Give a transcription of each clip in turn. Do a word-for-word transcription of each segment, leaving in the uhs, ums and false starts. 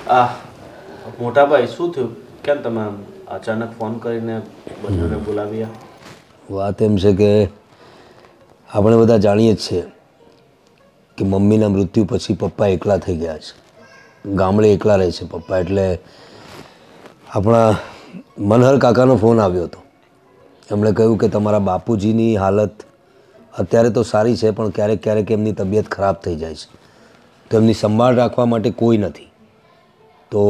આ મોટા ભાઈ શું થયું? કેમ તમે અચાનક ફોન કરીને બંનેને બોલાવ્યા? વાત એમ છે કે આપણે બધા જાણીએ જ છીએ કે મમ્મીના મૃત્યુ પછી પપ્પા એકલા થઈ ગયા છે. ગામડે એકલા રહે છે પપ્પા. એટલે આપણા મનહર કાકાનો ફોન આવ્યો હતો. એમણે કહ્યું કે તમારા બાપુજીની હાલત અત્યારે તો સારી છે, પણ ક્યારેક ક્યારેક એમની તબિયત ખરાબ થઈ જાય છે, તો એમની સંભાળ રાખવા માટે કોઈ નથી. તો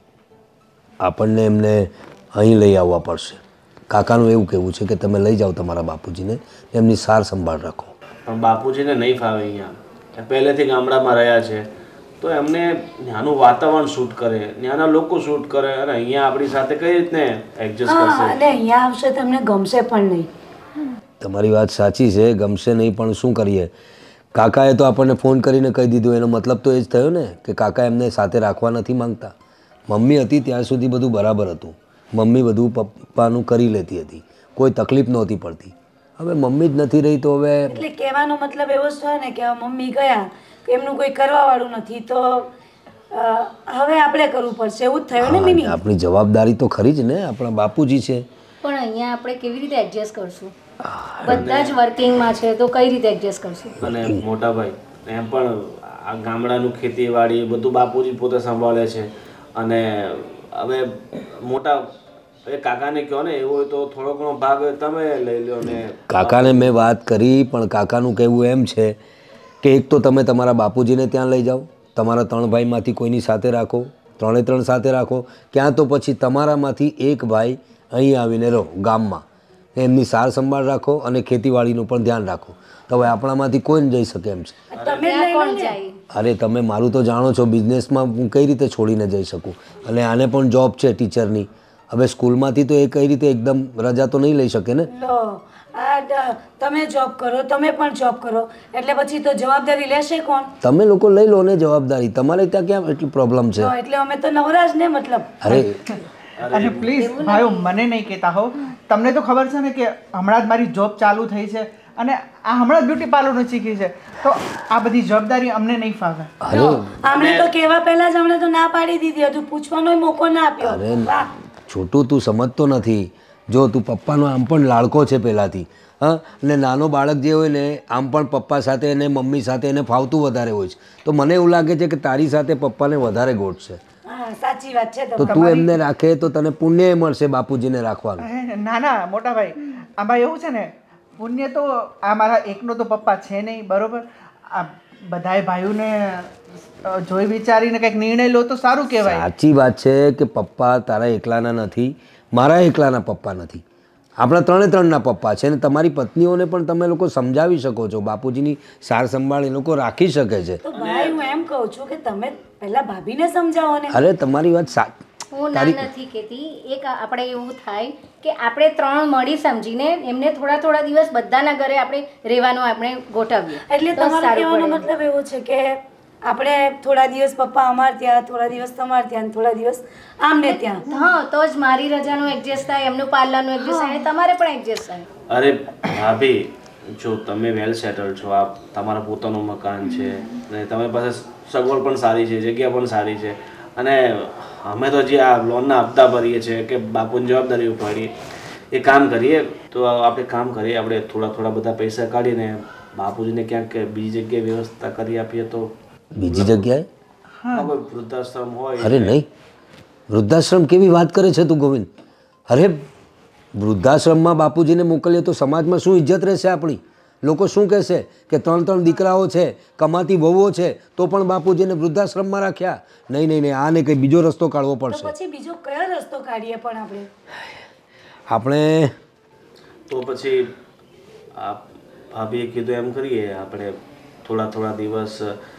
આપણને એમને અહીં લઈ આવવા પડશે. કાકાનું એવું કહેવું છે કે તમે લઈ જાઓ તમારા બાપુજીને, એમની સાર સંભાળ રાખો. પણ બાપુજીને નહીં ફાવે અહીંયા. પહેલેથી ગામડામાં રહ્યા છે, તો એમને ત્યાંનું વાતાવરણ શૂટ કરે, ત્યાંના લોકો શૂટ કરે, અને અહીંયા આપણી સાથે કઈ રીતને એડજસ્ટ કરશે? અને અહીંયા આવશે તમને ગમશે પણ નહીં. તમારી વાત સાચી છે, ગમશે નહીં, પણ શું કરીએ? કાકાએ તો આપણને ફોન કરીને કહી દીધું. એનો મતલબ તો એ જ થયો ને કે કાકા એમને સાથે રાખવા નથી માંગતા. મમ્મી હતી ત્યાં સુધી બધું બરાબર હતું. મમ્મી બધું પપ્પાનું કરી લેતી હતી, કોઈ તકલીફ નહોતી પડતી. હવે મમ્મી જ નથી રહી તો હવે એટલે કહેવાનો મતલબ એવો જ થયો ને કે મમ્મી ગયા, એમનું કોઈ કરવા વાળું નથી, તો હવે આપણે કરવું પડશે, એવું જ થયું ને મિની? આપણી જવાબદારી તો ખરી જ ને, આપણા બાપુજી છે. પણ અહીંયા આપણે કેવી રીતે એડજસ્ટ કરશું? બધા જ વર્કિંગમાં છે, તો કઈ રીતે એડજસ્ટ કરશું? અને મોટા ભાઈ એમ પણ આ ગામડાનું ખેતીવાડી બધું બાપુજી પોતે સંભાળે છે. અને હવે મોટા એ કાકાને કહો ને, એવું હોય તો થોડો ઘણો ભાગ તમે લઈ લો ને. કાકાને મેં વાત કરી, પણ કાકાનું કહેવું એમ છે કે એક તો તમે તમારા બાપુજીને ત્યાં લઈ જાઓ, તમારા ત્રણ ભાઈમાંથી કોઈની સાથે રાખો, ત્રણે ત્રણ સાથે રાખો, ક્યાં તો પછી તમારામાંથી એક ભાઈ અહીં આવીને રહો ગામમાં, એમની સાર સંભાળ રાખો અને ખેતીવાડીનું પણ ધ્યાન રાખો. તો હવે આપણામાંથી કોઈ ન જઈ શકે એમ છે. અરે તમે મારું તો જાણો છો, બિઝનેસમાં હું કઈ રીતે છોડીને જઈ શકું? અને આને પણ જોબ છે ટીચરની. હવે સ્કૂલમાંથી તો એ કઈ રીતે એકદમ રજા તો નહીં લઈ શકે ને. તમે જોબ કરો, તમે પણ જોબ કરો, એટલે પછી તો જવાબદારી લેશે કોણ? તમે લોકો લઈ લો ને જવાબદારી. તમારે ત્યાં ક્યાં એટલી પ્રોબ્લેમ છે? એટલે અમે તો નવરા જ ને, મતલબ. અરે અને પ્લીઝ ભાઈઓ મને નહીં કહેતા હો. તમને તો ખબર છે ને કે હમણાં જ મારી જોબ ચાલુ થઈ છે, અને આ હમણાં જ બ્યુટી પાર્લરનું શીખી છે, તો આ બધી જવાબદારી અમને નહીં ફાવે. અમને તો કહેવા પહેલા જ અમને તો ના પાડી દીધી હતી, પૂછવાનો મોકો ના આપ્યો. અરે છોટું, તું સમજતો નથી. જો તું પપ્પાનો આમ પણ લાડકો છે પહેલાંથી, હા, અને નાનો બાળક જે હોય ને આમ પણ પપ્પા સાથે અને મમ્મી સાથે એને ફાવતું વધારે હોય છે. તો મને એવું લાગે છે કે તારી સાથે પપ્પાને વધારે ગોઠશે. સાચી વાત છે. તો તું એમને રાખે તો તને પુણ્ય મળશે બાપુજીને રાખવાનું. ના ના મોટા ભાઈ, આમાં એવું છે ને, પુણ્ય તો આ મારા એકનો તો પપ્પા છે નહીં, બરોબર? આ બધાય ભાઈઓને જોઈ વિચારીને કંઈક નિર્ણય લો તો સારું કહેવાય. સાચી વાત છે કે પપ્પા તારા એકલાના નથી, મારા એકલાના પપ્પા નથી, આપણા ત્રણે ત્રણના પપ્પા છે. ને તમારી પત્નીઓને પણ તમે લોકો સમજાવી શકો છો, બાપુજીની સાર સંભાળ એ લોકો રાખી શકે છે. તો ભાઈ હું એમ કહું છું કે તમે પહેલા ભાભીને સમજાવો ને. અરે તમારી વાત સાચી. હું ના નથી કહેતી. એક આપણે એવું થાય કે આપણે ત્રણ મળી સમજીને એમને થોડા થોડા દિવસ બધાના ઘરે આપણે રહેવાનું આપણે ગોઠવીએ. એટલે તમારો કહેવાનો મતલબ એવો છે કે આપણે થોડા દિવસ પપ્પા અમાર ત્યાં, થોડા દિવસ તમાર ત્યાં, થોડા દિવસ આમને ત્યાં. હા, તો જ મારી રજાનું એડજસ્ટ થાય, એમનું પાર્લરનું એડજસ્ટ થાય, તમારે પણ એડજસ્ટ થાય. અરે ભાભી, જો તમે વેલ સેટલ છો, આ તમારા પોતાનું મકાન છે, અને તમારી પાસે સગવડ પણ સારી છે, જગ્યા પણ સારી છે, અને અમે તો જે આ લોનના હપ્તા ભરીએ છીએ કે બાપુની જવાબદારી ઉપાડીએ, એ કામ કરીએ. તો આપણે કામ કરીએ, આપણે થોડા થોડા બધા પૈસા કાઢીને બાપુજીને ક્યાંક બીજી જગ્યાએ વ્યવસ્થા કરી આપીએ. તો બીજી જગ્યાએ વૃદ્ધાશ્રમ હોય. અરે નહીં, વૃદ્ધાશ્રમ કેવી વાત કરે છે તું ગોવિંદ? અરે વૃદ્ધાશ્રમમાં બાપુજીને મોકલીએ તો સમાજમાં શું ઇજ્જત રહેશે આપણી? લોકો શું કહેશે કે ત્રણ ત્રણ દીકરાઓ છે, કમાતી વહુઓ છે, તો પણ બાપુજીને વૃદ્ધાશ્રમમાં રાખ્યા? નહીં નહીં નહીં, આને કંઈ બીજો રસ્તો કાઢવો પડશે. પછી બીજો કયો રસ્તો કાઢીએ? પણ આપણે આપણે તો પછી આ ભાભીએ કીધું એમ કરીએ, આપણે થોડા થોડા દિવસ,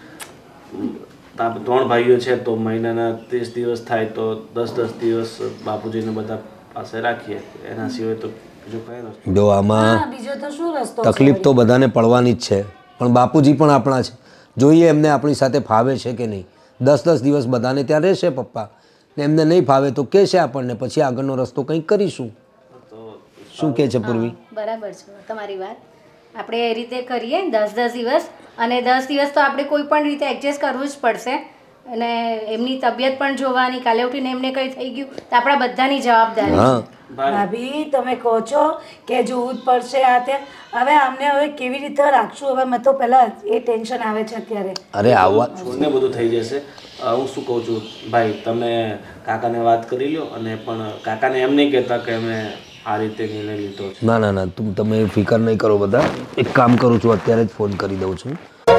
ત્રણ ભાઈઓ છે તો મહિનાના ત્રીસ દિવસ થાય તો દસ દસ દિવસ બાપુજીને બધા પાસે રાખીએ. એના સિવાય તો બીજું કઈ રસ્તો. જો આમાં બીજો તો શું રસ્તો? તકલીફ તો બધાને પડવાની જ છે, પણ બાપુજી પણ આપણા છે. જોઈએ એમને આપણી સાથે ફાવે છે કે નહીં. દસ દસ દિવસ બધાને ત્યાં રહેશે પપ્પા, ને એમને નહીં ફાવે તો કહેશે આપણને, પછી આગળનો રસ્તો કંઈક કરીશું. શું કહે છે પૂર્વી? બરાબર છે તમારી વાત. આપણે એ રીતે કરીએ દસ દસ દિવસ, અને દસ દિવસ તો આપણે કોઈ પણ રીતે એડજસ્ટ કરવું જ પડશે. અને એમની તબિયત પણ જોવાની, કાલે ઉઠીને એમને કંઈ થઈ ગયું તો આપણા બધાની જવાબદારી હા છે. ભાભી તમે કહો છો કે જોવું જ પડશે આ તે, હવે આમને હવે કેવી રીતે રાખશું? હવે મેં તો પહેલા એ ટેન્શન આવે છે અત્યારે. અરે આવવા છોડને બધું થઈ જશે. અ, હું શું કહું છું ભાઈ, તમે કાકાને વાત કરી લો, અને પણ કાકાને એમ નહીં કહેતા કે અમે આ રીતે નિર્ણય લીધો છે. ના ના ના તું તમે ફિકર નહીં કરો બધા. એક કામ કરું છું, અત્યારે જ ફોન કરી દઉં છું.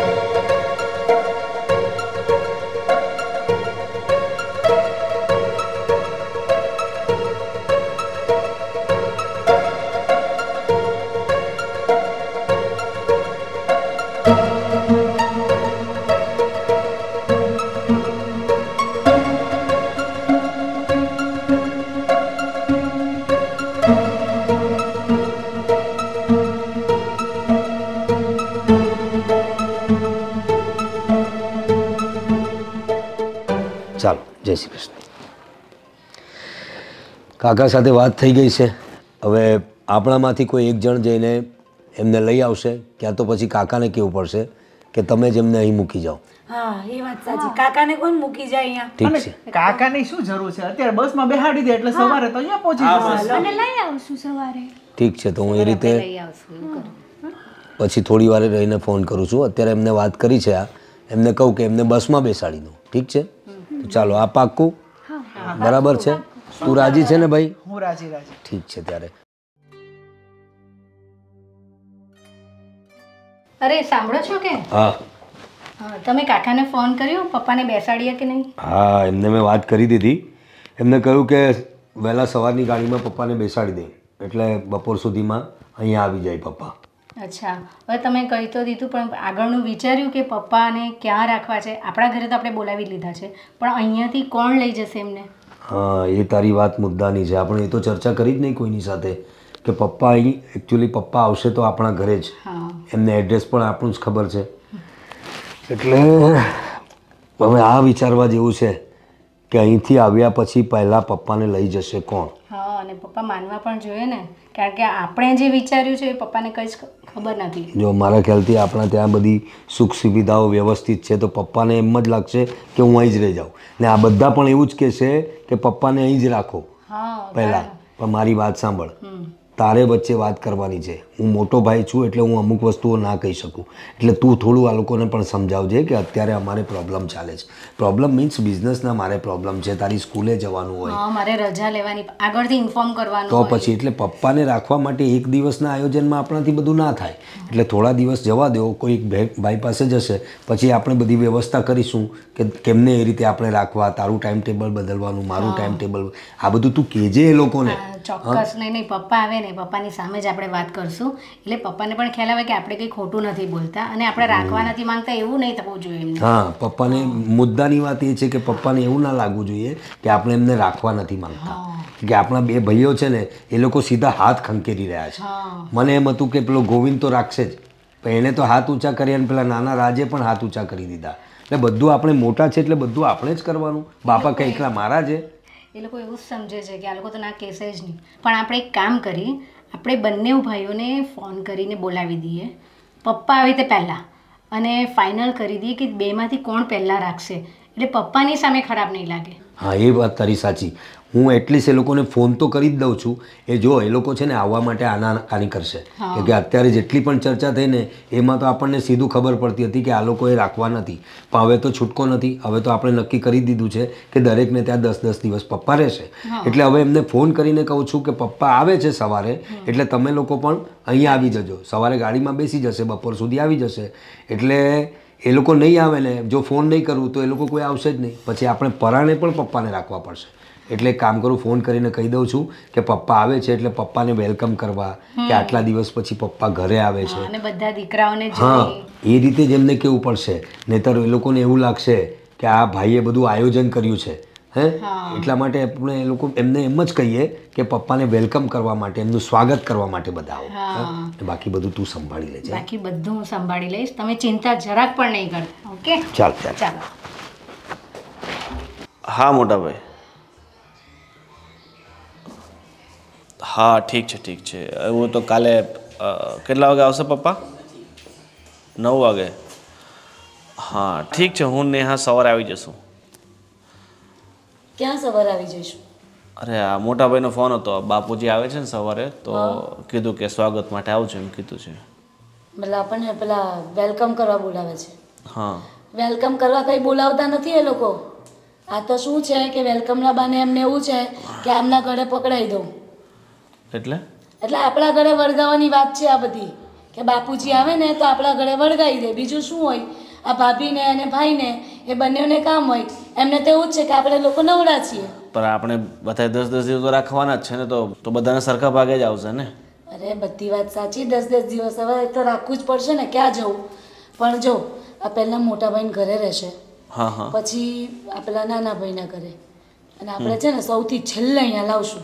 ચાલો, જય શ્રી કૃષ્ણ. કાકા સાથે વાત થઈ ગઈ છે. હવે આપણામાંથી કોઈ એક જણ જઈને એમને લઈ આવશે, ક્યાં તો પછી કાકાને કહેવું પડશે કે તમે જ એમને અહીં મૂકી જાઓ. હા એ વાત સાચી. કાકાને કોણ મૂકી જાય અહીંયા? ઠીક છે. કાકાની શું જરૂર છે? અત્યારે બસમાં બેહાડી દે એટલે સવારે તો અહીંયા પહોંચી જશે. અને લઈ આવશું સવારે. ઠીક છે, તો હું એ રીતે લઈ આવશું એવું કરો. પછી થોડી વાર રહીને ફોન કરું છું. અત્યારે એમને વાત કરી છે, આ એમને કહું કે એમને બસમાં બેસાડી દઉં. ઠીક છે, તો ચાલો આ પાક્કું બરાબર છે. તું રાજી છે ને ભાઈ? હું રાજી રાજી. ઠીક છે ત્યારે. અરે સાંભળો છો કે હા હા, તમે કાકાને ફોન કર્યો? પપ્પાને બેસાડ્યા કે નહીં? હા એમને મેં વાત કરી દીધી. એમને કહ્યું કે વહેલા સવારની ગાડીમાં પપ્પાને બેસાડી દે, એટલે બપોર સુધીમાં અહીંયા આવી જાય પપ્પા. અચ્છા, હવે તમે કહી તો દીધું, પણ આગળનું વિચાર્યું કે પપ્પાને ક્યાં રાખવા છે? આપણા ઘરે તો આપણે બોલાવી લીધા છે, પણ અહીંયાથી કોણ લઈ જશે એમને? હા એ તારી વાત મુદ્દાની છે. આપણે એ તો ચર્ચા કરી જ નહીં કોઈની સાથે કે પપ્પા અહીં એકચ્યુઅલી પપ્પા આવશે તો આપણા ઘરે જ. હા એમને એડ્રેસ પણ આપણું જ ખબર છે. એટલે હવે આ વિચારવા જેવું છે કે અહીંથી આવ્યા પછી પહેલાં પપ્પાને લઈ જશે કોણ? હા, અને પપ્પા માનવા પણ જોઈએ ને, કારણ કે આપણે જે વિચાર્યું છે એ પપ્પાને કંઈ જ ખબર નથી. જો મારા ખ્યાલથી આપણા ત્યાં બધી સુખ સુવિધાઓ વ્યવસ્થિત છે, તો પપ્પાને એમ જ લાગશે કે હું અહીં જ રહી જાઉં. ને આ બધા પણ એવું જ કહેશે કે પપ્પાને અહીં જ રાખો હા પહેલાં. પણ મારી વાત સાંભળ, હમ તારે વચ્ચે વાત કરવાની છે. હું મોટો ભાઈ છું એટલે હું અમુક વસ્તુઓ ના કહી શકું. એટલે તું થોડું આ લોકોને પણ સમજાવજે કે અત્યારે અમારે પ્રોબ્લેમ ચાલે છે. પ્રોબ્લેમ મીન્સ બિઝનેસના મારે પ્રોબ્લેમ છે, તારી સ્કૂલે જવાનું હોય હા, મારે રજા લેવાની, આગળથી ઇન્ફોર્મ કરવાનું તો હોય. પછી એટલે પપ્પાને રાખવા માટે એક દિવસના આયોજનમાં આપણાથી બધું ના થાય. એટલે થોડા દિવસ જવા દો, કોઈ એક ભાઈ પાસે જશે, પછી આપણે બધી વ્યવસ્થા કરીશું કે કેમને એ રીતે આપણે રાખવા. તારું ટાઈમ ટેબલ બદલવાનું, મારું ટાઈમ ટેબલ, આ બધું તું કહેજે એ લોકોને. હા, ચોક્કસ. નહીં નહીં, પપ્પા આવે ને પપ્પાની સામે જ આપણે વાત કરશું, એટલે પપ્પાને પણ ખ્યાલ આવે કે આપણે કંઈ ખોટું નથી બોલતા અને આપણે રાખવા નથી માંગતા, એવું નહીં થવું જોઈએ એમને. હા, પપ્પાને મુદ્દાની વાત એ છે કે પપ્પાને એવું ના લાગવું જોઈએ કે આપણે એમને રાખવા નથી માંગતા, કે આપણા બે ભાઈઓ છે ને એ લોકો સીધા હાથ ખંખેરી રહ્યા છે. હા મને એમ હતું કે પેલો ગોવિંદ તો રાખશે જ, પણ એને તો હાથ ઊંચા કર્યા અને પેલા નાના રાજે પણ હાથ ઊંચા કરી દીધા. એટલે બધું આપણે મોટા છે એટલે બધું આપણે જ કરવાનું. બાપા કંઈ એકલા મારા છે. એ લોકો એવું જ સમજે છે કે આ લોકો તો ના કહેશે જ નહીં. પણ આપણે એક કામ કરીએ, આપણે બંને ભાઈઓને ફોન કરીને બોલાવી દઈએ, પપ્પા આવે તે પહેલાં, અને ફાઇનલ કરી દઈએ કે બેમાંથી કોણ પહેલાં રાખશે, એટલે પપ્પાની સામે ખરાબ નહીં લાગે. હા એ વાત તારી સાચી. હું એટલીસ્ટ એ લોકોને ફોન તો કરી જ દઉં છું. એ જો એ લોકો છે ને આવવા માટે આના આની કરશે, કે અત્યારે જેટલી પણ ચર્ચા થઈ ને એમાં તો આપણને સીધું ખબર પડતી હતી કે આ લોકોએ રાખવા નથી. પણ હવે તો છૂટકો નથી. હવે તો આપણે નક્કી કરી દીધું છે કે દરેકને ત્યાં દસ દસ દિવસ પપ્પા રહેશે. એટલે હવે એમને ફોન કરીને કહું છું કે પપ્પા આવે છે સવારે, એટલે તમે લોકો પણ અહીંયા આવી જજો. સવારે ગાડીમાં બેસી જશે, બપોર સુધી આવી જશે. એટલે એ લોકો નહીં આવે ને, જો ફોન નહીં કરું તો એ લોકો કોઈ આવશે જ નહીં. પછી આપણે પરાણે પણ પપ્પાને રાખવા પડશે. એટલે એક કામ કરું, ફોન કરીને કહી દઉં છું કે પપ્પા આવે છે, એટલે પપ્પાને વેલકમ કરવા કે આટલા દિવસ પછી પપ્પા ઘરે આવે છે. અને બધા દીકરાઓને હા, જોઈ એ રીતે જ એમને કેવું પડશે. નહીંતર એ લોકોને એવું લાગશે કે આ ભાઈએ બધું આયોજન કર્યું છે. હે એટલા માટે આપણે એ લોકો એમને એમ જ કહીએ કે પપ્પાને વેલકમ કરવા માટે, એમનું સ્વાગત કરવા માટે બધા આવો. બાકી બધું તું સંભાળી લેજે. બાકી બધું હું સંભાળી લઈશ, તમે ચિંતા જરાક પણ નહીં કરતા. ઓકે, ચાલ ચાલ. ચાલો. હા મોટા ભાઈ. હા ઠીક છે ઠીક છે. એવું તો કાલે અ, કેટલા વાગે આવશે પપ્પા? નવ વાગે. હા ઠીક છે, હું ને હા સવારે આવી જશું. ક્યાં સવારે આવી જઈશું? અરે આ મોટા ભાઈનો ફોન હતો, બાપુજી આવે છે ને સવારે, તો કીધું કે સ્વાગત માટે આવજો એમ કીધું છે. મતલબ આપણને પેલા વેલકમ કરવા બોલાવે છે? હા. વેલકમ કરવા કંઈ બોલાવતા નથી એ લોકો. આ તો શું છે કે વેલકમના બાને એમને એવું છે કે આમના ઘરે પકડાઈ દઉં. એટલે એટલે આપણા ઘરે વળગાવાની વાત છે આ બધી, કે બાપુજી આવે ને તો આપણા ઘરે વળગાવી દે. બીજું શું હોય? આ ભાભીને અને ભાઈને એ બંનેને કામ હોય, એમને તો એવું જ છે કે આપણે લોકો નવરા છીએ. પણ આપણે બધા દસ દસ દિવસ તો રાખવાના જ છે ને, તો તો બધાને સરખા ભાગે જ આવશે ને. અરે બધી વાત સાચી, દસ દસ દિવસ હવે તો રાખવું જ પડશે ને, ક્યાં જવું. પણ જો આ પહેલાં મોટા ભાઈને ઘરે રહેશે, હા હા, પછી આ પેલા નાના ભાઈના ઘરે, અને આપણે છે ને સૌથી છેલ્લે અહીંયા લાવશું.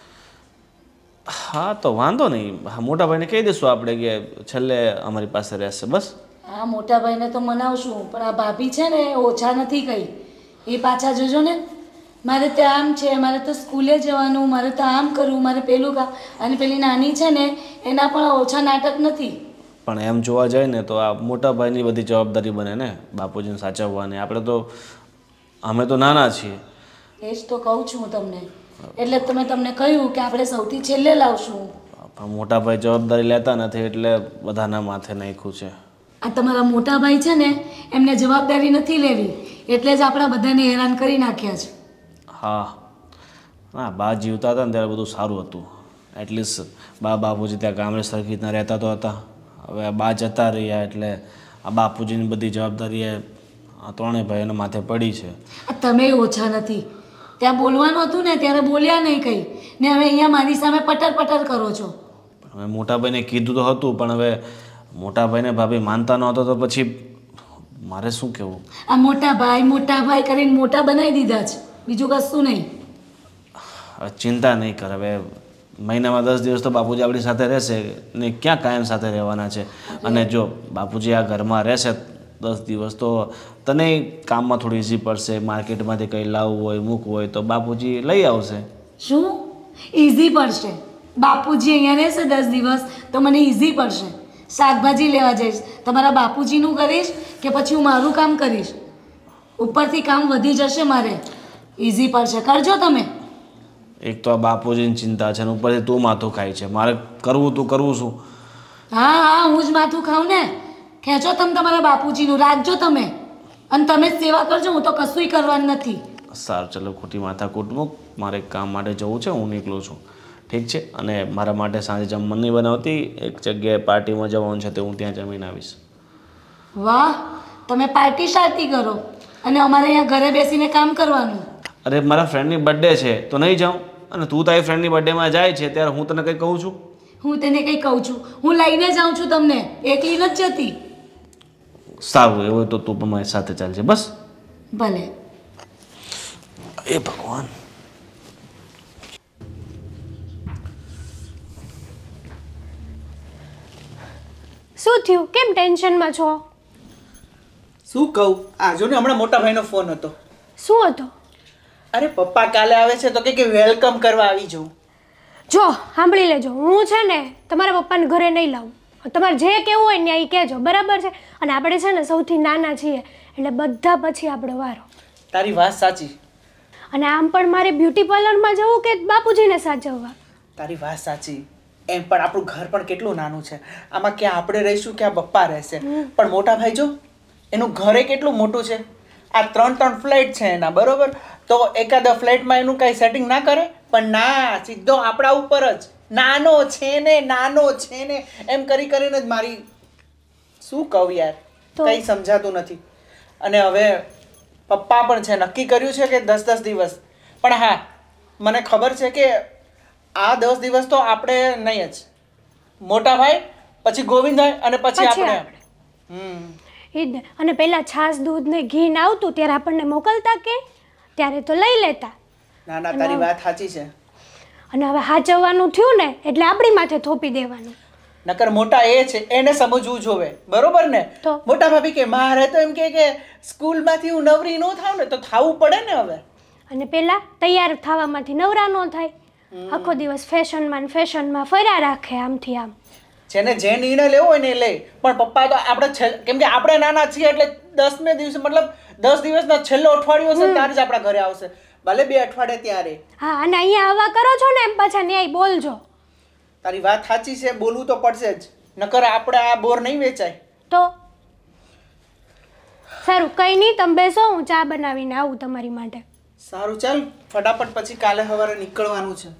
હા તો વાંધો નહીં, હા મોટા ભાઈને કહી દઈશું આપણે કે છેલ્લે અમારી પાસે રહેશે બસ. હા મોટા ભાઈને તો મનાવશું, પણ આ ભાભી છે ને એ ઓછા નથી કહી. એ પાછા જોજો ને, મારે તો આમ છે, મારે તો સ્કૂલે જવાનું, મારે તો આમ કરવું, મારે પેલું કામ. અને પેલી નાની છે ને એના પણ ઓછા નાટક નથી. પણ એમ જોવા જાય ને તો આ મોટા ભાઈની બધી જવાબદારી બને ને, બાપુજીને સાચવવાની. આપણે તો અમે તો નાના છીએ. એ જ તો કહું છું હું તમને, એટલે તમે તમને કહ્યું કે આપણે સૌથી છેલ્લે લાવશું. પણ મોટા ભાઈ જવાબદારી લેતા નથી એટલે બધાના માથે નાખ્યું છે. આ તમારા મોટા ભાઈ છે ને એમને જવાબદારી નથી લેવી, એટલે જ આપણા બધાને હેરાન કરી નાખ્યા છે. હા હા, બા જીવતા હતા ને ત્યારે બધું સારું હતું. એટલીસ્ટ બા બાપુજી ત્યાં ગામડે સરખી રીતના રહેતા તો હતા. હવે બા જતા રહ્યા એટલે આ બાપુજીની બધી જવાબદારી આ ત્રણેય ભાઈઓના માથે પડી છે. તમે ઓછા નથી, ત્યાં બોલવાનું હતું ને ત્યારે બોલ્યા નહીં કંઈ, ને હવે અહીંયા મારી સામે પટર પટર કરો છો. હવે મોટા ભાઈને કીધું તો હતું, પણ હવે મોટા ભાઈને ભાભી માનતા નહોતો તો પછી મારે શું કહેવું. આ મોટા ભાઈ મોટા ભાઈ કરીને મોટા બનાવી દીધા છે, બીજું કશું નહીં. ચિંતા નહીં કર, હવે મહિનામાં દસ દિવસ તો બાપુજી આપણી સાથે રહેશે ને, ક્યાં કાયમ સાથે રહેવાના છે. અને જો બાપુજી આ ઘરમાં રહેશે દસ દિવસ તો તને કામમાં થોડી ઇઝી પડશે. માર્કેટમાંથી કંઈ લાવવું હોય મૂકવું હોય તો બાપુજી લઈ આવશે. શું ઇઝી પડશે? બાપુજી અહીંયા રહેશે દસ દિવસ તો મને ઇઝી પડશે. શાકભાજી લેવા જઈશ, તમારા બાપુજીનું કરીશ કે પછી હું મારું કામ કરીશ? ઉપરથી કામ વધી જશે મારે. ઇઝી પડશે, કરજો તમે. એક તો આ બાપુજીની ચિંતા છે ને ઉપરથી તું માથું ખાય છે. મારે કરવું તું કરવું શું? હા હા, હું જ માથું ખાઉં ને. ખેંચો તમે તમારા બાપુજીનું, રાખજો તમે, અને તમે જ સેવા કરજો, હું તો કશુંય કરવાનું નથી. સારું ચલો, ખોટી માથાકૂટ મૂક. મારે કામ માટે જવું છે, હું નીકળું છું. ઠીક છે? અને મારા માટે સાંજે જમવાનું નહીં બનાવતી, એક જગ્યાએ પાર્ટીમાં જવાનું છે તો હું ત્યાં જમીને આવીશ. વાહ, તમે પાર્ટી શાર્ટી કરો અને અમારે અહીંયા ઘરે બેસીને કામ કરવાનું. અરે મારા ફ્રેન્ડની બર્થડે છે તો નહીં જાઉં, અને તું તારી ફ્રેન્ડની બર્થડેમાં જાય છે ત્યારે હું તને કંઈ કહું છું? હું તને કંઈ કહું છું? હું લઈને જાઉં છું તમને, એકલી નથી જતી. સારું, એવું તો તું પણ મારી સાથે ચાલજે બસ. ભલે. એ ભગવાન. શું થયું? કેમ ટેન્શનમાં છો? શું કહું, આ જો ને હમણાં મોટા ભાઈનો ફોન હતો. શું હતો? અરે પપ્પા કાલે આવે છે તો કે વેલકમ કરવા આવી જાઉં. જો સાંભળી લેજો, હું છે ને તમારા પપ્પાને ઘરે નહીં લાવું. તમારે જે કહેવું હોય ને એ કહેજો, બરાબર છે? અને આપણે છે ને સૌથી નાના છીએ એટલે બધા પછી આપણો વારો. તારી વાત સાચી. અને આમ પણ મારે બ્યુટી પાર્લરમાં જવું કે બાપુજીને સાચવવા? તારી વાત સાચી. એમ પણ આપણું ઘર પણ કેટલું નાનું છે, આમાં ક્યાં આપણે રહીશું ક્યાં પપ્પા રહેશે. પણ મોટા ભાઈ જો એનું ઘરે કેટલું મોટું છે, આ ત્રણ ત્રણ ફ્લેટ છે એના, બરોબર? તો એકાદ ફ્લેટમાં એનું કાંઈ સેટિંગ ના કરે? પણ ના, સીધો આપણા ઉપર જ, નાનો છે ને નાનો છે ને એમ કરી કરીને જ મારી શું કહું યાર, કંઈ સમજાતું નથી. અને હવે પપ્પા પણ છે, નક્કી કર્યું છે કે દસ દસ દિવસ. પણ હા, મને ખબર છે કે આ દસ દિવસ તો આપણે નહીં જ, મોટા ભાઈ પછી ગોવિંદભાઈ અને પછી આપણે. હમ એ જ ને. અને પહેલાં છાશ દૂધ ને ઘી ને આવતું ત્યારે આપણને મોકલતા કે ત્યારે તો લઈ લેતા. ના ના, તારી વાત સાચી છે. અને હવે હાચવવાનું થયું ને એટલે આપણી માથે થોપી દેવાનું. નકર મોટા એ છે, એને સમજવું જોવે, બરોબર ને? મોટા ભાભી કે મારે તો એમ કે સ્કૂલમાંથી હું નવરી ન થાવ ને તો થાવું પડે ને હવે. અને પેલા તૈયાર થવામાંથી નવરા ન થાય, આખો દિવસ ફેશનમાં ને ફેશનમાં ફર્યા રાખે આમથી આમ. જેને જે નિર્ણય લેવો હોય ને એ લે. પણ પપ્પા તો આપણે કેમ કે આપણે નાના છીએ એટલે દસમે દિવસે મતલબ દસ દિવસનો છેલ્લો અઠવાડિયો હશે ને ત્યારે જ આપણા ઘરે આવશે ભલે બે અઠવાડિયે ત્યારે. હા અને અહીંયા આવા કરો છો ને એમ પાછા ન્યાય બોલજો. તારી વાત સાચી છે, બોલવું તો પડશે જ, નકર આપણે આ બોર નહીં વેચાય. તો સારું કંઈ નહીં, તમે બેસો, હું ચા બનાવીને આવું તમારી માટે. સારું ચાલ ફટાફટ, પછી કાલે સવારે નીકળવાનું છે.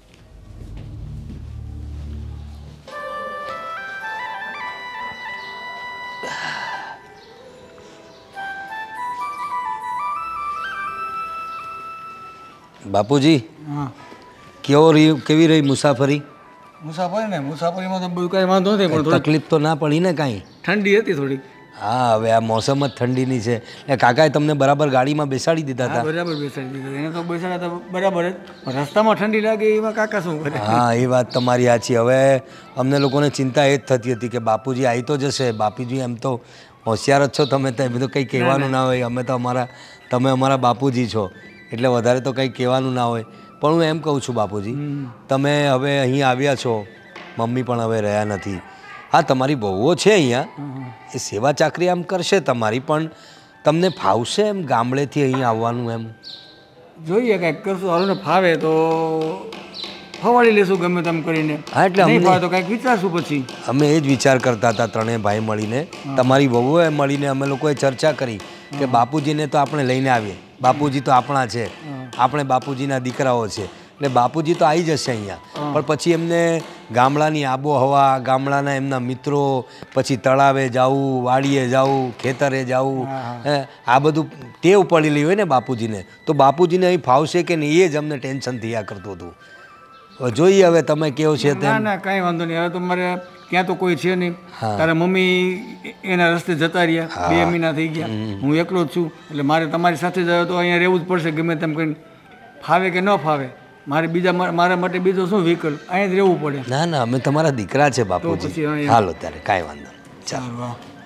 બાપુજી કેવો રહી કેવી રહી મુસાફરી? મુસાફરી ને મુસાફરીમાં તો બહુ કાંઈ વાંધો નથી, પણ થોડી તકલીફ તો ના પડી ને કાંઈ? ઠંડી હતી થોડીક. હા હવે આ મોસમ જ ઠંડીની છે એટલે કાકાએ તમને બરાબર ગાડીમાં બેસાડી દીધા હા, હતા? બરાબર બેસાડી દીધા, એને તો બેસાડ્યા હતા બરાબર જ, પણ રસ્તામાં ઠંડી લાગે એમાં કાકા શું કરે? હા એ વાત તમારી સાચી. હવે અમને લોકોને ચિંતા એ જ થતી હતી કે બાપુજી આવી તો જશે, બાપુજી એમ તો હોશિયાર જ છો તમે, તો બધું કંઈ કહેવાનું ના હોય, અમે તો અમારા તમે અમારા બાપુજી છો એટલે વધારે તો કંઈ કહેવાનું ના હોય. પણ હું એમ કહું છું બાપુજી, તમે હવે અહીં આવ્યા છો, મમ્મી પણ હવે રહ્યા નથી, હા તમારી બહુઓ છે અહીંયા, એ સેવા ચાકરી આમ કરશે તમારી, પણ તમને ફાવશે એમ ગામડેથી અહીં આવવાનું? એમ જોઈએ કાંઈક કરશું, હાલો ને ફાવે તો ફવાડી લેશું ગમે તેમ કરીને, હા એટલે નહીં અમને ફાવે તો કાંઈક વિચારશું પછી. અમે એ જ વિચાર કરતા હતા ત્રણેય ભાઈ મળીને, તમારી વહુએ મળીને અમે લોકોએ ચર્ચા કરી કે બાપુજીને તો આપણે લઈને આવીએ, બાપુજી તો આપણા છે, આપણે બાપુજીના દીકરાઓ છે, એટલે બાપુજી તો આવી જશે અહીંયા, પણ પછી એમને ગામડાની આબોહવા, ગામડાના એમના મિત્રો, પછી તળાવે જવું, વાડીએ જવું, ખેતરે જવું, આ બધું ટેવ પડેલી હોય ને બાપુજીને, તો બાપુજીને અહીં ફાવશે કે નહીં એ જ અમને ટેન્શન થયા કરતું હતું. હવે જોઈએ હવે તમે કેવો છે ના તેમ. ના કાંઈ વાંધો નહીં, હવે તો મારે ત્યાં તો કોઈ છે નહીં, તારા મમ્મી એના રસ્તે જતા રહ્યા, બે મહિના થઈ ગયા, હું એકલો જ છું, એટલે મારે તમારી સાથે જ તો અહીંયા રહેવું જ પડશે ગમે તેમ કરીને, ફાવે કે ન ફાવે, મારે બીજા મારા માટે બીજો શું વિકલ્પ, અહીંયા જ રહેવું પડે. ના ના અમે તમારા દીકરા છે તો બાપુજી. પછી અહીંયા- હાલો ત્યારે કાંઈ વાંધો નહીં. ચાલો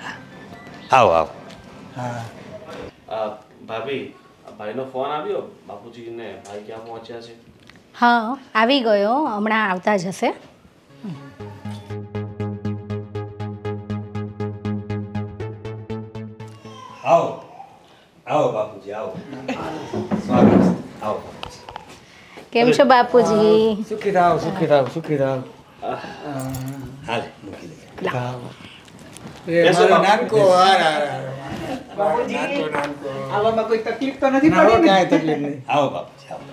આવો આવો. હા આ ભાભી આ ભાઈનો ફોન આવ્યો બાપુજીને, ભાઈ ક્યાં પહોંચ્યા છે? હા આવી ગયો, હમણાં આવતા જ હશે. આવો આવો બાપુજી આવો. સ્વાગત છે. આવો. કેમ છો બાપુજી? સુખી થાવ સુખી થાવ સુખી થાવ. હાલે મૂકી દે. એ મારો નાનકો, હાર, હાર, હાર. બાપુજી નાનકો, નાનકો. આવામાં કોઈ તકલીફ તો નથી ના, પડી ને? કાંઈ તકલીફ નહીં. આવો બાપુજી આવો.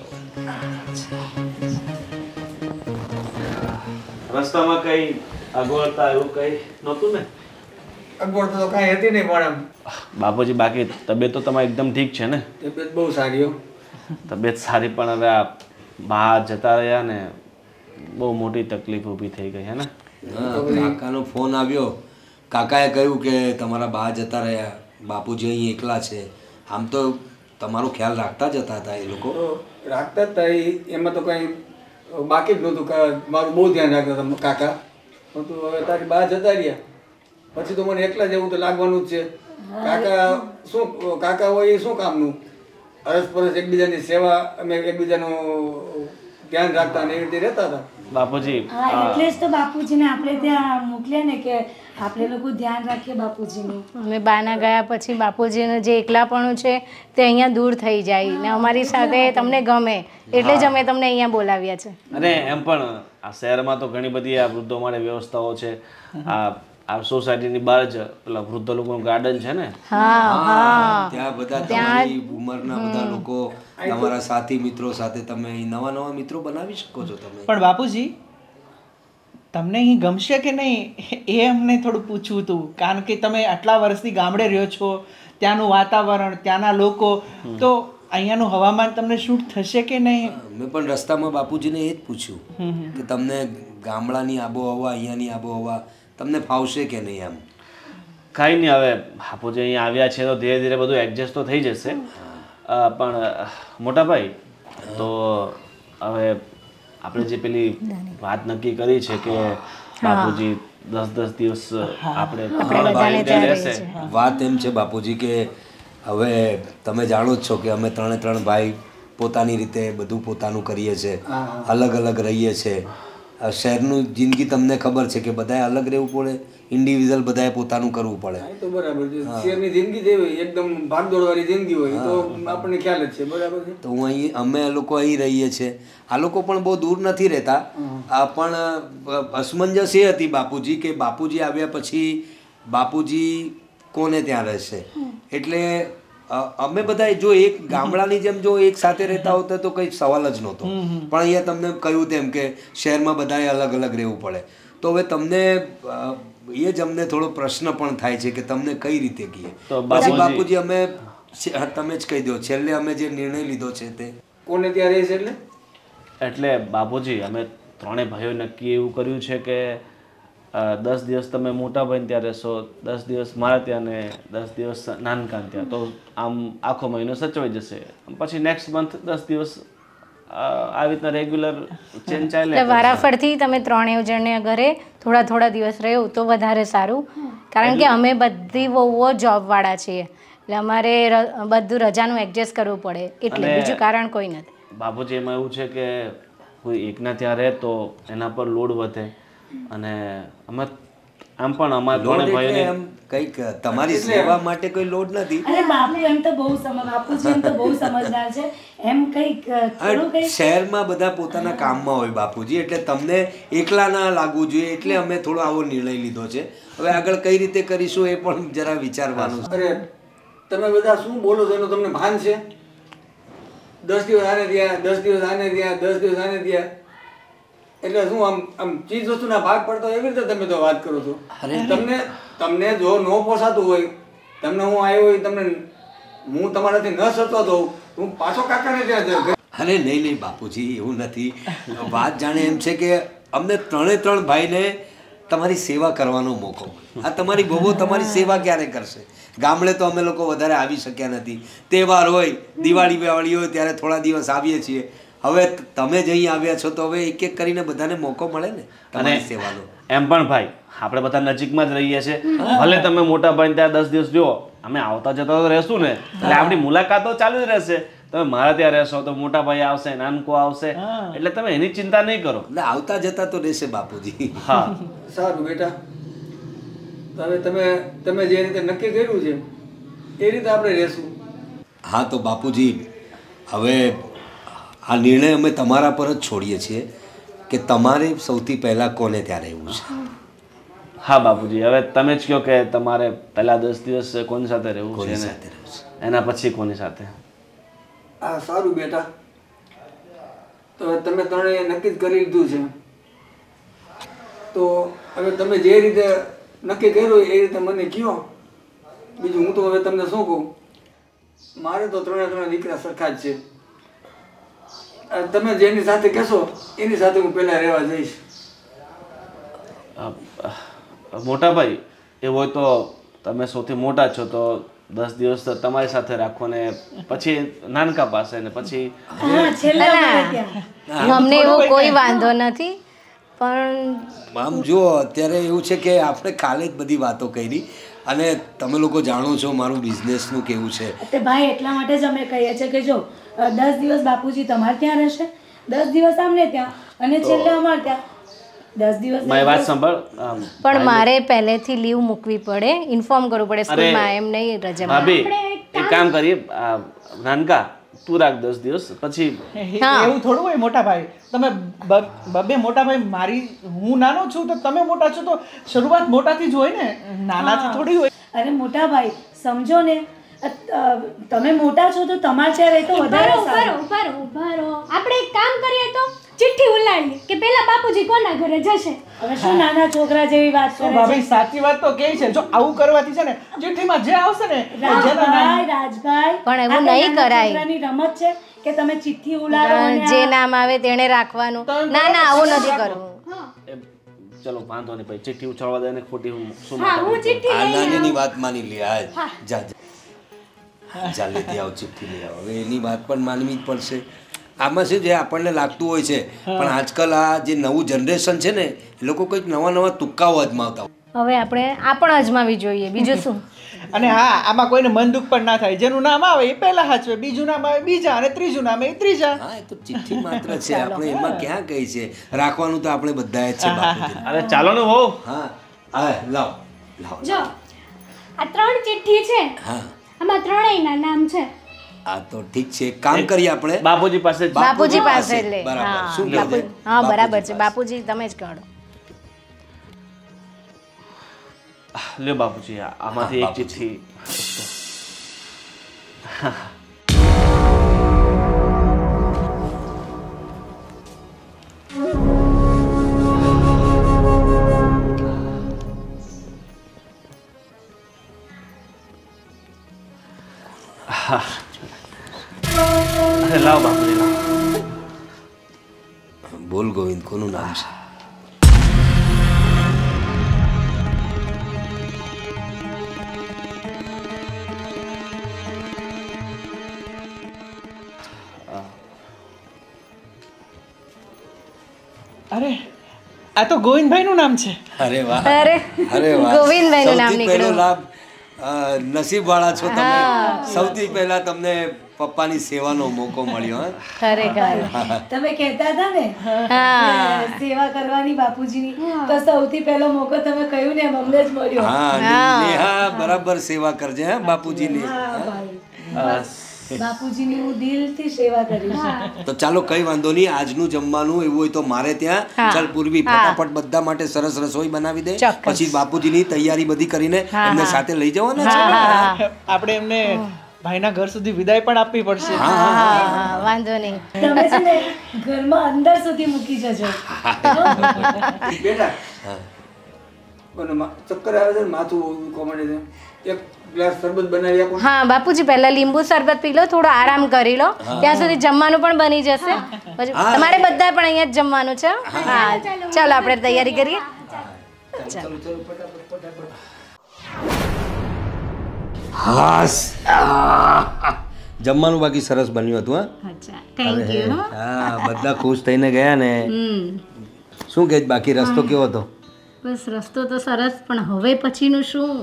રસ્તામાં કઈ અગવડતા એવું કઈ નહોતું ને? અગવડ તો કાંઈ હતી નહીં, પણ આમ બાપુજી બાકી તબિયત તો તમારી એકદમ ઠીક છે ને? તબિયત બહુ સારી હો. તબિયત સારી, પણ હવે આ બહાર જતા રહ્યા ને બહુ મોટી તકલીફ ઊભી થઈ ગઈ હે ને? હા, કાકાનો ફોન આવ્યો, કાકાએ કહ્યું કે તમારા બા જતા રહ્યા, બાપુજી અહીં એકલા છે. આમ તો તમારો ખ્યાલ રાખતા જતા હતા એ લોકો. તો રાખતા જ હતા એ, એમાં તો કંઈ બાકી જ નહોતું, મારું બહુ ધ્યાન રાખતા હતા કાકા. પરંતુ હવે તારી બા જતા રહ્યા પછી તો મને એકલા જેવું તો લાગવાનું જ છે. કાકા શું, કાકા હોય એ શું કામનું, અરસપરસ એકબીજાની સેવા, અમે એકબીજાનું ધ્યાન રાખતા અને એવી રીતે રહેતા હતા. બાપુજી હા એટલે જ તો બાપુજીને આપણે ત્યાં મોકલ્યા ને કે આપણે લોકો ધ્યાન રાખીએ બાપુજીનું. અમે બાના ગયા પછી બાપુજીનું જે એકલાપણું છે તે અહીંયા દૂર થઈ જાય ને અમારી સાથે તમને ગમે એટલે જ અમે તમને અહીંયા બોલાવ્યા છે. અને એમ પણ આ શહેરમાં તો ઘણી બધી આ વૃદ્ધો માટે વ્યવસ્થાઓ છે. આ આ સોસાયટીની બહાર જ પેલા વૃદ્ધ લોકોનું ગાર્ડન છે ને? હા હા ત્યાં બધા તમારી ઉંમરના બધા લોકો, તમારા સાથી મિત્રો સાથે તમે અહીં નવા નવા મિત્રો બનાવી શકો છો તમે. પણ બાપુજી તમને અહીં ગમશે કે નહીં એ અમને થોડું પૂછવું હતું, કારણ કે તમે આટલા વર્ષથી ગામડે રહ્યો છો, ત્યાંનું વાતાવરણ, ત્યાંના લોકો, તો અહીંયાનું હવામાન તમને શૂટ થશે કે નહીં? મેં પણ રસ્તામાં બાપુજીને એ જ પૂછ્યું કે તમને ગામડાની આબોહવા, અહીંયાની આબોહવા તમને ફાવશે કે નહીં એમ. કાંઈ નહીં, હવે બાપુજી અહીંયા આવ્યા છે તો ધીરે ધીરે બધું એડજસ્ટ તો થઈ જશે. અ, પણ મોટા ભાઈ તો હવે આપણે જે પેલી વાત નક્કી કરી છે કે બાપુજી દસ દસ દિવસ આપણે ત્રણ ભાઈ ત્યાં રહેશે. વાત એમ છે બાપુજી કે હવે તમે જાણો જ છો કે અમે ત્રણે ત્રણ ભાઈ પોતાની રીતે બધું પોતાનું કરીએ છીએ, અલગ અલગ રહીએ છીએ, આ શહેરનું જિંદગી તમને ખબર છે કે બધાએ અલગ રહેવું પડે, ઇન્ડિવિજ્યુઅલ બધાએ પોતાનું કરવું પડે. હા, એ તો બરાબર છે. શહેરની જિંદગી જેવી એકદમ ભાગદોડવાળી જિંદગી હોય તો આપણને ખ્યાલ જ છે. બરાબર છે. તો હું અહીં અમે લોકો અહીં રહીએ છીએ. આ લોકો પણ બહુ દૂર નથી રહેતા. આ પણ અસમંજસ એ હતી બાપુજી કે બાપુજી આવ્યા પછી બાપુજી કોને ત્યાં રહેશે. એટલે અમે બધા જો એક ગામડાની જેમ જો એક સાથે રહેતા હોતા તો કંઈ સવાલ જ નહોતો. પણ અહીંયા તમને કહ્યું તેમ કે શહેરમાં બધાએ અલગ અલગ રહેવું પડે. તો હવે તમને એ જ અમને થોડો પ્રશ્ન પણ થાય છે કે તમને કઈ રીતે કહીએ. પછી બાપુજી અમે તમે જ કહી દો છેલ્લે અમે જે નિર્ણય લીધો છે તે કોને ત્યાં રહે છે. એટલે એટલે બાપુજી અમે ત્રણેય ભાઈઓ નક્કી એવું કર્યું છે કે દસ દિવસ તમે મોટા ભાઈને ત્યાં રહેશો, દસ દિવસ મારા ત્યાં ને દસ દિવસ નાનકાન ત્યાં. તો આમ આખો મહિનો સચવાઈ જશે. પછી નેક્સ્ટ મંથ દસ દિવસ આવી રીતના રેગ્યુલર ચેન્જ ચાલે. એટલે વારાફરથી તમે ત્રણેય જણને ઘરે થોડા થોડા દિવસ રહ્યું તો વધારે સારું. કારણ કે અમે બધી વહુઓ જોબવાળા છીએ એટલે અમારે બધું રજાનું એડજસ્ટ કરવું પડે. એટલે બીજું કારણ કોઈ નથી. બાપુજી એમાં એવું છે કે કોઈ એકના ત્યાં રહે તો એના પર લોડ વધે. અને અમે આમ પણ અમારા ત્રણેય ભાઈઓને એમ કંઈક તમારી સેવા માટે કોઈ લોડ નથી. અરે બાપુ એમ તો બહુ સમજ બાપુજી એમ તો બહુ સમજદાર છે. એમ કંઈક થોડું કંઈક શહેરમાં બધા પોતાના કામમાં હોય બાપુજી, એટલે તમને એકલા ના લાગવું જોઈએ એટલે અમે થોડો આવો નિર્ણય લીધો છે. હવે આગળ કઈ રીતે કરીશું એ પણ જરા વિચારવાનું છે. અરે તમે બધા શું બોલો છો એનું તમને ભાન છે? દસ દિવસ આને ત્યાં, દસ દિવસ આને ત્યાં, દસ દિવસ આને ત્યાં, એટલે શું આમ આમ ચીજ વસ્તુના ભાગ પડતો એવી રીતે તમે તો વાત કરો છો. તમને તમને જો ન પોસાતું હોય, તમને હું આવ્યો હોય, તમને હું તમારાથી ન સતો તો હું પાછો કાકાને ત્યાં જ. અરે નહીં નહીં બાપુજી એવું નથી. વાત જાણે એમ છે કે અમને ત્રણે ત્રણ ભાઈને તમારી સેવા કરવાનો મોકો. આ તમારી બહુ તમારી સેવા ક્યારે કરશે? ગામડે તો અમે લોકો વધારે આવી શક્યા નથી. તહેવાર હોય, દિવાળી દિવાળી હોય ત્યારે થોડા દિવસ આવીએ છીએ. હવે તમે જ અહીં આવ્યા છો તો હવે એક એક કરીને બધાને મોકો મળે ને તમારી સેવાનો. એમ પણ ભાઈ આપણે બધા નજીકમાં જ રહીએ છીએ. ભલે તમે મોટા ભાઈ ત્યાં દસ દિવસ જુઓ, અમે આવતા જતા તો રહેશું ને, એટલે આપણી મુલાકાતો ચાલુ જ રહેશે. તમે મારા ત્યાં રહેશો તો મોટા ભાઈ આવશે, નાનકો આવશે, એટલે તમે એની ચિંતા નહીં કરો. એટલે આવતા જતા તો રહેશે બાપુજી. હા સારું બેટા. હવે તમે તમે જે રીતે નક્કી કર્યું છે એ રીતે આપણે રહેશું. હા તો બાપુજી હવે આ નિર્ણય અમે તમારા પર જ છોડીએ છીએ કે તમારે સૌથી પહેલાં કોને ત્યાં રહેવું છે. હા બાપુજી, હવે તમે જ કહો કે તમારે પહેલા દસ દિવસ કોની સાથે રહેવું છે કોની ને સાથે રહેવું છે. એના પછી કોની સાથે. હા સારું બેટા. તો તમે ત્રણેય નક્કી જ કરી લીધું છે. તો હવે તમે જે રીતે નક્કી કર્યું એ રીતે મને કહો. બીજું હું તો હવે તમને શું કહું, મારે તો ત્રણે ત્રણ દીકરા સરખા જ છે. તમે જેની સાથે કહેશો એની સાથે હું પહેલા રહેવા જઈશ. મોટા ભાઈ એવું હોય તો તમે સૌથી મોટા છો તો દસ દિવસ તમારી સાથે રાખો ને પછી નાનકા પાસે ને પછી અમને એવો કોઈ વાંધો નથી. પણ આમ જો અત્યારે એવું છે કે આપણે કાલે જ બધી વાતો કરી અને તમે લોકો જાણો છો મારું બિઝનેસનું કેવું છે. તે ભાઈ એટલા માટે જ અમે કહીએ છીએ કે જો દસ દિવસ બાપુજી તમારે ત્યાં રહેશે, દસ દિવસ અમને ત્યાં અને છેલ્લે અમારે ત્યાં દસ દિવસ. મારી વાત સાંભળ. પણ મારે પહેલેથી લીવ મૂકવી પડે, ઇન્ફોર્મ કરવું પડે સ્કૂલમાં, એમ નહીં રજા. ભાભી એક કામ કરીએ, નાનકા તું રાખ દસ દિવસ પછી. એવું થોડું હોય મોટા ભાઈ. તમે બબે મોટા ભાઈ, મારી હું નાનો છું તો તમે મોટા છો તો શરૂઆત મોટાથી જ હોય ને, નાનાથી થોડી હોય. અરે મોટા ભાઈ સમજો ને, તમે મોટા છો તો તમારે ત્યાં રહે તો વધારે સારું. ઉભા રહો ઉભા રહો. આપણે એક કામ કરીએ તો ચિઠ્ઠી ઉલાડીએ કે પેલા બાપુજી કોના ઘરે જશે. હવે શું નાના છોકરા જેવી વાત કરે છે? ભાભી સાચી વાત તો કે છે. જો આવું કરવાથી છે ને ચિઠ્ઠીમાં જે આવશે ને રાજભાઈ રાજભાઈ પણ એવું નહીં કરાય. છોકરાની રમત છે કે તમે ચિઠ્ઠી ઉલાડો, જે નામ આવે તેને રાખવાનું. ના ના આવું નથી કરવું. ચલો વાંધો નહીં ભાઈ, ચિઠ્ઠી ઉછાળવા દે ને ખોટી શું હા હું ચિઠ્ઠી આ લઈ નાનીની વાત માની લે. આ જા જા લેતી આવ ચિઠ્ઠી લઈ આવ. હવે એની વાત પણ માનવી જ પડશે. આમાં છે જે આપણને લાગતું હોય છે પણ આજકાલ આ જે નવું જનરેશન છે ને એ લોકો કંઈક નવા નવા તુક્કાઓ અજમાવતા હોય. હવે આપણે આ પણ અજમાવી જોઈએ. બીજું શું? અને હા આમાં કોઈને મન દુઃખ પણ ના થાય જેનું નામ આવે એ પહેલા હાચવે બીજું નામ આવે બીજા અને ત્રીજું નામ આવે એ ત્રીજા હા એ તો ચિઠ્ઠી માત્ર છે આપણે એમાં ક્યાં કહી છે રાખવાનું તો આપણે બધાએ જ છે બાપુજી અરે ચાલો ને હો હા હા લાવ લાવ જો આ ત્રણ ચિઠ્ઠી છે હા આમાં ત્રણેયના નામ છે આ તો ઠીક છે એક કામ કરીએ આપણે બાપુજી પાસે જ. બાપુજી પાસે લે બરાબર હા શું કહે છે બાપુ- હા બરાબર છે પાસે. બાપુજી તમે જ કાઢો લ્યો બાપુજી આ- આમાંથી હા, એક ચિઠ્ઠી અરે લાવ બાપુજી લાવ. બોલ ગોવિંદ કોનું નામ છે અરે આ તો ગોવિંદભાઈનું નામ છે અરે વાહ અરે અરે વાહ ગોવિંદભાઈનું નામ સૌથી પહેલો નીકળ્યું લાભ અ, નસીબવાળા છો તમે સૌથી પહેલા તમને પપ્પાની સેવાનો મોકો મળ્યો હા ખરેખર તમે કહેતા હતા ને હા કે સેવા કરવાની બાપુજીની તો સૌથી પહેલો મોકો તમે કહ્યું ને એમ અમને જ મળ્યો. હા ને- નેહા બરાબર સેવા કરજે હા બાપુજીની હા ભાઈ બાપુજીની હું દિલથી સેવા કરીશ. તો ચાલો કઈ વાંધો નહીં આજનું જમવાનું એવું હોય તો મારે ત્યાં ચાલ પૂર્વી ફટાફટ બધા માટે સરસ રસોઈ બનાવી દે ચોક્કસ. પછી બાપુજીની તૈયારી બધી કરીને એમને સાથે લઈ જવાના છે આપણે એમને ભાઈના ઘર સુધી વિદાય પણ આપવી પડશે હા હા વાંધો નહીં તમે છે ને ઘરમાં અંદર સુધી મૂકી જજો. બેટા મને મા- ચક્કર આવે છે ને માથું કોમેડી છે એક ગ્લાસ શરબત બનાવી આપો હા બાપુજી પહેલા લીંબુ શરબત પી લો થોડો આરામ કરી લો ત્યાં સુધી જમવાનું પણ બની જશે પછી તમારે બધા પણ અહીંયા જ જમવાનું છે હા ચાલો આપણે તૈયારી કરીએ હાસ આહ! જમવાનું બાકી સરસ બન્યું હતું હા અચ્છા થેન્ક યુ હા બધા ખુશ થઈને ગયા ને શું કહે બાકી રસ્તો કેવો હતો બસ રસ્તો તો સરસ પણ હવે પછીનું શું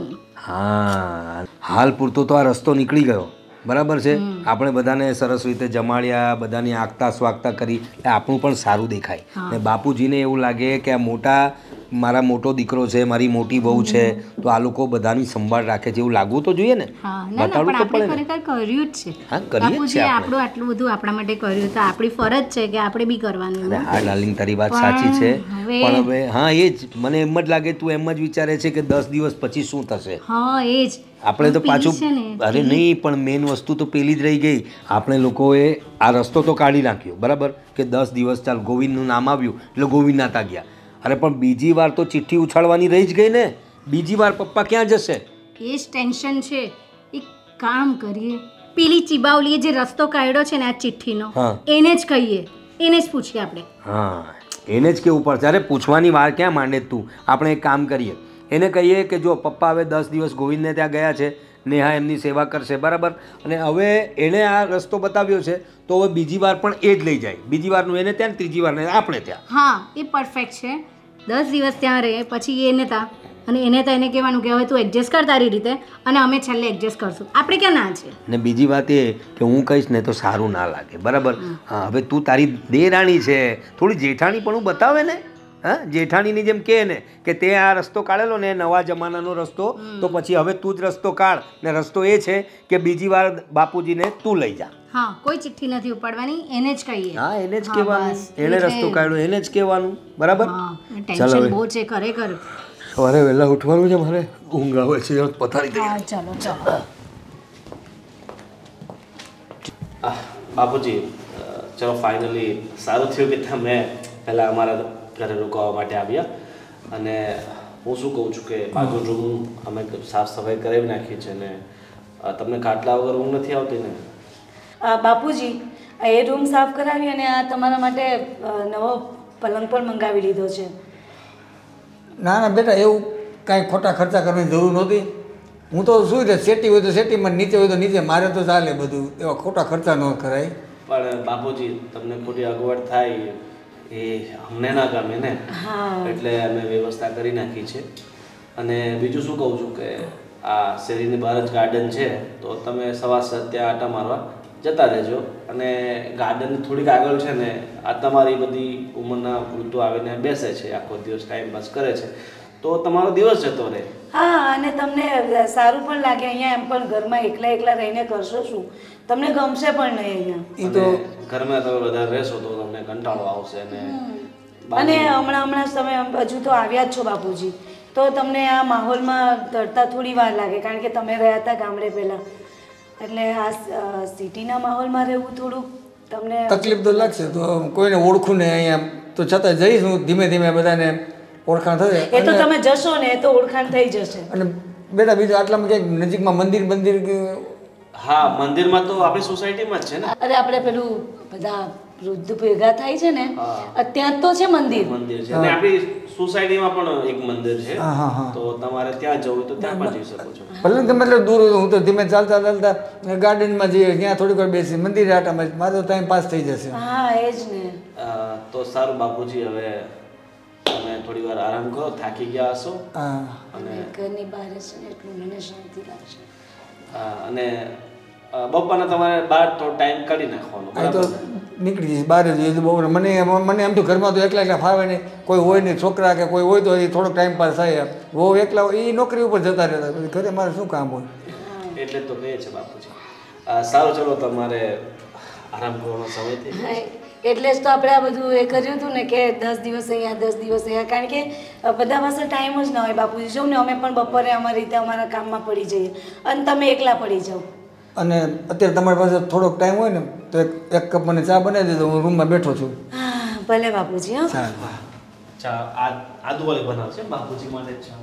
હા હાલ પૂરતો તો આ રસ્તો નીકળી ગયો બરાબર છે આપણે બધાને સરસ રીતે જમાડ્યા બધાની આગતા સ્વાગતા કરી એટલે આપણું પણ સારું દેખાય ને બાપુજીને એવું લાગે કે આ મોટા મારા મોટો દીકરો છે મારી મોટી બહુ છે તો આ લોકો બધાની સંભાળ રાખે છે એવું લાગવું તો જોઈએ ને હા ના ના પણ આપણે ખરેખર કર્યું જ છે હા કરીએ જ છે બાપુજીએ આપણે આપણું આટલું બધું આપણા માટે કર્યું તો આપણી ફરજ છે કે આપણે બી કરવાનું અરે હા ડાર્લિંગ તારી વાત સાચી છે હવે- પણ હવે હા એ જ મને એમ જ લાગે તું એમ જ વિચારે છે કે દસ દિવસ પછી શું થશે હા એ જ આપણે તો પેલી પાછું છે ને, અરે નહીં પણ મેઇન વસ્તુ તો પેલી જ રહી ગઈ આપણે લોકોએ આ રસ્તો તો કાઢી નાખ્યો બરાબર કે દસ દિવસ ચાલ ગોવિંદનું નામ આવ્યું એટલે ગોવિંદ નાતા ગયા અરે પણ બીજી વાર તો ચિઠ્ઠી ઉછાળવાની રહી જ ગઈ ને બીજી વાર પપ્પા ક્યાં જશે એ જ ટેન્શન છે એક કામ કરીએ પેલી ચીબાવલીએ જે રસ્તો કાઢ્યો છે ને આ ચિઠ્ઠીનો હા. એને જ કહીએ એને જ પૂછીએ આપણે હા એને જ કેવું પડશે અરે પૂછવાની વાર ક્યાં માંડે તું આપણે એક કામ કરીએ એને કહીએ કે જો પપ્પા હવે દસ દિવસ ગોવિંદને ત્યાં ગયા છે નેહા એમની સેવા કરશે બરાબર અને હવે એણે આ રસ્તો બતાવ્યો છે તો હવે બીજી વાર પણ એ જ લઈ જાય બીજી વારનું એને ત્યાં ને ત્રીજી વારને આપણે ત્યાં હા એ પરફેક્ટ છે દસ દિવસ ત્યાં રહે પછી એને ત્યાં અને એને તો એને કહેવાનું કે હવે તું એડજસ્ટ કર તારી રીતે અને અમે છેલ્લે એડજસ્ટ કરશું આપણે ક્યાં ના છે ને બીજી વાત એ કે હું કહીશ ને તો સારું ના લાગે બરાબર હા હવે તું તારી દેરાણી છે થોડી જેઠાણી પણ હું બતાવે ને હા જેઠાણીની જેમ કહે ને કે તે આ રસ્તો કાઢેલો ને નવા જમાનાનો રસ્તો તો પછી હવે તું જ રસ્તો કાઢ ને રસ્તો એ છે કે બીજી વાર બાપુજીને તું લઈ જા હા કોઈ ચિઠ્ઠી નથી ઉપાડવાની એને જ કહીએ હા એને જ હા, કહેવાનું બસ. એને એટલે- રસ્તો કાઢ્યો એને જ કહેવાનું બરાબર હા ચાલો ટેન્શન હવે. બહુ છે ખરેખર સવારે વહેલા ઉઠવાનું છે મારે ઊંઘ આવે છે પથારી દઈ હા ચાલો ચાલો આહ, બાપુજી અ, ચલો ફાઇનલી સારું થયું કે તમે પહેલાં અમારા ઘરે રોકાવા માટે આવ્યા અને હું શું કહું છું કે બાજુ રૂમ અમે સાફ સફાઈ કરાવી નાખી છે ને અ, તમને ખાટલા વગર ઊંઘ નથી આવતી ને આ બાપુજી આ એ રૂમ સાફ કરાવી અને આ તમારા માટે અ, નવો પલંગ પણ મંગાવી લીધો છે. ના ના બેટા એવું કાંઈ ખોટા ખર્ચા કરવાની જરૂર નહોતી હું તો શું છે સેટી હોય તો સેટીમાં નીચે હોય તો નીચે મારે તો ચાલે બધું એવા ખોટા ખર્ચા ન કરાય પણ બાપુજી તમને ખોટી અગવડ થાય એ અમને ના ગમે ને હા એટલે અમે વ્યવસ્થા કરી નાખી છે અને બીજું શું કહું છું કે આ શેરીની બહાર જ ગાર્ડન છે, તો તમે સવાર સાંજ ત્યાં આટા મારવા જતા રહેજો. અને ગાર્ડનની થોડીક આગળ છે ને આ તમારી બધી ઉંમરના વૃદ્ધો આવીને બેસે છે, આખો દિવસ ટાઈમ પાસ કરે છે, તો તમારો દિવસ જતો રહે. હા, અને તમને સારું પણ લાગે. અહીંયા એમ પણ ઘરમાં એકલા એકલા રહીને કરશો શું? તમને ગમશે પણ નહીં અહીંયા. એ તો ઘરમાં તમે વધારે રહેશો તો તમને કંટાળો આવશે. અને અને હમણાં હમણાં તમે હજુ તો આવ્યા જ છો બાપુજી, તો તમને આ માહોલમાં તરતા થોડી વાર લાગે, કારણ કે તમે રહ્યા હતા ગામડે પહેલાં. એટલે આ સિટીના માહોલમાં રહેવું થોડુંક તમને તકલીફ તો લાગશે. તો કોઈને ઓળખું ને અહીંયા, તો છતાં જઈશ હું ધીમે ધીમે બધાને ઓળખાણ થશે. એ તો તમે જશો ને એ તો ઓળખાણ થઈ જશે. અને બેટા બીજું આટલામાં ક્યાંક નજીકમાં મંદિર મંદિર હા, મંદિરમાં તો આપણી સોસાયટીમાં જ છે ને. અરે આપણે પેલું બધા વૃદ્ધ ભેગા થાય છે ને, ત્યાં તો છે મંદિર. મંદિર છે અને આપણી સોસાયટીમાં પણ એક મંદિર છે, તો તમારે ત્યાં જવું તો ત્યાં પણ જઈ શકો છો. ભલે તમે એટલે દૂર, હું તો ધીમે ચાલતા ચાલતા ગાર્ડનમાં જઈએ, ત્યાં થોડીક વાર બેસી મંદિર આટામાં મારો તો ટાઈમ પાસ થઈ જશે. હા, એ જ ને. તો સારું બાપુજી, હવે તમે થોડી વાર આરામ કરો, થાકી ગયા હશો. અને ઘરની બહાર છે ને એટલું મને શાંતિ લાગશે. અને બપોરના તમારે બહાર થોડો ટાઈમ કાઢી નાખવાનો. આ તો નીકળી જઈશ બહાર જ. બહુ મને મને એમ તો ઘરમાં તો એકલા એકલા ફાવે નહીં, કોઈ હોય નહીં, છોકરા કે કોઈ હોય તો એ થોડોક ટાઈમ પાસ થાય. બહુ એકલા હોય એ નોકરી ઉપર જતા રહેતા, પછી ઘરે મારે શું કામ હોય. એટલે તો કહે છે બાપુજી. સારું, ચલો તમારે આરામ કરવાનો સમય થઈ ગયો. એટલે જ તો આપણે આ બધું એ કર્યું હતું ને કે દસ દિવસ અહીંયા દસ દિવસ અહીંયા, કારણ કે બધા પાસે ટાઈમ જ ના હોય બાપુજી. જો ને અમે પણ બપોરે અમારી રીતે અમારા કામમાં પડી જઈએ અને તમે એકલા પડી જાઓ. અને અત્યારે તમારી પાસે થોડોક ટાઈમ હોય ને તો એક એક કપ મને ચા બનાવી દેજો, હું રૂમમાં બેઠો છું. હા, ભલે બાપુજી. હા, ચા આદુવાળી બનાવશે બાપુજી માટે ચા.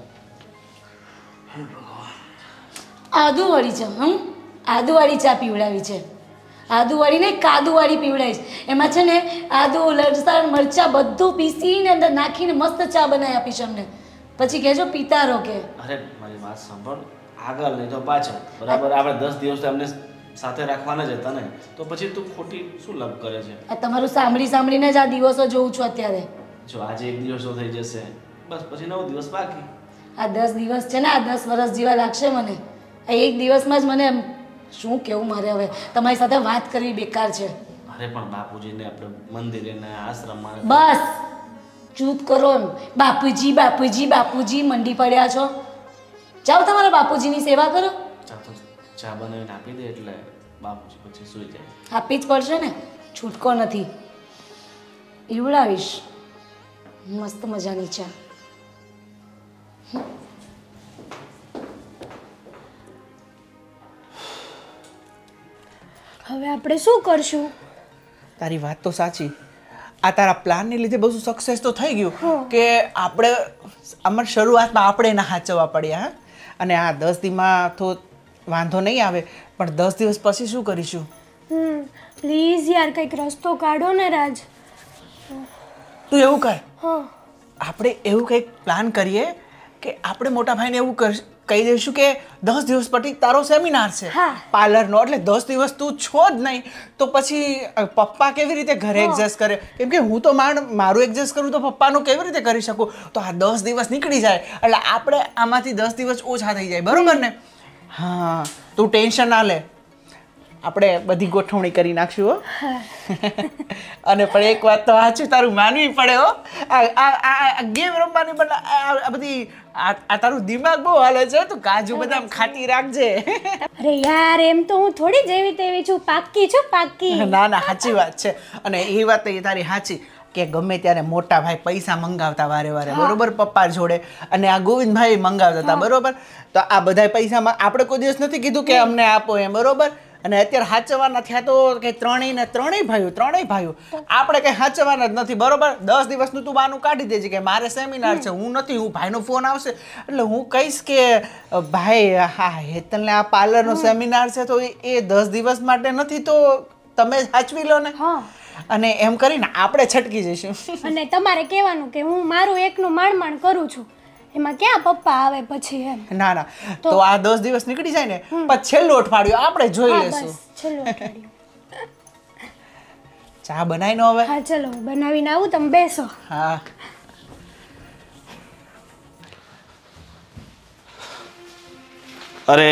આદુવાળી ચા? હમ, આદુવાળી ચા પીવડાવી છે. આદુવાળી ને કાદુવાળી પીવડાવીશ. એમાં છે ને આદુ, લસણ, મરચાં બધું પીસીને અંદર નાખીને મસ્ત ચા બનાવી આપીશ અમને. પછી કહેજો પીતા રહો કે. અરે મારી વાત સાંભળ, આગળ નહીં તો પાછળ, બરાબર? આપણે દસ દિવસ તો એમને સાથે રાખવાના જ હતા ને, તો પછી તું ખોટી શું લપ કરે છે? આ તમારું સાંભળી સાંભળીને જ આ દિવસો જોઉં છું અત્યારે. જો આજે એક દિવસ તો થઈ જશે, બસ પછી નવ દિવસ બાકી. આ દસ દિવસ છે ને, આ દસ વર્ષ જેવા લાગશે મને. આ એક દિવસમાં જ મને શું કેવું મારે હવે તમારી સાથે વાત કરવી બેકાર છે. અરે પણ બાપુજીને આપણે મંદિરે ને આશ્રમમાં. બસ ચૂપ કરો. બાપુજી બાપુજી બાપુજી મંડી પડ્યા છો. જાઓ તમારા બાપુજીની સેવા કરો. ચા તો ચા બનાવીને આપી દે એટલે બાપુજી પછી સૂઈ જાય. આપી જ પડશે ને, છૂટકો નથી. ઈવડાવીશ મસ્ત મજાની ચા. હવે આપણે શું કરશું? તારી વાત તો સાચી. આ તારા પ્લાનને લીધે બધું સક્સેસ તો થઈ ગયું કે આપણે અમારી શરૂઆતમાં આપણે ના હાચવવા પડ્યા. હા, અને આ દસ દિવસમાં તો વાંધો નહીં આવે, પણ દસ દિવસ પછી શું કરીશું? હમ પ્લીઝ યાર કંઈક રસ્તો કાઢો ને રાજ. તું એવું કર, હા, આપણે એવું કંઈક પ્લાન કરીએ કે આપણે મોટા ભાઈને એવું કર કહી દઈશું કે દસ દિવસ પછી તારો સેમિનાર છે પાર્લરનો, એટલે દસ દિવસ તું છો જ નહીં, તો પછી પપ્પા કેવી રીતે ઘરે એડજસ્ટ કરે? કેમ કે હું તો મારું એડજસ્ટ કરું તો પપ્પાનું કેવી રીતે કરી શકું? તો આ દસ દિવસ નીકળી જાય એટલે આપણે આમાંથી દસ દિવસ ઓછા થઈ જાય, બરોબર ને? હા, તું ટેન્શન ના લે, આપણે બધી ગોઠવણી કરી નાખશું હો. અને પણ એક વાત તો સાચું તારું માનવી પડે હો, આ ગેમ રમવાની બદલે આ બધી આ તારું દિમાગ બહુ હાલે છે, તું કાજુ બદામ ખાતી રાખજે. અરે યાર એમ તો હું થોડી જેવી તેવી છું, પાક્કી છું પાક્કી. ના ના સાચી વાત છે. અને એ વાત તો તારી સાચી કે ગમે ત્યારે મોટા ભાઈ પૈસા મંગાવતા વારે વારે, બરોબર, પપ્પા જોડે, અને આ ગોવિંદભાઈ મંગાવતા હતા, બરોબર. તો આ બધા પૈસામાં આપણે કોઈ દિવસ નથી કીધું કે અમને આપો એમ, બરોબર. અને અત્યારે હાચવાના થયા તો કે ત્રણેય ને ત્રણેય ભાઈઓ ત્રણેય ભાઈઓ આપણે કંઈ હાચવાના જ નથી, બરોબર. દસ દિવસનું તું બાનું કાઢી દેજે કે મારે સેમિનાર છે, હું નથી, હું ભાઈનો ફોન આવશે એટલે હું કહીશ કે ભાઈ હા હેતલને આ પાર્લરનો સેમિનાર છે તો એ દસ દિવસ માટે નથી, તો તમે સાચવી લો ને. અને એમ કરીને આપણે છટકી જઈશું. અને તમારે કહેવાનું કે હું મારું એકનું માણ માણ કરું છું, એમાં ક્યાં પપ્પા આવે પછી એમ. ના ના, તો આ દસ દિવસ નીકળી જાય ને પછી છેલ્લું અઠવાડિયું આપણે જોઈ લેશું. છેલ્લું અઠવાડિયું. ચા બનાવી નો હવે? હા ચલો બનાવીને આવું, તમે બેસો. હા. અરે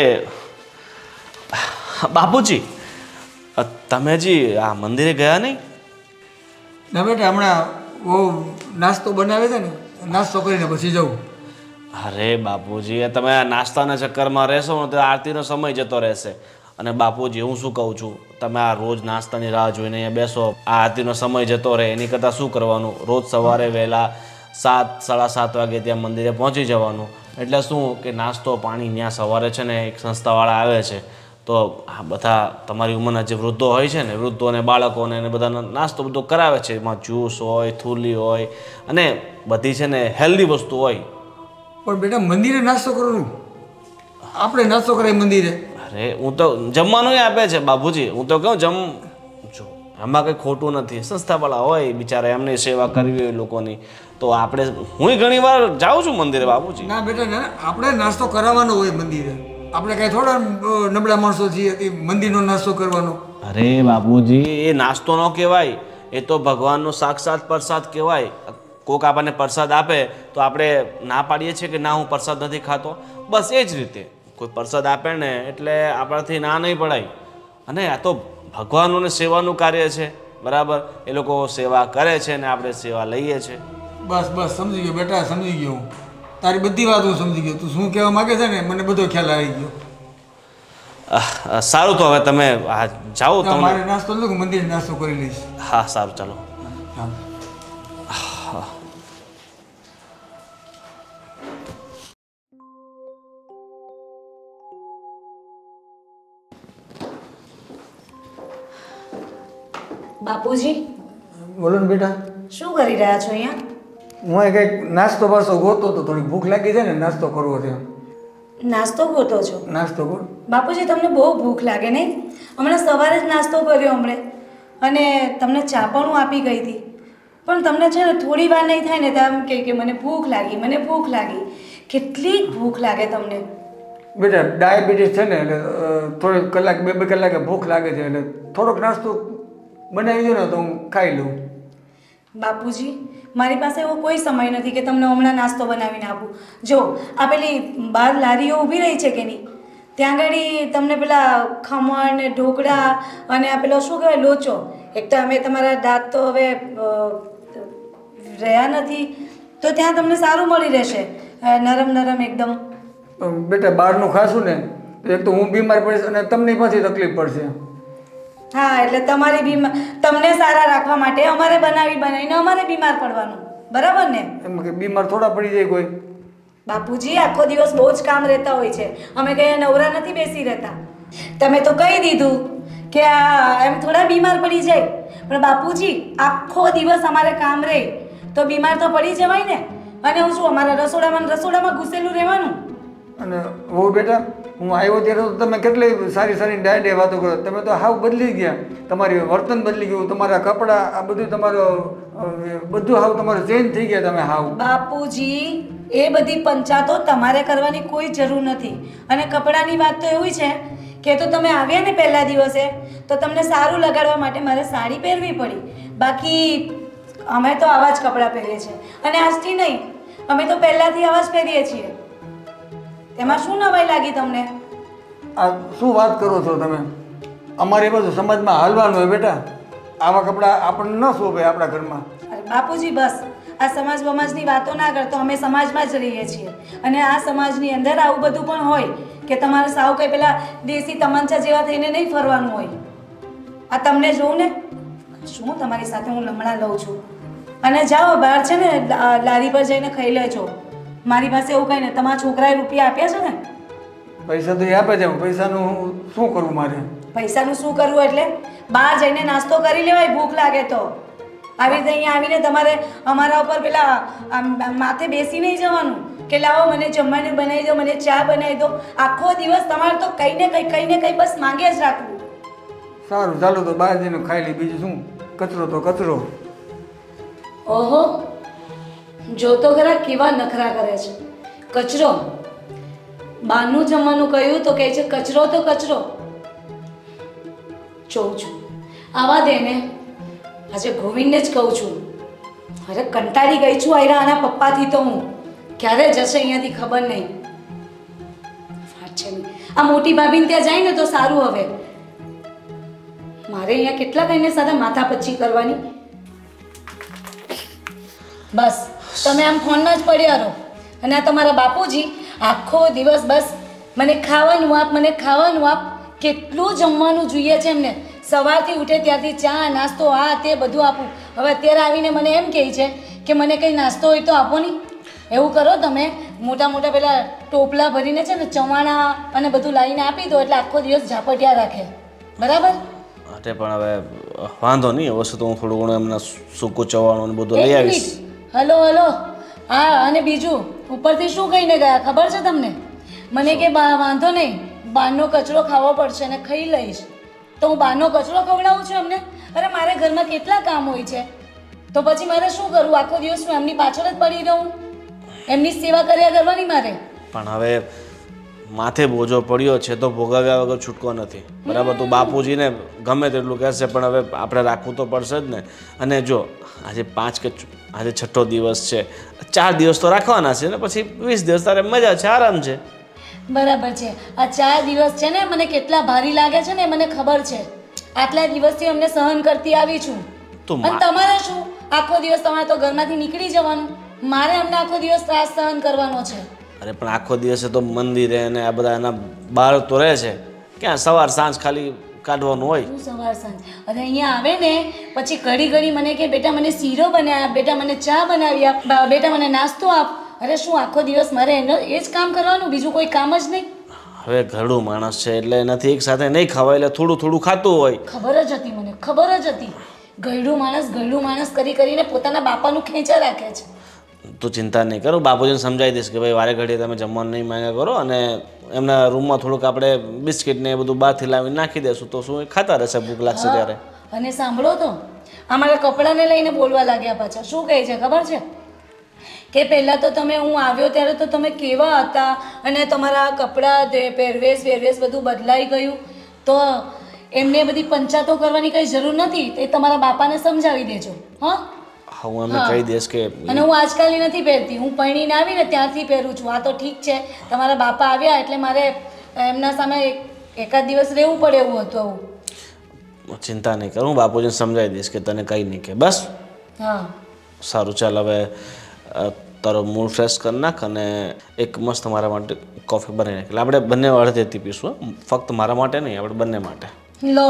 બાપુજી, તમે હજી આ મંદિરે ગયા નહીં? ના બેટા, હમણાં બહુ નાસ્તો બનાવે છે ને, નાસ્તો કરીને પછી જવું. અરે બાપુજી, તમે આ નાસ્તાના ચક્કરમાં રહેશો ને તો આરતીનો સમય જતો રહેશે. અને બાપુજી, હું શું કહું છું, તમે આ રોજ નાસ્તાની રાહ જોઈને અહીંયા બેસો, આ આરતીનો સમય જતો રહે એની કરતાં શું કરવાનું, રોજ સવારે વહેલા સાત સાડા સાત વાગે ત્યાં મંદિરે પહોંચી જવાનું. એટલે શું કે નાસ્તો પાણી ત્યાં સવારે છે ને એક સંસ્થાવાળા આવે છે, તો આ બધા તમારી ઉંમરના જે વૃદ્ધો હોય છે ને, વૃદ્ધો અને બાળકોને એને બધાનો નાસ્તો બધો કરાવે છે. એમાં જ્યુસ હોય, થૂલી હોય અને બધી છે ને હેલ્ધી વસ્તુ હોય. પણ બેટા, મંદિરે નાસ્તો કરવાનું, આપણે નાસ્તો કરાય મંદિરે? અરે હું તો જમવાનું આપે છે બાપુજી. હું તો કહું જમ જો એમાં કંઈ ખોટું નથી. સંસ્થાવાળા હોય બિચારા, એમની સેવા કરવી હોય લોકોની, તો આપણે હું ઘણી વાર જાઉં છું મંદિરે બાપુજી. ના બેટા, ના, આપણે નાસ્તો કરાવવાનો હોય મંદિરે. આપણે કાંઈ થોડા નબળા માણસો છીએ કે મંદિરનો નાસ્તો કરવાનો? અરે બાપુજી, એ નાસ્તો ન કહેવાય, એ તો ભગવાનનો સાક્ષાત પ્રસાદ કહેવાય. કોક આપણને પ્રસાદ આપે તો આપણે ના પાડીએ છીએ કે ના, હું પ્રસાદ નથી ખાતો. બસ એ જ રીતે કોઈ પ્રસાદ આપે ને એટલે આપણાથી ના નહીં પડાય. અને આ તો ભગવાનોને સેવાનું કાર્ય છે, બરાબર? એ લોકો સેવા કરે છે ને આપણે સેવા લઈએ છીએ. બસ બસ સમજી ગયો બેટા, સમજી ગયો હું. તારી બધી વાત હું સમજી ગયો. તું શું કહેવા માગે છે ને મને બધો ખ્યાલ આવી ગયો. આહ, સારું, તો હવે તમે આ જાઓ. તમે મારે નાસ્તો લો, મંદિરે નાસ્તો કરી લઈશ. હા સારું, ચાલો. હા. બાપુજી, બોલો ને બેટા. શું કરી રહ્યા છો અહીંયા? હું અહીં કંઈક નાસ્તો બાસ્તો ગોતો તો, થોડીક ભૂખ લાગી છે ને, નાસ્તો કરવો છે. નાસ્તો ગોતો છો? નાસ્તો કર. બાપુજી, તમને બહુ ભૂખ લાગે નહીં? હમણાં સવારે જ નાસ્તો કર્યો હમણે, અને તમને ચા પણ હું આપી ગઈ હતી, પણ તમને છે ને થોડી વાર નહીં થાય ને તો એમ કહે કે મને ભૂખ લાગી, મને ભૂખ લાગી. કેટલી ભૂખ લાગે તમને? બેટા, ડાયાબિટીસ છે ને એટલે થોડીક કલાક બે બે કલાકે ભૂખ લાગે છે, એટલે થોડોક નાસ્તો બનાવી દો ને તો હું ખાઈ લઉં. બાપુજી, મારી પાસે એવો કોઈ સમય નથી કે તમને હમણાં નાસ્તો બનાવીને આપું. જો આ પેલી બાર લારીઓ ઊભી રહી છે કે નહીં, ત્યાં આગળ તમને પેલા ખમણ ને ઢોકળા અને આ પેલો શું કહેવાય લોચો, એક તો અમે તમારા દાંત તો હવે રહ્યા નથી, તો ત્યાં તમને સારું મળી રહેશે, નરમ નરમ એકદમ. બેટા, બહારનું ખાશું ને એક તો હું બીમાર પડીશ અને તમને પાછી તકલીફ પડશે. હા, એટલે તમારી બીમાર તમને સારા રાખવા માટે અમારે બનાવી બનાવીને અમારે બીમાર પડવાનું, બરાબર ને? એમ કે બીમાર થોડા પડી જાય કોઈ? બાપુજી, આખો દિવસ બહુ જ કામ રહેતા હોય છે, અમે કઈ નવરા નથી બેસી રહેતા. તમે તો કહી દીધું કે આ એમ થોડા બીમાર પડી જાય, પણ બાપુજી આખો દિવસ અમારે કામ રહે તો બીમાર તો પડી જવાય ને. અને હું શું અમારા રસોડામાં રસોડામાં ઘૂસેલું રહેવાનું? અને હો બેટા, હું આવ્યો ત્યારે તો તમે કેટલી સારી સારી ડાયડે વાતો કરો. તમે તો હાવ બદલી ગયા, તમારી વર્તન બદલી ગયું, તમારા કપડાં આ બધું તમારું બધું હાવ તમારું ચેન્જ થઈ ગયા તમે હાવ. બાપુજી, એ બધી પંચાતો તમારે કરવાની કોઈ જરૂર નથી. અને કપડાની વાત તો એવી છે કે તો તમે આવ્યા ને પહેલા દિવસે તો તમને સારું લગાડવા માટે મારે સાડી પહેરવી પડી, બાકી અમે તો આવા જ કપડાં પહેરીએ છીએ. અને આજથી નહીં, અમે તો પહેલાંથી આવા જ પહેરીએ છીએ. તેમાં શું નવાઈ લાગી તમને? આ શું વાત કરો છો તમે? અમારે બધું સમાજમાં હાલવાનું હોય બેટા, આવા કપડાં આપણને ન શોભે આપણા ઘરમાં. અરે બાપુજી, બસ આ સમાજ બમાજની વાતો ના કરતો, અમે સમાજમાં જ રહીએ છીએ. અને આ સમાજની અંદર આવું બધું પણ હોય કે તમારે સાવ કંઈ પેલા દેશી તમંચા જેવા થઈને નહીં ફરવાનું હોય. આ તમને જોઉં ને શું તમારી સાથે હું લમણા લઉં છું. અને જાઓ બહાર છે ને લારી પર જઈને ખાઈ લેજો. મારી પાસે એવું કંઈ નહીં. તમારા છોકરાએ રૂપિયા આપ્યા છે ને? પૈસા તો એ આપે છે, પૈસાનું શું કરવું મારે? પૈસાનું શું કરવું એટલે બહાર જઈને નાસ્તો કરી લેવાય ભૂખ લાગે તો. આવી રીતે અહીંયા આવીને તમારે અમારા ઉપર પેલા માથે બેસી નહીં જવાનું કે લાવો મને જમવાનું બનાવી દો, મને ચા બનાવી દો. આખો દિવસ તમારે તો કંઈ ને કંઈ કંઈ ને કંઈ બસ માંગે જ રાખવું. સારું, ચાલો તો બહાર જઈને ખાઈ લઈ, બીજું શું? કચરો તો કચરો. ઓહો, જો તો ખરા કેવા નખરા કરે છે. કચરો, બહારનું જમવાનું કહ્યું તો કહે છે કચરો તો કચરો. જોઉં છું, આવા દે ને. આજે ગોવિંદને જ કહું છું, અરે કંટાળી ગઈ છું આયરા આના પપ્પાથી તો હું. ક્યારે જશે અહીંયાથી ખબર નહીં. વાત છે નહીં. આ મોટી ભાભીને ત્યાં જાય ને તો સારું. હવે મારે અહીંયા કેટલા કઈને સાથે માથાપચ્ચી કરવાની. બસ તમે આમ ફોનમાં જ પડ્યા રહો. અને આ તમારા બાપુજી આખો દિવસ બસ મને ખાવાનું આપ, મને ખાવાનું આપ. કેટલું જમવાનું જોઈએ છે એમને. સવારથી ઉઠે ત્યારથી ચા નાસ્તો આ તે બધું આપું. હવે અત્યારે આવીને મને એમ કહે છે કે મને કંઈ નાસ્તો હોય તો આપો નહીં. એવું કરો તમે, મોટા મોટા પેલા ટોપલા ભરીને છે ને ચવાણા અને બધું લાવીને આપી દો એટલે આખો દિવસ ઝાપટિયા રાખે. બરાબર? અરે પણ હવે વાંધો નહીં, હવે તો હું થોડું ઘણું એમના સૂકું ચવાણું ને બધું લઈ આવીશ. હલો હલો હા, અને બીજું ઉપરથી શું કહીને ગયા ખબર છે તમને? મને કે બા વાંધો નહીં, બહારનો કચરો ખાવો પડશે ને ખાઈ લઈશ. તો હું બહારનો કચરો ખવડાવું છું એમને? અરે મારે ઘરમાં કેટલા કામ હોય છે, તો પછી મારે શું કરવું? આખો દિવસ હું એમની પાછળ જ પડી રહું? એમની સેવા કર્યા કરવાની મારે. પણ હવે માથે બોજો પડ્યો છે તો ભોગવ્યા વગર છૂટકો નથી. બરાબર? તો બાપુજીને ગમે તેટલું કહેશે પણ હવે આપણે રાખવું તો પડશે જ ને. અને જો આજે પાંચ કે આજે છઠ્ઠો દિવસ છે, ચાર દિવસ તો રાખવાના છે ને પછી વીસ દિવસ તારે મજા છે, આરામ છે. બરાબર છે. આ ચાર દિવસ છે ને મને કેટલા ભારી લાગે છે ને મને ખબર છે. આટલા દિવસથી અમને સહન કરતી આવી છું. અને તમારે શું, આખો દિવસ તમારે તો ઘરમાંથી નીકળી જવાનું, મારે અમને આખો દિવસ ત્રાસ સહન કરવાનો છે. અરે પણ આખો દિવસે તો મંદિરે અને આ બધા એના બહાર તો રહે છે, ક્યાં સવાર સાંજ ખાલી કાઢવાનું હોય. સવાર સાંજ અને અહીંયા આવે ને પછી ઘડી ઘડી મને કે બેટા મને શીરો બનાવી આપ, બેટા મને ચા બનાવી આપ, બેટા મને નાસ્તો આપ. અરે શું આખો દિવસ મારે એનો એ જ કામ કરવાનું, બીજું કોઈ કામ જ નહીં? હવે ઘરડું માણસ છે એટલે એનાથી એક સાથે નહીં ખાવાય એટલે થોડું થોડું ખાતું હોય. ખબર જ હતી મને, ખબર જ હતી. ઘરડું માણસ ઘરડું માણસ કરી કરીને પોતાના બાપાનું ખેંચા રાખે છે. તું ચિંતા નહીં કરો, બાપુજીને સમજાવી દઈશ કે ભાઈ વારે ઘડીએ તમે જમવાનું નહીં માંગ્યા કરો અને એમના રૂમમાં થોડુંક આપણે બિસ્કિટ ને એ બધું બહારથી લાવીને નાખી દેશું તો શું ખાતા રહેશે ભૂખ લાગશે ત્યારે. અને સાંભળો તો અમારા કપડાને લઈને બોલવા લાગ્યા પાછા. શું કહે છે ખબર છે કે પહેલાં તો તમે હું આવ્યો ત્યારે તો તમે કેવા હતા અને તમારા કપડાં પહેરવેશ પહેરવેશ બધું બદલાઈ ગયું, તો એમને બધી પંચાતો કરવાની કંઈ જરૂર નથી. તે તમારા બાપાને સમજાવી દેજો. હા હું એમને કહી દઈશ કે અને હું આજકાલની નથી પહેરતી, હું પરણીને આવીને ત્યારથી પહેરું છું. આ તો ઠીક છે તમારા બાપા આવ્યા એટલે મારે એમના સામે એકાદ દિવસ રહેવું પડે એવું હતું. આવું ચિંતા નહીં કરું, હું બાપુજીને સમજાવી દઈશ કે તને કંઈ નહીં કે બસ. હા સારું, ચાલ હવે તારો મૂડ ફ્રેશ કરી નાખ અને એક મસ્ત મારા માટે કોફી બનાવી નાખ. એટલે આપણે બંને અડધેથી પીશું, ફક્ત મારા માટે નહીં, આપણે બંને માટે. લો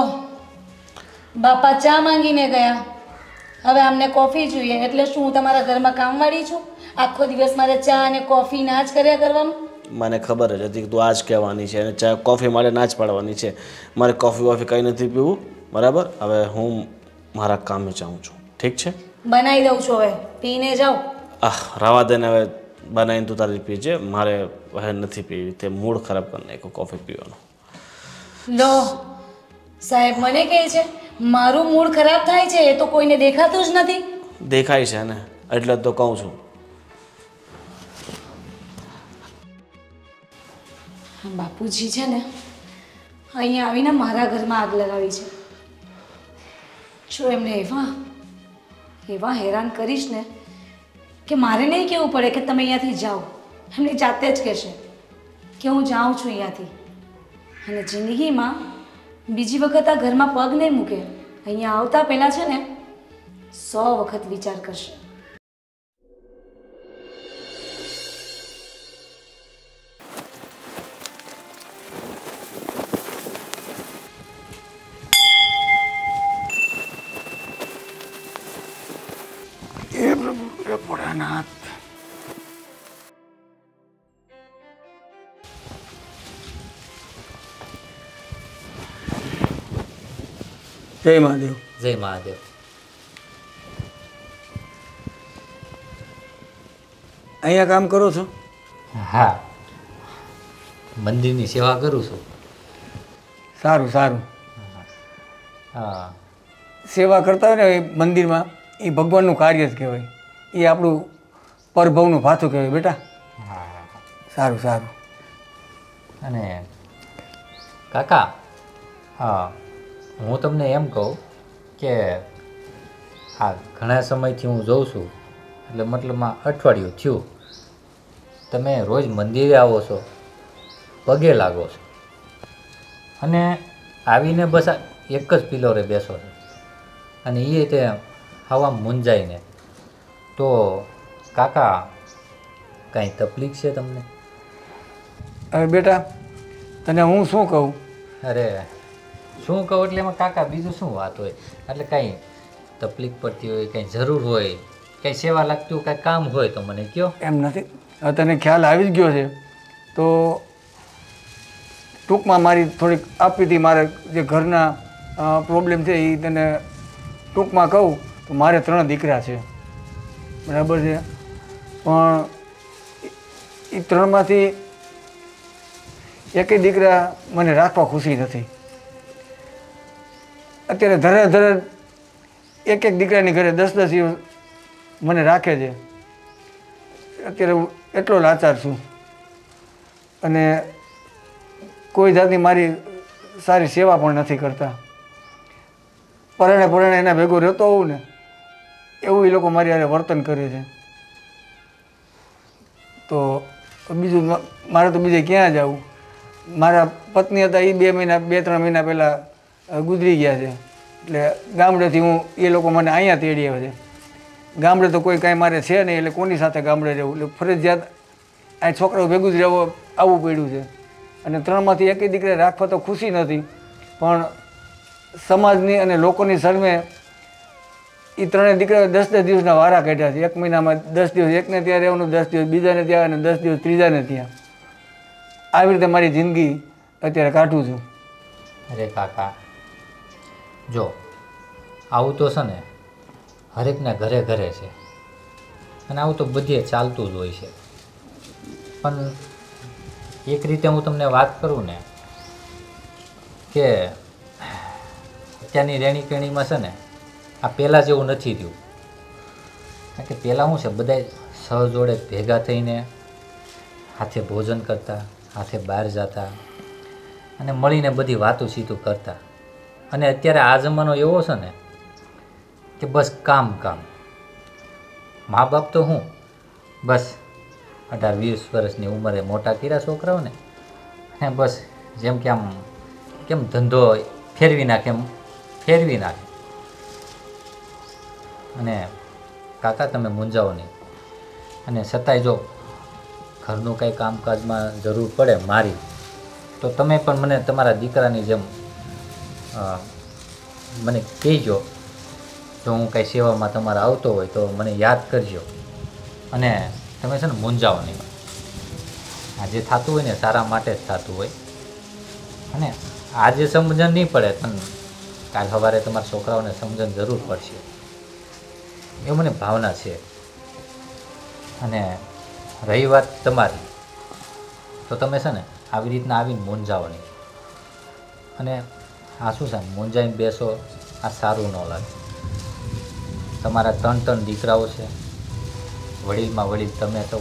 બાપા ચા માંગીને ગયા, હવે અમને કોફી જોઈએ. એટલે શું હું તમારા ઘરમાં કામવાળી છું? આખો દિવસ મારે ચા અને કોફી ના જ કર્યા કરવાનું? મને ખબર જ હતી કે તું આ જ કહેવાની છે અને ચા કોફી માટે ના જ પાડવાની છે. મારે કોફી વોફી કંઈ નથી પીવું. બરાબર? હવે હું મારા કામે જાઉં છું. ઠીક છે? બનાવી દઉં છું, હવે પીને જાઓ. આહ રવા દે ને, હવે બનાવીને તું તારી પીજે, મારે હવે નથી પીવી. તે મૂડ ખરાબ કરી નાખ્યો કોફી પીવાનો. લો સાહેબ મને કહે છે મારું મૂડ ખરાબ થાય છે, એ તો કોઈને દેખાતું જ નથી. દેખાય છે ને એટલે જ તો કહું છું. બાપુજી છે ને અહીંયા આવીને મારા ઘરમાં આગ લગાવી છે. જો એમને એવા એવા હેરાન કરીશ ને કે મારે નહીં કહેવું પડે કે તમે અહીંયાથી જાઓ, એમની જાતે જ કહેશે કે હું જાઉં છું અહીંયાથી. અને જિંદગીમાં બીજી વખત આ ઘરમાં પગ નહીં મૂકે. અહીંયા આવતા પહેલાં છે ને સો વખત વિચાર કરશે. હે પ્રભુ, હે ભોળાનાથ. જય મહાદેવ. જય મહાદેવ. અહીંયા કામ કરો છો? હા, મંદિરની સેવા કરું છું. સારું સારું. હા, સેવા કરતા હોય ને એ મંદિરમાં, એ ભગવાનનું કાર્ય જ કહેવાય. એ આપણું પરભવનું ભાથું કહેવાય બેટા. હા. સારું સારું. અને કાકા, હા, હું તમને એમ કહું કે હા ઘણા સમયથી હું જોઉં છું, એટલે મતલબમાં અઠવાડિયું થયું તમે રોજ મંદિરે આવો છો, પગે લાગો છો, અને આવીને બસ આ એક જ પિલોરે બેસો છે અને એ તે હવા મૂંઝાઈને. તો કાકા કાંઈ તકલીફ છે તમને? હવે બેટા તને હું શું કહું? અરે શું કહું એટલે એમાં કાકા બીજું શું વાત હોય? એટલે કાંઈ તકલીફ પડતી હોય, કાંઈ જરૂર હોય, કાંઈ સેવા લાગતી હોય, કાંઈ કામ હોય તો મને કહો. એમ નથી, હવે તને ખ્યાલ આવી જ ગયો છે તો ટૂંકમાં મારી થોડીક આપી હતી, મારે જે ઘરના પ્રોબ્લેમ છે એ તને ટૂંકમાં કહું તો મારે ત્રણ દીકરા છે, બરાબર છે, પણ એ ત્રણમાંથી એકેય દીકરા મને રાખવા ખુશી નથી. અત્યારે ધરે ધરે એક એક દીકરાની ઘરે દસ દસ દિવસ મને રાખે છે. અત્યારે હું એટલો લાચાર છું અને કોઈ જાતની મારી સારી સેવા પણ નથી કરતા. પરાણે પરાણે એના ભેગો રહેતો હોઉં ને એવું એ લોકો મારી હારે વર્તન કરે છે. તો બીજું મારે તો બીજે ક્યાં જવું? મારા પત્ની હતા એ બે મહિના બે ત્રણ મહિના પહેલાં ગુજરી ગયા છે, એટલે ગામડેથી હું એ લોકો મને અહીંયા તેડી આવે છે. ગામડે તો કોઈ કાંઈ મારે છે નહીં, એટલે કોની સાથે ગામડે રહેવું? એટલે ફરજિયાત આ છોકરાઓ ભેગું જ રહેવું આવવું પડ્યું છે. અને ત્રણમાંથી એકેય દીકરા રાખવા તો ખુશી નથી, પણ સમાજની અને લોકોની શરમે એ ત્રણેય દીકરાઓ દસ દસ દિવસના વારા કાઢ્યા છે. એક મહિનામાં દસ દિવસ એકને ત્યાં રહેવાનું, દસ દિવસ બીજાને ત્યાં અને દસ દિવસ ત્રીજાને ત્યાં. આવી રીતે મારી જિંદગી અત્યારે કાઢું છું. અરે કાકા જો આવું તો છે ને હરેકના ઘરે ઘરે છે અને આવું તો બધે ચાલતું જ હોય છે. પણ એક રીતે હું તમને વાત કરું ને કે અત્યારની રહેણી કહેણીમાં છે ને આ પહેલાં જેવું નથી થયું. કારણ કે પહેલાં શું છે, બધા સહજોડે ભેગા થઈને હાથે ભોજન કરતા, હાથે બહાર જતા અને મળીને બધી વાતું સીતું કરતા. અને અત્યારે આ જમાનો એવો છે ને કે બસ કામ કામ. મા બાપ તો હું બસ અઢાર વીસ વર્ષની ઉંમરે મોટા કર્યા છોકરાઓને અને બસ જેમ કે આમ કેમ ધંધો ફેરવી નાખે એમ ફેરવી નાખે. અને કાકા તમે મૂંઝાવો નહીં, અને છતાંય જો ઘરનું કંઈ કામકાજમાં જરૂર પડે મારી તો તમે પણ મને તમારા દીકરાની જેમ મને કહેજો. જો હું કાંઈ સેવામાં તમારે આવતો હોય તો મને યાદ કરજો. અને તમે છે ને મૂંઝાવો નહીં, આ જે થતું હોય ને સારા માટે જ થતું હોય. અને આજે સમજણ નહીં પડે પણ કાલ સવારે તમારા છોકરાઓને સમજણ જરૂર પડશે એ મને ભાવના છે. અને રહી વાત તમારી તો તમે છે ને આવી રીતના આવીને મૂંઝાવો નહીં. અને આ શું છે, મૂંઝાઈને બેસો આ સારું ન લાગે. તમારા ત્રણ ત્રણ દીકરાઓ છે, વડીલમાં વડીલ તમે છો,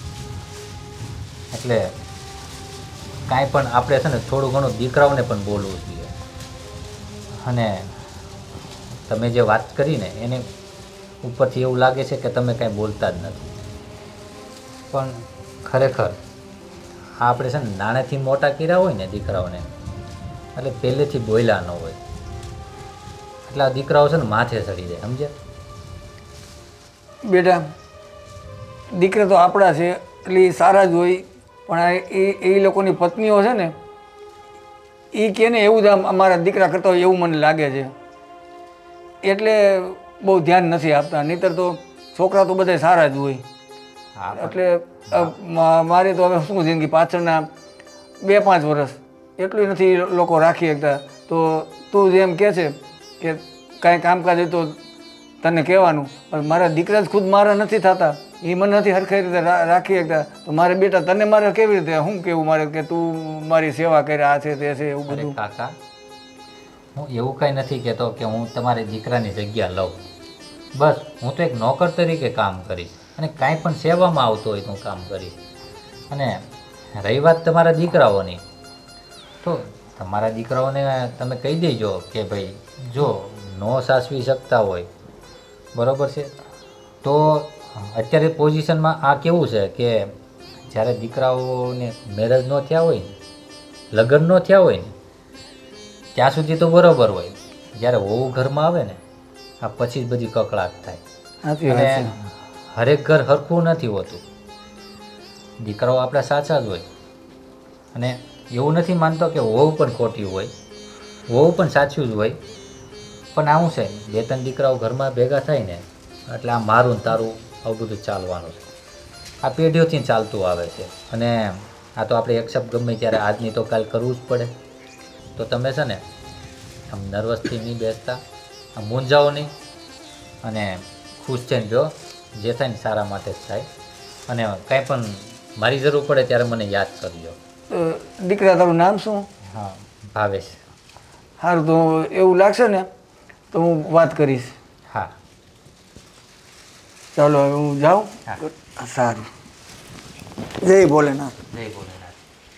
એટલે કાંઈ પણ આપણે છે ને થોડું ઘણું દીકરાઓને પણ બોલવું જોઈએ. અને તમે જે વાત કરીને એને ઉપરથી એવું લાગે છે કે તમે કાંઈ બોલતા જ નથી, પણ ખરેખર આપણે છે ને નાનેથી મોટા કર્યા હોય ને દીકરાઓને એટલે પહેલેથી બોલ્યા ન હોય એટલે આ દીકરાઓ છે ને માથે ચડી જાય, સમજ્યા? બેટા દીકરા તો આપણા છે એટલે એ સારા જ હોય, પણ આ એ એ લોકોની પત્નીઓ છે ને એ કે ને એવું જ આમ અમારા દીકરા કરતા હોય એવું મને લાગે છે, એટલે બહુ ધ્યાન નથી આપતા. નહીંતર તો છોકરા તો બધા સારા જ હોય. એટલે મારે તો હવે શું જિંદગી પાછળના બે પાંચ વર્ષ એટલું નથી લોકો રાખી શકતા. તો તું જેમ કહે છે કે કાંઈ કામકાજ હોય તો તને કહેવાનું, પણ મારા દીકરા જ ખુદ મારા નથી થતા, એ મને નથી હરખી રીતે રાખી શકતા, તો મારે બેટા તને મારે કેવી રીતે શું કહેવું મારે કે તું મારી સેવા કરે આ છે તે છે એવું બધું? કાકા હું એવું કાંઈ નથી કહેતો કે હું તમારી દીકરાની જગ્યા લઉં. બસ હું તો એક નોકર તરીકે કામ કરીશ અને કાંઈ પણ સેવામાં આવતો હોય તો હું કામ કરીશ. અને રહી વાત તમારા દીકરાઓની તો તમારા દીકરાઓને તમે કહી દેજો કે ભાઈ જો ન સાચવી શકતા હોય બરાબર છે, તો અત્યારે પોઝિશનમાં આ કેવું છે કે જ્યારે દીકરાઓને મેરેજ ન થયા હોય ને લગ્ન ન થયા હોય ને ત્યાં સુધી તો બરોબર હોય, જ્યારે વહુ ઘરમાં આવે ને આ પછી જ બધી કકળાટ થાય. અને હરેક ઘર હરખું નથી હોતું. દીકરાઓ આપણા સાચા જ હોય, અને એવું નથી માનતો કે વહુ પણ ખોટી હોય, વહુ પણ સાચું જ હોય. પણ આવું છે, બે ત્રણ દીકરાઓ ઘરમાં ભેગા થાય ને એટલે આ મારું ને તારું આવું બધું ચાલવાનું છે. આ પેઢીઓથી ચાલતું આવે છે, અને આ તો આપણે એક્સેપ્ટ ગમે ત્યારે આજની તો કાલ કરવું જ પડે. તો તમે છે ને આમ નર્વસથી નહીં બેસતા, આમ મૂંઝાઓ નહીં, અને ખુશ થઈને જો જે થાય ને સારા માટે જ થાય. અને કાંઈ પણ મારી જરૂર પડે ત્યારે મને યાદ કરજો. દીકરા તારું નામ શું? હા, ભાવેશ. સારું, તો એવું લાગશે ને તો હું વાત કરીશ. હા ચાલો હવે હું જાઉં. હા. સારું, જય ભોલેનાથ. જય ભોલેનાથ.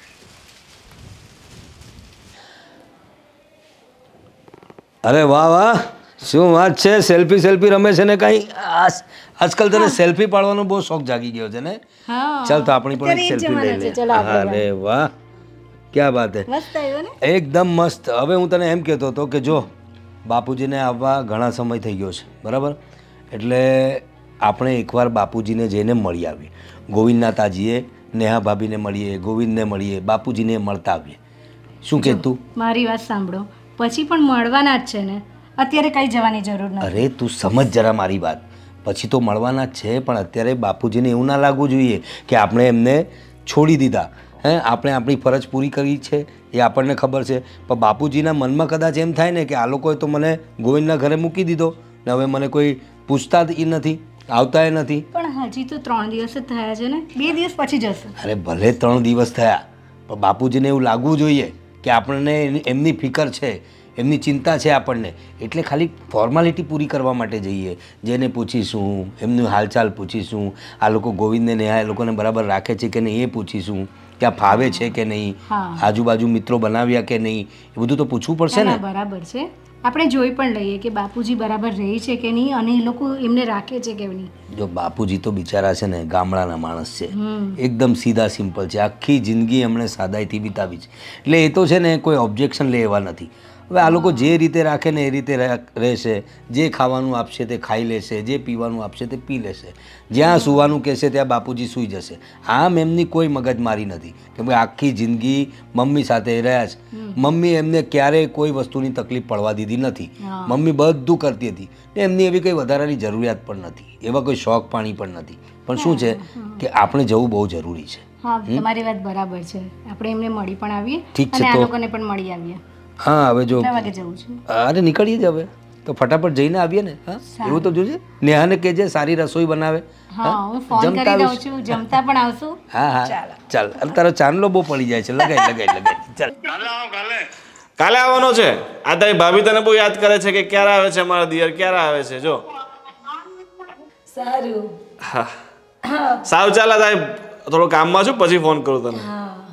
અરે વાહ વાહ, શું વાત છે! સેલ્ફી સેલ્ફી રમે છે ને કાંઈ? આજકાલ તને સેલ્ફી પાડવાનો બહુ શોખ જાગી ગયો છે ને? ચાલ તો આપણી પણ એક સેલ્ફી લઈ લે. અરે વાહ, ક્યાં વાત હે! એકદમ મસ્ત. હવે હું તને એમ કહેતો હતો કે જો બાપુજીને આવવા ઘણા સમય થઈ ગયો છે, બરાબર? એટલે આપણે એકવાર બાપુજીને જઈને મળી આવીએ. ગોવિંદના તાજીએ નેહા ભાભીને મળીએ, ગોવિંદને મળીએ, બાપુજીને મળતા આવીએ. શું કે તું? મારી વાત સાંભળો, પછી પણ મળવાના જ છે ને, અત્યારે કઈ જવાની જરૂર નથી. અરે તું સમજ જરા મારી વાત. પછી તો મળવાના જ છે, પણ અત્યારે બાપુજીને એવું ના લાગવું જોઈએ કે આપણે એમને છોડી દીધા. હે, આપણે આપણી ફરજ પૂરી કરી છે એ આપણને ખબર છે, પણ બાપુજીના મનમાં કદાચ એમ થાય ને કે આ લોકોએ તો મને ગોવિંદના ઘરે મૂકી દીધો ને હવે મને કોઈ પૂછતા જ નથી, આવતા એ નથી. પણ હજી તો ત્રણ દિવસ જ થયા છે ને, બે દિવસ પછી જશે. અરે ભલે ત્રણ દિવસ થયા, પણ બાપુજીને એવું લાગવું જોઈએ કે આપણને એમની ફિકર છે, એમની ચિંતા છે આપણને. એટલે ખાલી ફોર્માલિટી પૂરી કરવા માટે જઈએ. જેને પૂછીશું, એમનું હાલચાલ પૂછીશું, આ લોકો ગોવિંદને નેહા એ લોકોને બરાબર રાખે છે કે નહીં એ પૂછીશું, ત્યાં ફાવે છે કે નહીં, આજુબાજુ મિત્રો બનાવ્યા કે નહીં, એ બધું તો પૂછવું પડશે ને. બરાબર છે, આપણે જોઈ પણ લઈએ કે બાપુજી બરાબર રહે છે કે નહીં, અને એ લોકો એમને રાખે છે કે નહીં. જો બાપુજી તો બિચારા છે ને ગામડાના માણસ છે, એકદમ સીધા સિમ્પલ છે. આખી જિંદગી એમણે સાદાઈથી વિતાવી છે, એટલે એ તો છે ને કોઈ ઓબ્જેક્શન લે એવા નથી. હવે આ લોકો જે રીતે રાખે ને એ રીતે રહેશે. જે ખાવાનું આપશે તે ખાઈ લેશે, જે પીવાનું આપશે તે પી લેશે, જ્યાં સૂવાનું કહેશે ત્યાં બાપુજી સૂઈ જશે. આમ એમની કોઈ મગજમારી નથી, કેમ કે આખી જિંદગી મમ્મી સાથે રહ્યા છે. મમ્મી એમને ક્યારેય કોઈ વસ્તુની તકલીફ પડવા દીધી નથી. મમ્મી બધું કરતી હતી ને એમની એવી કંઈ વધારાની જરૂરિયાત પણ નથી, એવા કોઈ શોખ પાણી પણ નથી. પણ શું છે કે આપણે જવું બહુ જરૂરી છે. હા, તમારી વાત બરાબર છે. આપણે એમને મળી પણ આવીએ ઠીક છે, અને આ તો લોકોને પણ મળી આવીએ. હા, હવે જો કેટલા વાગે જવું છે? અરે નીકળીએ જ હવે તો ફટાફટ જઈને આવીએ ને. હા, એવું તો જોજે, નેહાને કહેજે સારી રસોઈ બનાવે. હા, હું ફોન કરી દઉં છું, જમતા પણ આવશું. હા હા, ચાલ. અરે તારો ચાંદલો બહુ પડી જાય છે, લગાઈ લગાઈ લગાઈ. ચાલ, કાલે આવવાનો છે. આ તારી ભાભી તને બહુ યાદ કરે છે કે ક્યારે આવે છે અમારા દિયર, ક્યારે આવે છે. જો સારું. હા સારું, ચાલ. તારી થોડો કામમાં છું, પછી ફોન કરું તને.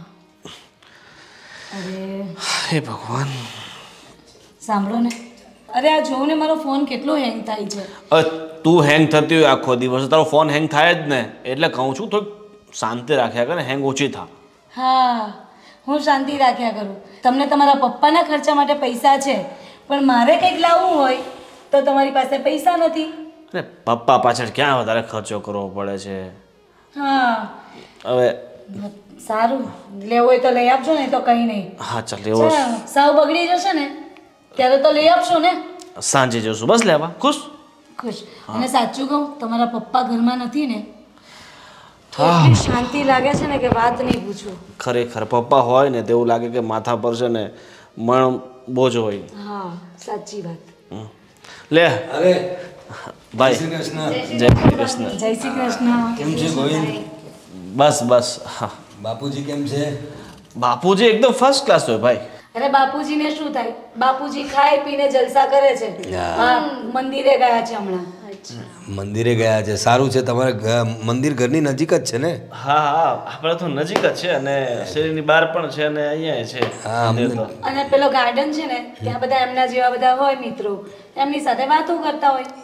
અરે હે ભગવાન, સાંભળો ને, અરે આ જોઉં ને મારો ફોન કેટલો હેંગ થાય છે. અરે તું હેંગ થતી હોય આખો દિવસ, તારો ફોન હેંગ થાય જ ને. એટલે કહું છું થોડીક શાંતિ રાખ્યા કરે, હેંગ ઓછી થા. હા, હું શાંતિ રાખ્યા કરું. તમને તમારા પપ્પાના ખર્ચા માટે પૈસા છે, પણ મારે કંઈક લાવવું હોય તો તમારી પાસે પૈસા નથી. અરે પપ્પા પાછળ ક્યાં વધારે ખર્ચો કરવો પડે છે. હા, હવે સારું, લેવું હોય તો લઈ આપજો ને, તો કંઈ નહીં. હા ચાલ, એવો સાવ બગડી જશે ને ત્યારે તો લઈ આપશો ને. સાંજે જશું બસ લેવા. ખુશ ખુશ. અને સાચું કહું, તમારા પપ્પા ઘરમાં નથી ને તો એટલી શાંતિ લાગે છે ને કે વાત નહીં પૂછો. ખરેખર પપ્પા હોય ને તેવું લાગે કે માથા પર છે ને મણ બોજ હોય. હા, સાચી વાત. લે અરે ભાઈ, જય શ્રી કૃષ્ણ. જય શ્રી કૃષ્ણ. જય શ્રી કૃષ્ણ. કેમ છે ગોવિંદ? બસ બસ. હા, બાપુજી કેમ છે? બાપુજી એકદમ ફર્સ્ટ ક્લાસ હોય ભાઈ. અરે બાપુજીને શું થાય, બાપુજી ખાઈ પીને જલસા કરે છે. હા, મંદિરે ગયા છે હમણાં. મંદિરે ગયા છે, સારું છે. તમારે મંદિર ઘરની નજીક જ છે ને? હા હા, આપણે તો નજીક જ છે, અને શેરીની બહાર પણ છે, અને અહીંયા છે. હા, અને પેલો ગાર્ડન છે ને, ત્યાં બધા એમના જેવા બધા હોય મિત્રો, એમની સાથે વાતો કરતા હોય.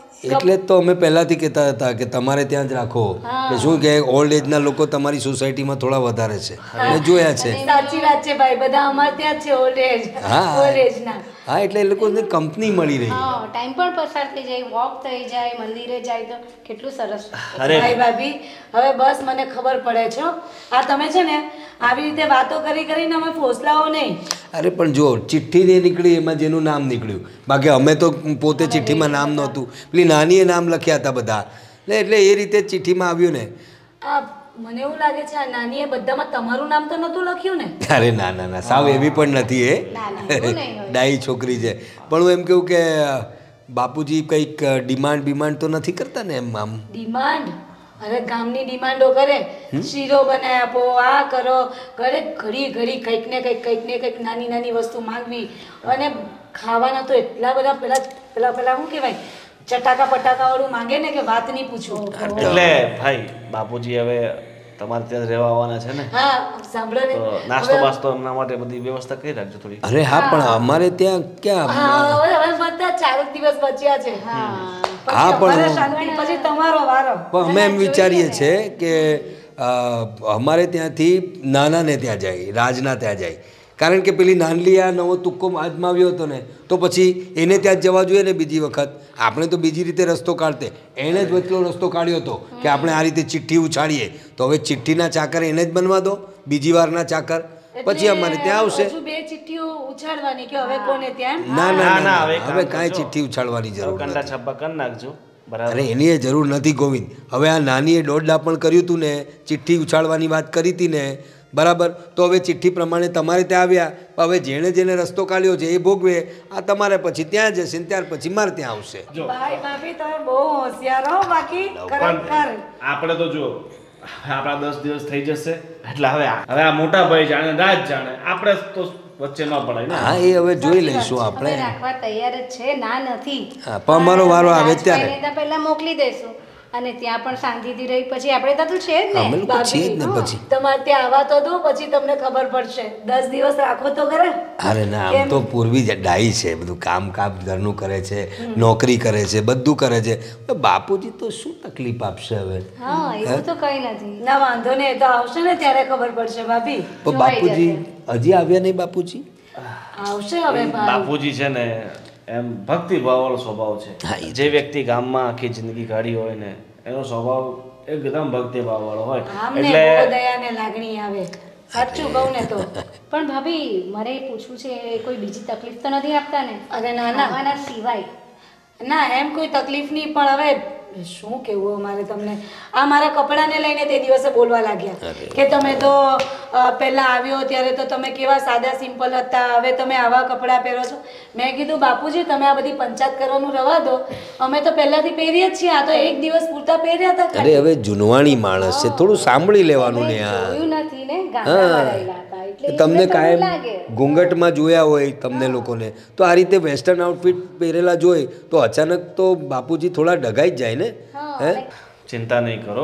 એટલે જ તો અમે પહેલાંથી કહેતા હતા કે તમારે ત્યાં જ રાખો કે શું કે ઓલ્ડ એજના લોકો તમારી સોસાયટીમાં થોડા વધારે છે મેં જોયા છે સાચી વાત છે ભાઈ, બધા અમારે ત્યાં જ છે ઓલ્ડ એજ હા. ઓલ્ડ એજના. હા એટલે એ લોકોને કંપની મળી રહી હા ટાઈમ પણ પસાર થઈ જાય, વોક થઈ જાય, મંદિરે જાય તો કેટલું સરસ. અરે ભાઈ ભાભી હવે બસ મને ખબર પડે છે હો. આ તમે છે ને આવી રીતે વાતો કરી કરીને અમે ફોસલાઓ નહીં. અરે પણ જો ચિઠ્ઠી નહીં નીકળી એમાં જેનું નામ નીકળ્યું, બાકી અમે તો પોતે ચિઠ્ઠીમાં નામ નહોતું, પેલી નાનીએ નામ લખ્યા હતા બધા, એટલે એટલે એ રીતે જ ચિઠ્ઠીમાં આવ્યું ને. આ મને એવું લાગે છે આ નાનીએ બધામાં તમારું નામ તો નહોતું લખ્યું ને? અરે ના ના ના સાવ એવી પણ નથી એ ડાઈ છોકરી છે. પણ હું એમ કહું કે બાપુજી કંઈક ડિમાન્ડ બિમાન્ડ તો નથી કરતા ને એમ આમ? ડિમાન્ડ? અરે ગામની ડિમાન્ડો કરે, શીરો બનાવી આપો, આ કરો, ઘરે ઘડી ઘડી કંઈક ને કંઈક કંઈક ને કંઈક નાની નાની વસ્તુ માંગવી. અને ખાવાના તો એટલા બધા પેલા પેલા પેલા શું કહેવાય ચટાકા પટાકા વાળું માંગે ને કે વાત નહીં પૂછો. એટલે ભાઈ બાપુજી હવે તમારે ત્યાં જ રહેવા આવવાના છે ને, હા સાંભળો ને, તો નાસ્તો બાસ્તો એમના માટે બધી વ્યવસ્થા કરી રાખજો થોડી. અરે હા પણ અમારે ત્યાં ક્યાં હા હવે હવે બધા ચાર જ દિવસ બચ્યા છે. હા હા પણ અમારે શાંતિ, પછી તમારો વારો. પણ અમે એમ વિચારીએ છીએ કે અ, અમારે ત્યાંથી નાનાને ત્યાં જાય, રાજના ત્યાં જાય, કારણ કે પેલી નાનલી આ નવો તુક્કો આજમાવ્યો હતો ને તો પછી એને ત્યાં જ જવા જોઈએ ને બીજી વખત. આપણે તો બીજી રીતે રસ્તો કાઢતે, એણે જ વચલો રસ્તો કાઢ્યો હતો કે આપણે આ રીતે ચિઠ્ઠી ઉછાળીએ, તો હવે ચિઠ્ઠીના ચાકર એને જ બનવા દો, બીજી વારના ચાકર, પછી અમારે ત્યાં આવશે. હજુ બે ચિઠ્ઠીઓ ઉછાળવાની કે હવે કોને ત્યાં? ના ના ના, ના હવે એક હવે કામ કાંઈ કરજો. ચિઠ્ઠી ઉછાળવાની જરૂર કંડા નથી. છાપા કરી નાખજો બરાબર. અરે એની એ જરૂર નથી ગોવિંદ. હવે આ નાનીએ દોઢ ડાપણ કર્યું હતું ને, ચિઠ્ઠી ઉછાળવાની વાત કરી હતી ને બરાબર, તો હવે ચિઠ્ઠી પ્રમાણે તમારે ત્યાં આવ્યા, હવે જેણે જેને રસ્તો કાઢ્યો છે એ ભોગવે. આ તમારે પછી ત્યાં જશે ને ત્યાર પછી મારે ત્યાં આવશે. ભાઈ ભાભી તમે બહુ હોશિયાર હો. બાકી ખરેખર આપણે તો જો આપણા દસ દિવસ થઈ જશે એટલે હવે આ- હવે આ મોટા ભાઈ જાણે રાજ જાણે, આપણે તો વચ્ચે ન પડાય ને. હા એ હવે જોઈ લઈશું અમે આપણે. રાખવા તૈયાર જ છે, ના નથી. હા પણ અમારો વારો આવે ત્યારે રાજભાઈને ત્યાં પહેલા મોકલી દઈશું અને ત્યાં પણ શાંતિથી રહી પછી આપણે ત્યાં તો છે જ ને. અમે લોકો છીએ જ ને પછી. તમારે ત્યાં આવવા તો દો, પછી તમને ખબર પડશે. દસ દિવસ રાખો તો ખરા. અરે ના આમ તો પૂર્વી જ ડાઈ છે, બધું કામ કામ ઘરનું કરે છે, નોકરી કરે છે, બધું કરે છે. હવે બાપુજી તો શું તકલીફ આપશે હવે? હા એવું તો કઈ નથી. ના વાંધો નહીં, એ તો આવશે ને ત્યારે ખબર પડશે ભાભી. પણ બાપુજી હજી આવ્યા નહીં બાપુજી? આવશે હવે ભાઈ. બાપુજી છે ને એમ ભક્તિ ભાવવાળો સ્વભાવ હા, છે. એ જે વ્યક્તિ ગામમાં આખી જિંદગી કાઢી હોય ને એનો સ્વભાવ એકદમ ભક્તિ ભાવવાળો હોય. આમને બહુ એટલે દયા ને લાગણી આવે, સાચું કહું ને તો. પણ ભાભી મારે એ પૂછવું છે કોઈ બીજી તકલીફ તો નથી આપતા ને? અરે ના ના ખાવાના સિવાય. ના એમ કોઈ તકલીફ નહીં, પણ હવે શું કેવું અમારે તમને. આ મારા કપડાને લઈને તે દિવસે બોલવા લાગ્યા કે તમે તો અ, પહેલા આવ્યો ત્યારે તો તમે કેવા સાદા સિમ્પલ હતા, હવે તમે આવા કપડાં પહેરો છો. મેં કીધું બાપુજી તમે આ બધી પંચાયત કરવાનું રવા દો, અમે તો પહેલાથી પહેરીએ જ છીએ, આ તો એક દિવસ પૂરતા પહેર્યા હતા અરે ખાલી. હવે જૂનવાણી માણસ છે, થોડું સાંભળી લેવાનું ને. આ જોયું નથી ને ગામડામાં રહેલા હતા એટલે તમને એમને કાયમ ખબર લાગે. ઘૂંઘટમાં જોયા હોય તમને લોકોને, તો આ રીતે વેસ્ટર્ન આઉટફિટ પહેરેલા જોઈ તો અચાનક તો બાપુજી થોડા ડગાઈ જ જાય ને. હે ચિંતા નહીં કરો,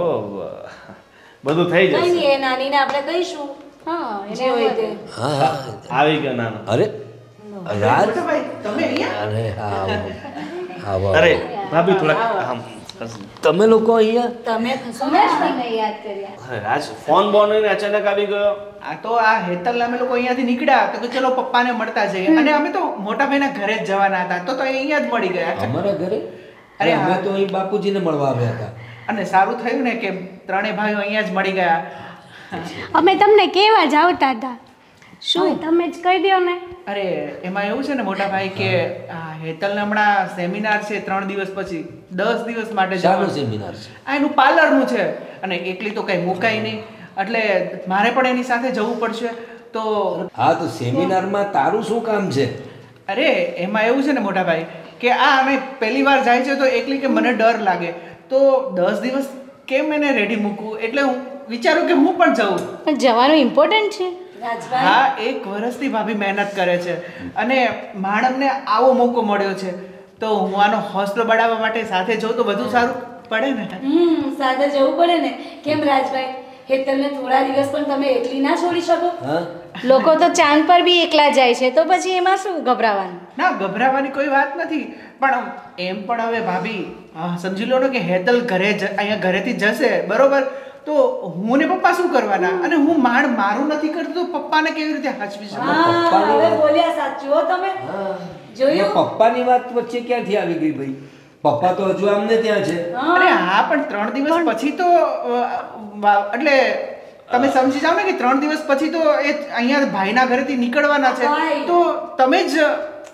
બધું થઈ કઈ જશે. નહીં, એ નાનીને આપણે કહીશું હા જે હોય તે. હા હા આવી ગયો નાનો. અરે રાજ મોટા ભાઈ તમે અહીંયા અરે હા આવો, આવો. અરે ભાભી થોડાક આમ તમે લોકો અહીંયા? તમે ખસો અમે જ તમને યાદ કર્યા. અરે રાજ ફોન બોન લઈને અચાનક આવી ગયો. આ તો આ હેતલ અમે લોકો અહીંયાથી નીકળ્યા તો કે ચલો પપ્પાને મળતા જઈએ, અને અમે તો મોટા ભાઈના ઘરે જ જવાના હતા, તો તો અહીંયા જ મળી ગયા. અમારા ઘરે? અરે અરે અમે હા. તો અહીં બાપુજીને મળવા આવ્યા હતા. અને સારું થયું ને કે ત્રણેય ભાઈઓ અહીંયા જ મળી ગયા. અમે તમને કેવા જ આવતા હતા. શું તમે જ કહી દો ને. અરે એમાં એવું છે ને મોટા ભાઈ કે આ હેતલને હમણાં સેમિનાર છે ત્રણ દિવસ પછી, દસ દિવસ માટે શાનો જવાનું. સેમિનાર છે? આ એનું પાર્લરનું છે, અને એકલી તો કઈ મુકાય નહીં, એટલે મારે પણ એની સાથે જવું પડશે. તો હા તો સેમિનારમાં તારું શું કામ છે? અરે એમાં એવું છે ને મોટા ભાઈ કે આ અમે પહેલી વાર જાય છે તો એકલી કે મને ડર લાગે, તો દસ દિવસ કેમ એને રેડી મૂકવું, એટલે હું વિચારું કે હું પણ જાઉં. પણ જવાનું ઇમ્પોર્ટન્ટ છે. રાજભાઈ હા એક વર્ષથી ભાભી મહેનત કરે છે, અને માણમને આવો મોકો મળ્યો છે, તો હું આનો હોસલો બઢાવવા માટે સાથે જાઉં તો વધુ સારું પડે ને. હમ સાથે જવું પડે ને. કેમ રાજભાઈ, હેતલને થોડા દિવસ પણ તમે એકલી ના છોડી શકો? હા લોકો તો ચાંદ પર બી એકલા જાય છે, તો પછી એમાં શું ગભરાવાનું? ના ગભરાવાની કોઈ વાત નથી, પણ એમ પણ હવે ભાભી હા, સમજી લો ને કે હેતલ ઘરે જ અહીંયા ઘરેથી જશે બરોબર, તો હું ને પપ્પા શું કરવાના? અને હું માણ મારું નથી કરતો તો પપ્પાને કેવી રીતે હાચવી શકું? હા હવે બોલ્યા સાચું હો તમે. જોયું? પપ્પાની વાત વચ્ચે ક્યાંથી આવી ગઈ ભાઈ? પપ્પા તો હજુ આમને ત્યાં છે. અરે હા, પણ ત્રણ દિવસ પછી તો અ, વા- એટલે તમે સમજી જાઓ ને કે ત્રણ દિવસ પછી તો એ અહીંયા ભાઈના ઘરેથી નીકળવાના છે, ભાઈ. તો તમે જ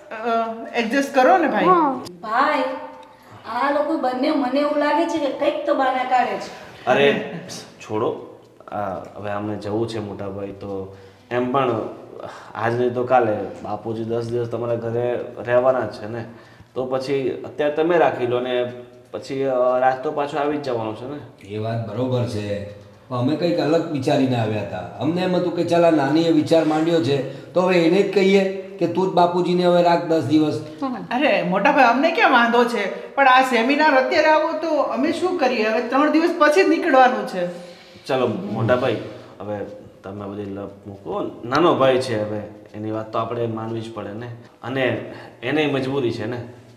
એડજસ્ટ કરો ને ભાઈ. ભાઈ આ લોકો બંને મને એવું લાગે છે કે કંઈક તો બાના કાઢે છે. અરે છોડો, આ હવે અમને જવું છે મોટા ભાઈ, તો એમ પણ આજ નહીં તો કાલે બાપુજી દસ દિવસ તમારા ઘરે રહેવાના જ છે ને, તો પછી અત્યારે તમે રાખી લો ને પછી અ, રાત તો પાછો આવી જ જવાનું છે ને. એ વાત બરોબર છે, પણ અમે કંઈક અલગ વિચારીને આવ્યા હતા. અમને એમ હતું કે ચાલ આ નાનીએ વિચાર માંડ્યો છે તો હવે એને જ કહીએ કે તું જ બાપુજીને હવે રાખ દસ દિવસ. અરે મોટા ભાઈ, અમને ક્યાં વાંધો છે, પણ આ સેમિનાર અત્યારે આવો તો અમે શું કરીએ? હવે ત્રણ દિવસ પછી જ નીકળવાનું છે. ચલો મોટા ભાઈ, હવે તમે બધી લપ મૂકો, નાનો ભાઈ છે, હવે એની વાત તો આપણે માનવી જ પડે ને, અને એને મજબૂરી છે ને.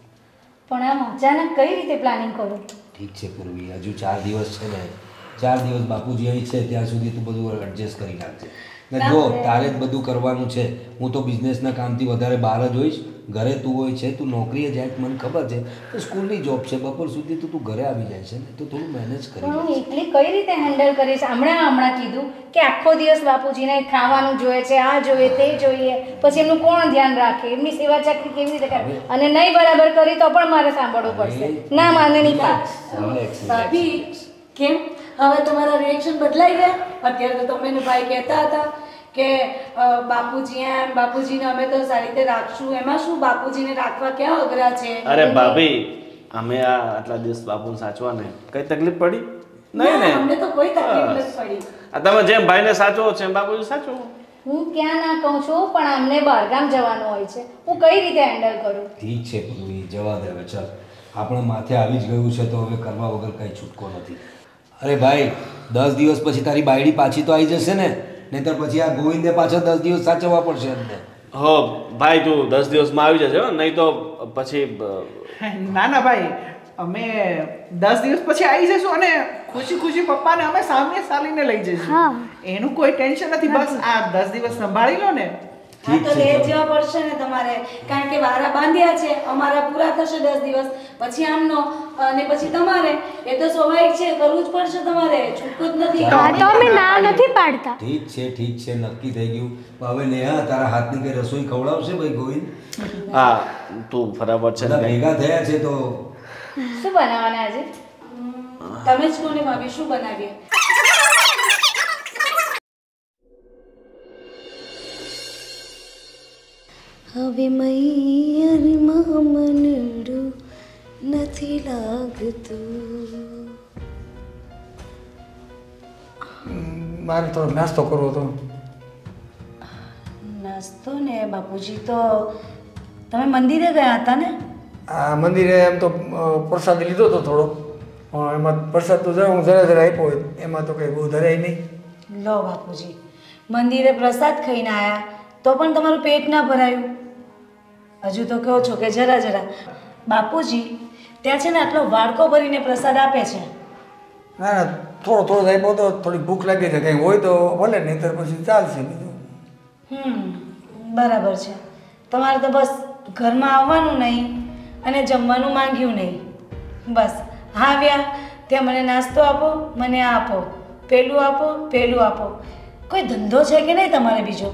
પણ આમ અચાનક કઈ રીતે પ્લાનિંગ કરું? ઠીક છે પૂર્વી, હજુ ચાર દિવસ છે ને, ચાર દિવસ બાપુજી અહીં છે ત્યાં સુધી તું બધું એડજસ્ટ કરી નાખજે. ને જો તારે જ બધું કરવાનું છે, હું તો બિઝનેસના કામથી વધારે બહાર જ હોઈશ. ઘરે તું હોય છે, તું નોકરીએ જાય મને ખબર છે, તો સ્કૂલની જોબ છે, બપોર સુધી તો તું ઘરે આવી જાય છે ને, તો થોડું મેનેજ કરી પણ હું લે. એકલી કઈ રીતે હેન્ડલ કરીશ? હમણાં હમણાં કીધું કે આખો દિવસ બાપુજીને ખાવાનું જોઈએ છે, આ જોઈએ તે જોઈએ, પછી એમનું કોણ ધ્યાન રાખે? એમની સેવા ચાકરી કેવી રીતે કરે? અને નહીં બરાબર કરી તો પણ મારે સાંભળવું પડશે. ના માને નહીં પાસ. રિલેક્સ ભાભી કેમ હવે તમારા રિએક્શન બદલાઈ ગયા? અત્યારે તો તમે ને ભાઈ કહેતા હતા કે અ, બાપુજી એમ બાપુજીને અમે તો સારી રીતે રાખશું, એમાં શું બાપુજીને રાખવા ક્યાં અઘરા છે? અરે ભાભી, અમે આ આટલા દિવસ બાપુને સાચવાને કઈ તકલીફ પડી નહીં ને? ના, અમને તો કોઈ તકલીફ નથી પડી. આ તમે જેમ ભાઈને સાચવો છે એમ બાપુજી સાચવો. હું ક્યાં ના કહું છું, પણ અમને બહારગામ જવાનું હોય છે, હું કઈ રીતે હેન્ડલ કરું? ઠીક છે પૂર્વી, જવા દે હવે. ચાલ, આપણે માથે આવી જ ગયું છે તો હવે કરવા વગર કંઈ છૂટકો નથી. અરે ભાઈ, દસ દિવસ પછી તારી બાયડી પાછી તો આવી જશે ને, નહીંતર પછી આ ગોવિંદે પાછો દસ દિવસ સાચવવા પડશે એમને. હો ભાઈ, તું દસ દિવસમાં આવી જશે હો, નહીં તો પછી અ, ના ના ભાઈ, અમે દસ દિવસ પછી આવી જઈશું અને ખુશી ખુશી પપ્પાને અમે સામે સાલીને લઈ જઈશું. એનું કોઈ ટેન્શન નથી, બસ આ દસ દિવસ સંભાળી લો ને. હા તો લે જવા પડશે ને તમારે, કારણ કે વારા બાંધ્યા છે, અમારા પૂરા થશે દસ દિવસ પછી આમનો અને પછી તમારે, એ તો સ્વાભાવિક છે, કરવું જ પડશે તમારે, છૂટતું જ નથી. હા તો અમે ના નથી પાડતા. ઠીક છે ઠીક છે, નક્કી થઈ ગયું. પણ હવે નેહા, તારા હાથની કઈ રસોઈ ખવડાવશે ભાઈ ગોવિંદ? હા તું બરાબર છે બધા ને. ભેગા થયા છે તો શું બનાવવાના આજે? તમે જ કોને ભાભી શું બનાવીએ? હવે મૈયરમાં મનડું નથી લાગતું. મારે થોડોક નાસ્તો કરવો હતો. નાસ્તો ને બાપુજી, તો તમે મંદિરે ગયા હતા ને? આ મંદિરે એમ તો અ, પ્રસાદ લીધો હતો થોડો, પણ એમાં પ્રસાદ તો જરા હું જરા જરા આપ્યો હોય, એમાં તો કંઈ બહુ ધરાય નહીં. લો બાપુજી, મંદિરે પ્રસાદ ખાઈને આવ્યા તો પણ તમારું પેટ ના ભરાયું, હજુ તો કહો છો કે જરા જરા. બાપુજી ત્યાં છે ને આટલો વાડકો ભરીને પ્રસાદ આપે છે. ના ના, થોડો થોડો જ આપ્યો તો થોડી ભૂખ લાગી છે, કંઈ હોય તો ભલે, નહીંતર પછી ચાલશે બીજું. હમ બરાબર છે. તમારે તો બસ ઘરમાં આવવાનું નહીં અને જમવાનું માંગ્યું નહીં, બસ આવ્યા ત્યાં મને નાસ્તો આપો, મને આ આપો, પેલું આપો, પેલું આપો. કોઈ ધંધો છે કે નહીં તમારે બીજો?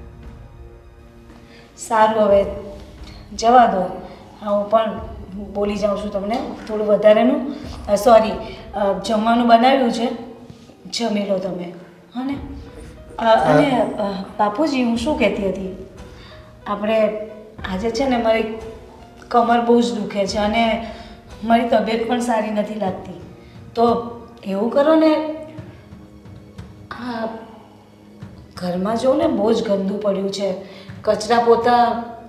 સારું, હવે જવા દો. હા, હું પણ બોલી જાઉં છું તમને થોડું વધારેનું. સોરી, જમવાનું બનાવ્યું છે, જમી લો તમે. હા ને? અ, અને અ, બાપુજી, હું શું કહેતી હતી, આપણે આજે છે ને મારી કમર બહુ જ દુખે છે અને મારી તબિયત પણ સારી નથી લાગતી, તો એવું કરો ને, હા ઘરમાં જો ને બહુ જ ગંદુ પડ્યું છે, કચરા પોતા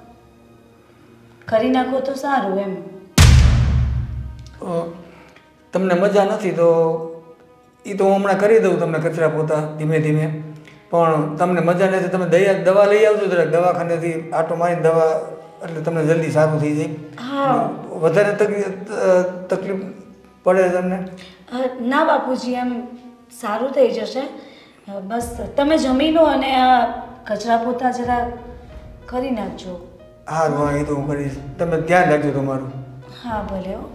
કરી નાખો તો સારું એમ. અ, તમને મજા નથી તો એ તો હું હમણાં કરી દઉં તમને કચરા પોતા ધીમે ધીમે, પણ તમને મજા નથી, તમે દયા દવા લઈ આવજો જરાક દવાખાનેથી આટો મારીને દવા એટલે તમને જલ્દી સારું થઈ જાય. હા વધારે તકલીફ તકલીફ પડે તમને? અ, ના બાપુજી એમ સારું થઈ જશે. અ, બસ તમે જમી લો અને આ કચરા પોતા જરા કરી નાખજો. હા હા એ તો હું કરીશ. તમે ધ્યાન રાખજો તમારું. હા ભલે હો.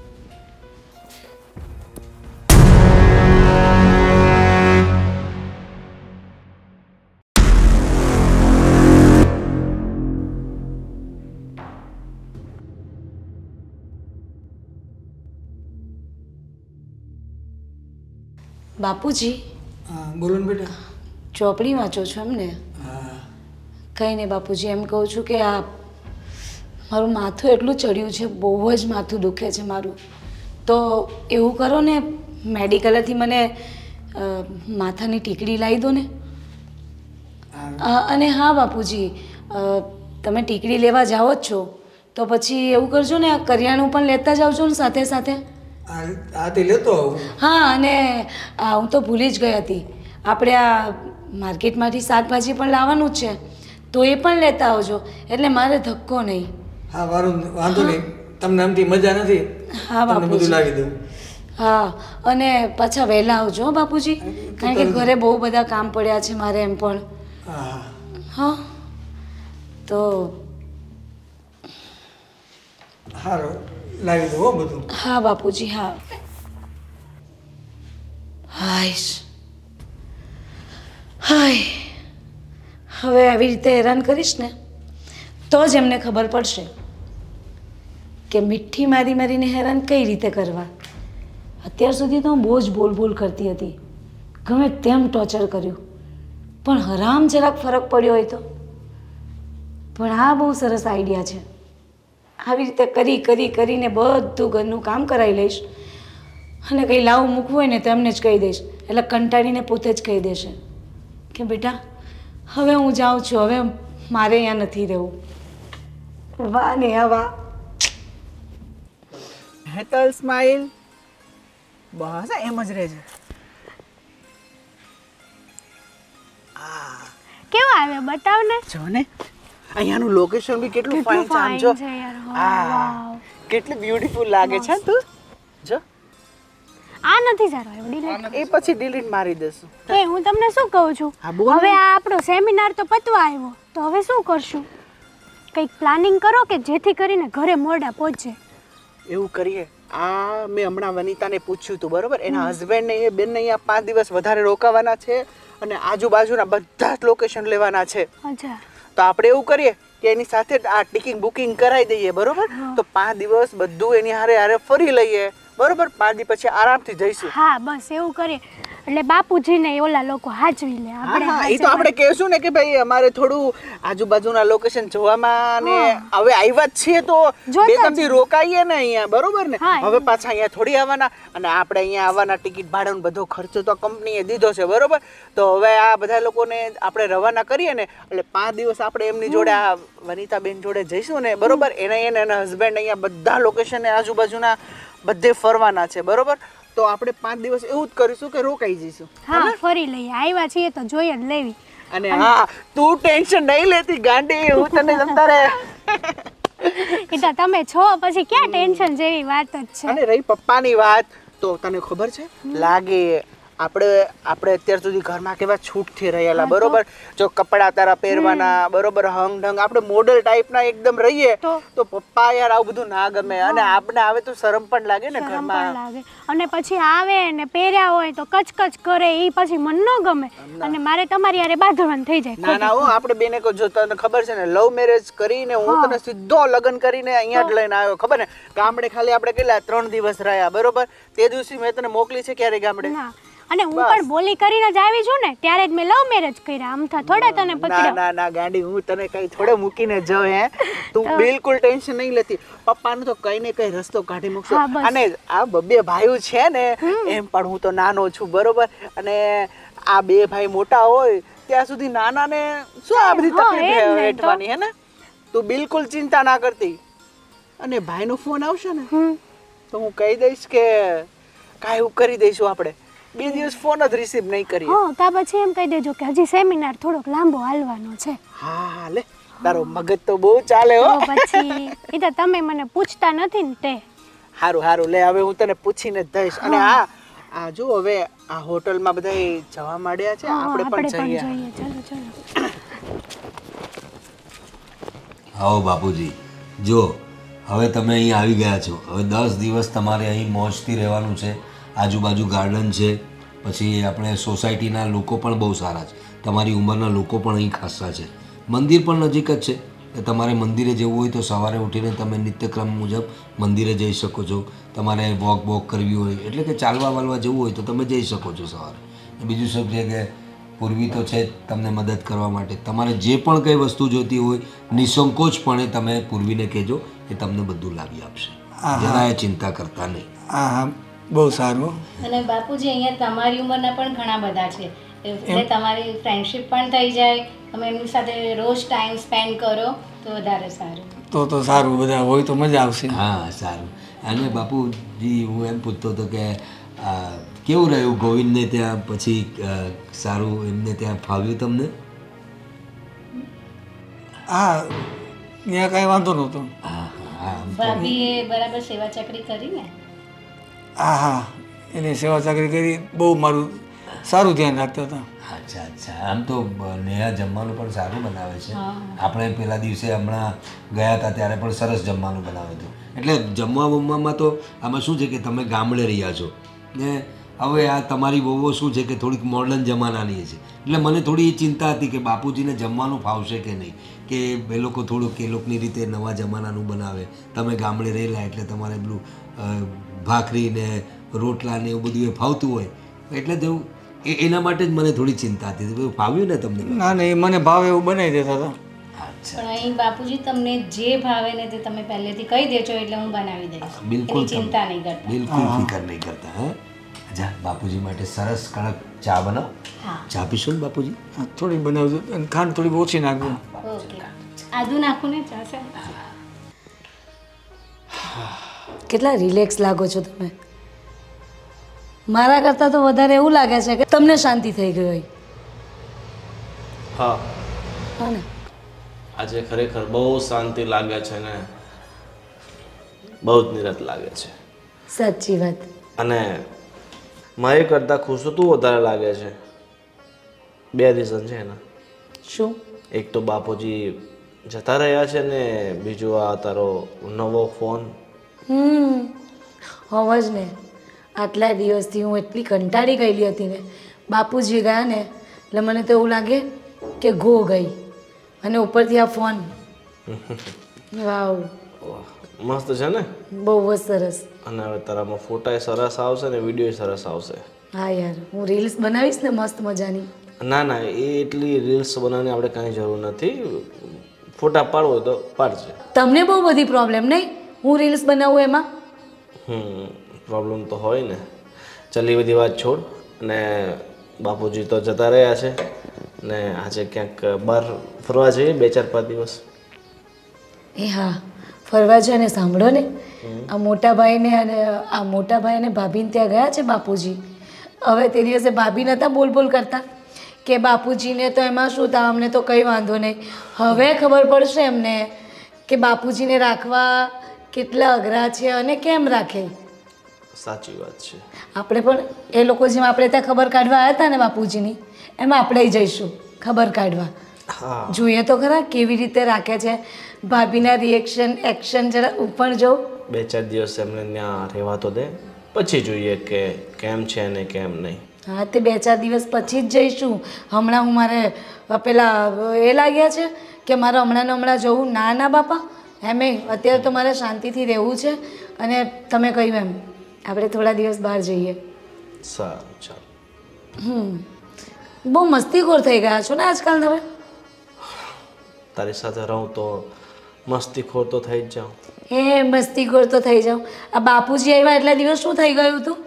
બાપુજી હા બોલો ને બેટા. ચોપડી વાંચો છો એમ ને? હા કંઈ નહીં બાપુજી, એમ કહું છું કે આ મારું માથું એટલું ચડ્યું છે, બહુ જ માથું દુખે છે મારું. તો એવું કરો ને, મેડિકલેથી મને અ, માથાની ટીકડી લાવી દો ને. અ, અને હા બાપુજી, અ, તમે ટીકડી લેવા જાઓ જ છો તો પછી એવું કરજો ને, આ કરિયાણું પણ લેતા જાવજો ને સાથે સાથે. હા તે લેતો આવું. હા અને આ હું તો ભૂલી જ ગઈ હતી, આપણે આ માર્કેટમાંથી શાકભાજી પણ લાવવાનું જ છે, તો એ પણ લેતા આવજો એટલે મારે ધક્કો નહીં. હા વારું વાંધો નહીં. તમને આમથી મજા નથી? હા તમને બધું લાવી દઉં. હા અને પાછા વહેલા આવજો હો બાપુજી, કારણ કે ઘરે બહુ બધા કામ પડ્યા છે મારે એમ પણ. હા હા તો સારું લાવી દઉં હો બધું. હા બાપુજી હા. હાઈશ હાય, હવે આવી રીતે હેરાન કરીશ ને તો જ એમને ખબર પડશે કે મીઠી મારી મારીને હેરાન કઈ રીતે કરવા. અત્યાર સુધી તો હું બહુ જ બોલ બોલ કરતી હતી, ગમે તેમ ટોર્ચર કર્યું, પણ હરામ જરાક ફરક પડ્યો હોય તો. પણ આ બહુ સરસ આઈડિયા છે, આવી રીતે કરી કરી કરીને બધું ઘરનું કામ કરાવી લઈશ અને કંઈ લાવું મૂકવું હોય ને તો એમને જ કહી દઈશ, એટલે કંટાળીને પોતે જ કહી દેશે કે બેટા હવે હું જાઉં છું, હવે મારે અહીંયા નથી રહેવું. વાહ ને આ વાહ. હેતલ સ્માઈલ, બસ એમ જ રહેજે. કેવો આવ્યો બતાવ ને. જો ને અહીંયાનું લોકેશન બી કેટલું ફાઇન છે આમ જો. છે યાર. આ કેટલું બ્યુટીફુલ લાગે છે તું જો. આ નથી સારો આવ્યો ડિલીટ. એ પછી ડિલીટ મારી દેશું. એ હું તમને શું કહું છું, હા, બોલ ને. હવે આ આપણો સેમિનાર તો પતવા આવ્યો, તો હવે શું કરશું? કંઈક પ્લાનિંગ કરો કે જેથી કરીને ઘરે મોડા પહોંચે. એવું કરીએ, આ મેં હમણાં વનિતાને પૂછ્યું હતું બરોબર, એના હસબન્ડ ને એ બેન ને અહીંયા પાંચ દિવસ વધારે રોકાવાના છે અને આજુબાજુના બધા જ લોકેશન લેવાના છે. અચ્છા. તો આપણે એવું કરીએ કે એની સાથે આ ટિકિટ બુકિંગ કરાવી દઈએ બરોબર, તો પાંચ દિવસ બધું એની હારે હારે ફરી લઈએ બરોબર, પાંચ દિવસ પછી આરામથી જઈશું. હા બસ એવું કરીએ, એટલે બાપુજીને ઓલા લોકો હાચવી લે. હા હા એ તો આપણે કહેશું ને કે ભાઈ અમારે થોડું આજુબાજુના લોકેશન જોવામાં ને હવે આવ્યા જ છીએ તો બે ત્રણ દી રોકાઈએ ને અહીંયા બરોબર ને. હવે પાછા અહીંયા થોડી આવવાના અને આપણે અહીંયા આવવાના ટિકિટ ભાડાનો બધો ખર્ચો તો કંપનીએ દીધો છે બરોબર, તો હવે આ બધા લોકોને આપણે રવાના કરીએ ને એટલે પાંચ દિવસ આપણે એમની જોડે આ વનિતાબેન જોડે જઈશું ને બરોબર, એને એને એના હસબન્ડ અહીંયા બધા લોકેશન આજુબાજુના બધે ફરવાના છે બરોબર. તો આપણે પાંચ દિવસ એવું જ કરીશું કે રોકાઈ જઈશું. હા ફરી લઈએ, આવ્યા છીએ તો જોઈએ જ લેવી. અને હા તું ટેન્શન નહીં લેતી ગાંડી, હું તને અંતરે એટલે તમે છો પછી ક્યાં ટેન્શન જેવી વાત જ છે. અને રહી પપ્પાની વાત, તો તને ખબર છે લાગે આપણે આપણે અત્યાર સુધી ઘરમાં કેવા છૂટથી રહેલા બરોબર, જો કપડા તારા પહેરવાના બરોબર હંગ ઢંગ આપણે મોડલ ટાઈપના એકદમ રહીએ તો પપ્પા યાર આવું બધું ના ગમે અને આપણે આવે તો શરમ પણ લાગે ને ઘરમાં. લાગે અને પછી આવે ને પહેર્યા હોય તો કચકચ કરે, એ પછી મન ન ગમે અને મારે તમારી યારે બાંધવાનું થઈ જાય. ના ના હો આપણે બેને કો જો તને ખબર છે ને લવ મેરેજ કરીને હું તને સીધો લગ્ન કરીને અહીંયા જ લઈને આવ્યો ખબર ને. ગામડે ખાલી આપણે કેટલા ત્રણ દિવસ રહ્યા બરોબર, તે દિવસે મેં તને મોકલી છે ક્યારે ગામડે? અને હું પણ બોલી કરીને જ આવી છું ને, ત્યારે જ મેં લવ મેરેજ કર્યા, આમથા થોડા તને પકડ્યો. ના ના ગાંડી હું તને કઈ થોડે મૂકીને જાઉં હે, તું બિલકુલ ટેન્શન નહીં લેતી. પપ્પાનો તો કઈ ને કઈ રસ્તો કાઢી મૂકશો. અને આ બબ્બે ભાઈઓ છે ને એમ પણ હું તો નાનો છું બરોબર, અને આ બે ભાઈ મોટા હોય ત્યાં સુધી નાના ને શું આ બધી તકલીફ વેઠવાની હે ને. તું બિલકુલ ચિંતા ના કરતી. અને ભાઈનો ફોન આવશે ને તો હું કહી દઈશ કે કાંઈ એવું કરી દઈશું આપણે, બે દિવસ ફોન જ રિસીવ નહીં કરીએ. હા તા પછી એમ કહી દેજો કે હજી સેમિનાર થોડોક લાંબો હાલવાનો છે. હા હા લે તારો મગજ તો બહુ ચાલે હો. તો પછી એ તો તમે મને પૂછતા નથી ને તે. હારું હારું લે હવે હું તને પૂછીને જ દઈશ. અને આ આ જો હવે આ હોટલમાં બધા જવા માંડ્યા છે, હા, આપણે પણ આપણે જઈએ. પણ જઈએ. ચાલો ચાલો. આવો બાપુજી, જો હવે તમે અહીં આવી ગયા છો, હવે દસ દિવસ તમારે અહીં મોજથી રહેવાનું છે. આજુબાજુ ગાર્ડન છે, પછી આપણે સોસાયટીના લોકો પણ બહુ સારા છે, તમારી ઉંમરના લોકો પણ અહીં ખાસા છે, મંદિર પણ નજીક જ છે. કે તમારે મંદિરે જવું હોય તો સવારે ઉઠીને તમે નિત્યક્રમ મુજબ મંદિરે જઈ શકો છો. તમારે વોક વોક કરવી હોય એટલે કે ચાલવા વાલવા જવું હોય તો તમે જઈ શકો છો સવારે. બીજું શું છે કે પૂર્વી તો છે જ તમને મદદ કરવા માટે. તમારે જે પણ કંઈ વસ્તુ જોઈતી હોય નિસંકોચપણે તમે પૂર્વીને કહેજો, એ તમને બધું લાવી આપશે. જરાય ચિંતા કરતા નહીં. હા હા બહુ સારું. અને બાપુજી અહીંયા તમારી ઉંમરના પણ ઘણા બધા છે, એટલે તમારી ફ્રેન્ડશિપ પણ થઈ જાય, તમે એમની સાથે રોજ ટાઈમ સ્પેન્ડ કરો તો વધારે સારું. તો તો સારું, બધા હોય તો મજા આવશે. હા સારું. અને બાપુજી હું એમ પૂછતો હતો કે આ કેવું રહ્યું ગોવિંદને ત્યાં, પછી અ, સારું એમને ત્યાં ફાવ્યું તમને? હા ત્યાં કાંઈ વાંધો નહોતો. હા હા આમ તો- ભાભીએ બરાબર સેવા ચકરી કરી ને? હા હા એને સેવા ચાકરી કરી, બહુ મારું સારું ધ્યાન રાખતા હતા. અચ્છા અચ્છા. આમ તો બ- નેહા જમવાનું પણ સારું બનાવે છે. હા. આપણે પેલા દિવસે હમણાં ગયા હતા ત્યારે પણ સરસ જમવાનું બનાવ્યું હતું. એટલે જમવા બમવામાં તો આમાં શું છે કે તમે ગામડે રહ્યા છો ને હવે આ તમારી વહુઓ શું છે કે થોડીક મોડર્ન જમાનાની છે, એટલે મને થોડી એ ચિંતા હતી કે બાપુજીને જમવાનું ફાવશે કે નહીં, કે એ લોકો થોડુંક એ લોકોની રીતે નવા જમાનાનું બનાવે. તમે ગામડે રહેલા એટલે તમારે પેલું અ, ભાખરી ને રોટલા ને એવું બધું એ ફાવતું હોય, એટલે તો એ એના માટે જ મને થોડી ચિંતા હતી. બધું ફાવ્યું ને તમને? ના ના એ મને ભાવે એવું બનાવી દેતા હતા. અચ્છા પણ અહીં બાપુજી તમને જે ભાવે ને તે તમે પહેલેથી કહી દેજો એટલે હું બનાવી દઈશ. બિલકુલ એની ચિંતા નહીં કરતા. બિલકુલ ફિકર નહીં કરતા. હા જા બાપુજી માટે સરસ કડક ચા બનાવો. હા. ચા પીશો ને બાપુજી? હા, થોડી બનાવજો અને ખાંડ થોડી ઓછી નાખજો. ઓકે. આદુ નાખું ને ચાલશે? કેટલા રિલેક્સ લાગો છો તમે. મારા કરતાં તો વધારે એવું લાગે છે કે તમને શાંતિ થઈ ગઈ હોય. હા, હા ને? આજે ખરેખર બહુ શાંતિ લાગે છે ને બહુ જ નિરત લાગે છે. સાચી વાત. અને મારી કરતાં ખુશ તું વધારે લાગે છે. બે રીઝન છે એના. શું? એક તો બાપુજી જતા રહ્યા છે ને બીજું આ તારો નવો ફોન. હમ હોવ જ ને. આટલા દિવસથી હું એટલી કંટાળી ગયેલી હતી ને, બાપુજી ગયા ને એટલે મને તો એવું લાગે કે ગો ગઈ. અને ઉપરથી આ ફોન, વાવ, વાહ, મસ્ત છે ને. બહુ જ સરસ. અને હવે તારામાં ફોટા સરસ આવશે ને વિડીયો સરસ આવશે. હા યાર, હું રીલ્સ બનાવીશ ને મસ્ત મજાની. ના ના એ એટલી રીલ્સ બનાવવાની આપણે કાંઈ જરૂર નથી. ફોટા પાડવો હોય તો પાડશે. તમને બહુ બધી પ્રોબ્લેમ નહીં હું રીલ્સ બનાવું એમાં? હમ પ્રોબ્લેમ તો હોય ને. ચાલ એ બધી વાત છોડ. અને બાપુજી તો જતા રહ્યા છે ને આજે ક્યાંક બહાર ફરવા જઈએ બે ચાર પાંચ દિવસ. એ હા, ફરવા છે ને. સાંભળો ને, આ મોટા ભાઈને અને આ મોટા ભાઈ અને ભાભીને ત્યાં ગયા છે બાપુજી. હવે તે દિવસે ભાભી નહોતા બોલ બોલ કરતા કે બાપુજીને તો એમાં શું था, અમને તો કંઈ વાંધો નહીં. હવે ખબર પડશે એમને કે બાપુજીને રાખવા કેટલા અઘરા છે અને કેમ રાખે. સાચી વાત છે. આપણે પણ એ લોકો જેમ આપણે ત્યાં ખબર કાઢવા આવ્યા હતા ને બાપુજીની, એમાં આપણે જઈશું ખબર કાઢવા. હા જોઈએ તો ખરા કેવી રીતે રાખે છે. ભાભીના રિએક્શન એક્શન જરા ઉપર જવું. બે ચાર દિવસ એમને ત્યાં રહેવા તો દે, પછી જોઈએ કે કેમ છે ને કેમ નહીં. હા, તે બે ચાર દિવસ પછી જ જઈશું. હમણાં હું મારે પેલા એ લાગ્યા છે કે મારે હમણાં ને હમણાં જવું. ના ના બાપા, એમે અત્યારે તો મારે શાંતિથી રહેવું છે. અને તમે કહ્યું એમ આપણે થોડા દિવસ બહાર જઈએ. સારું ચાલ. હમ બહુ મસ્તીખોર થઈ ગયા છો ને આજકાલ તમે. તારી સાથે રહું તો મસ્તીખોર તો થઈ જ જાઉં. એ મસ્તીખોર તો થઈ જાઉં. આ બાપુજી આવ્યા એટલા દિવસ શું થઈ ગયું હતું?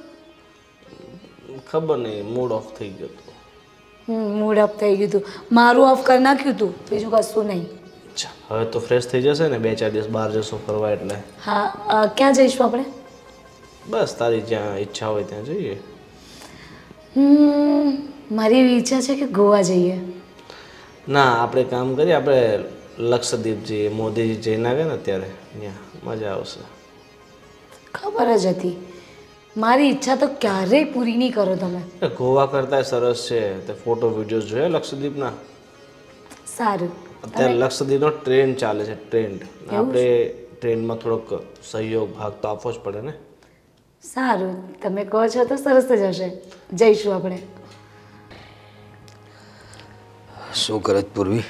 ખબર નહીં, મૂડ ઓફ થઈ ગયો હતો. હમ મૂડ ઓફ થઈ ગયું હતું. મારું ઓફ કરી નાખ્યું હતું, બીજું કશું નહીં. ચાલ હવે તો ફ્રેશ થઈ જશે ને બે ચાર દિવસ બહાર જશું ફરવા એટલે. હા, અ, ક્યાં જઈશું આપણે? બસ તારી જ્યાં ઈચ્છા હોય ત્યાં જઈએ. હમ મારી એવી ઈચ્છા છે કે ગોવા જઈએ. ના આપણે કામ કરીએ, આપણે લક્ષદ્વીપ જઈએ, મોદીજી જઈને આવે ને અત્યારે ત્યાં મજા આવશે. ખબર જ હતી. મારી ઈચ્છા તો ક્યારેય પૂરી નહીં કરો તમે. ગોવા કરતાં સરસ છે તે ફોટો વિડીયો જોયા લક્ષદ્વીપના. સારું. અત્યારે લક્ષદ્વીપનો ટ્રેન્ડ ચાલે છે, ટ્રેન્ડ. આપણે ટ્રેન્ડમાં થોડોક સહયોગ ભાગ તો આપવો જ પડે ને. સારું, તમે કહો છો તો સરસ જ હશે. જઈશું આપણે. શું કરે પૂર્વી?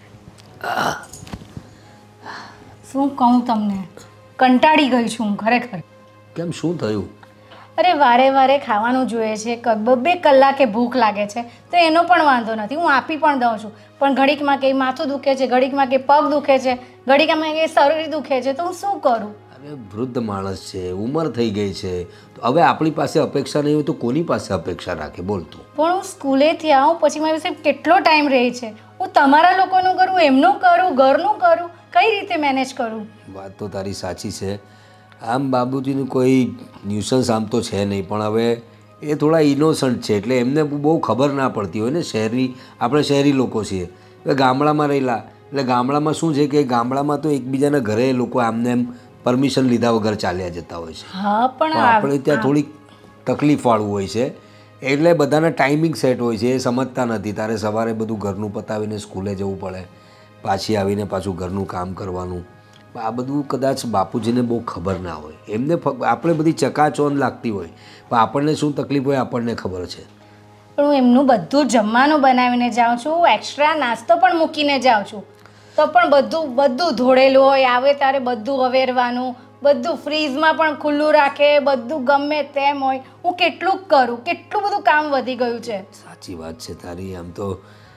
શું કહું તમને, કંટાળી ગઈ છું હું ખરેખર. કેમ, શું થયું? અરે વારે વારે ખાવાનું જોઈએ છે, બે કલાકે ભૂખ લાગે છે તો એનો પણ વાંધો નથી, હું આપી પણ દઉં છું, પણ ઘડીકમાં કંઈ માથું દુખે છે, ઘડીકમાં કંઈ પગ દુખે છે, ઘડીકમાં કંઈ શરીર દુખે છે, તો હું શું કરું? અરે વૃદ્ધ માણસ છે, ઉંમર થઈ ગઈ છે, તો હવે આપણી પાસે અપેક્ષા નહીં હોય તો કોની પાસે અપેક્ષા રાખે બોલતું? પણ હું સ્કૂલેથી આવું પછી મારી પાસે કેટલો ટાઈમ રહે છે, હું તમારા લોકોનું કરું, એમનું કરું, ઘરનું કરું, કઈ રીતે મેનેજ કરું? વાત તો તારી સાચી છે. આમ બાબુજીનું કોઈ ન્યુસન્સ આમ તો છે નહીં, પણ હવે એ થોડા ઇનોસન્ટ છે એટલે એમને બહુ ખબર ના પડતી હોય ને. શહેરી આપણે શહેરી લોકો છીએ, એટલે ગામડામાં રહેલા, એટલે ગામડામાં શું છે કે ગામડામાં તો એકબીજાના ઘરે લોકો આમને એમ પરમિશન લીધા વગર ચાલ્યા જતા હોય છે. હા, પણ આપણે ત્યાં થોડીક તકલીફવાળું હોય છે, એટલે બધાના ટાઈમિંગ સેટ હોય છે, એ સમજતા નથી. તારે સવારે બધું ઘરનું પતાવીને સ્કૂલે જવું પડે, પાછી આવીને પાછું ઘરનું કામ કરવાનું. આ બધું કદાચ બાપુજીને બહુ ખબર ના હોય, એમને આપણે બધી ચકાચોંધ લાગતી હોય, પણ આપણને શું તકલીફ હોય આપણને ખબર છે. પણ હું એમનું બધું જમવાનું બનાવીને જાઉં છું, એક્સ્ટ્રા નાસ્તો પણ મૂકીને જાઉં છું, તો પણ બધું બધું ધોળેલું હોય, આવે ત્યારે બધું અવેરવાનું, બધું ફ્રીઝમાં પણ ખુલ્લું રાખે, બધું ગમે તેમ હોય. હું કેટલું કરું, કેટલું બધું કામ વધી ગયું છે. સાચી વાત છે તારી. આમ તો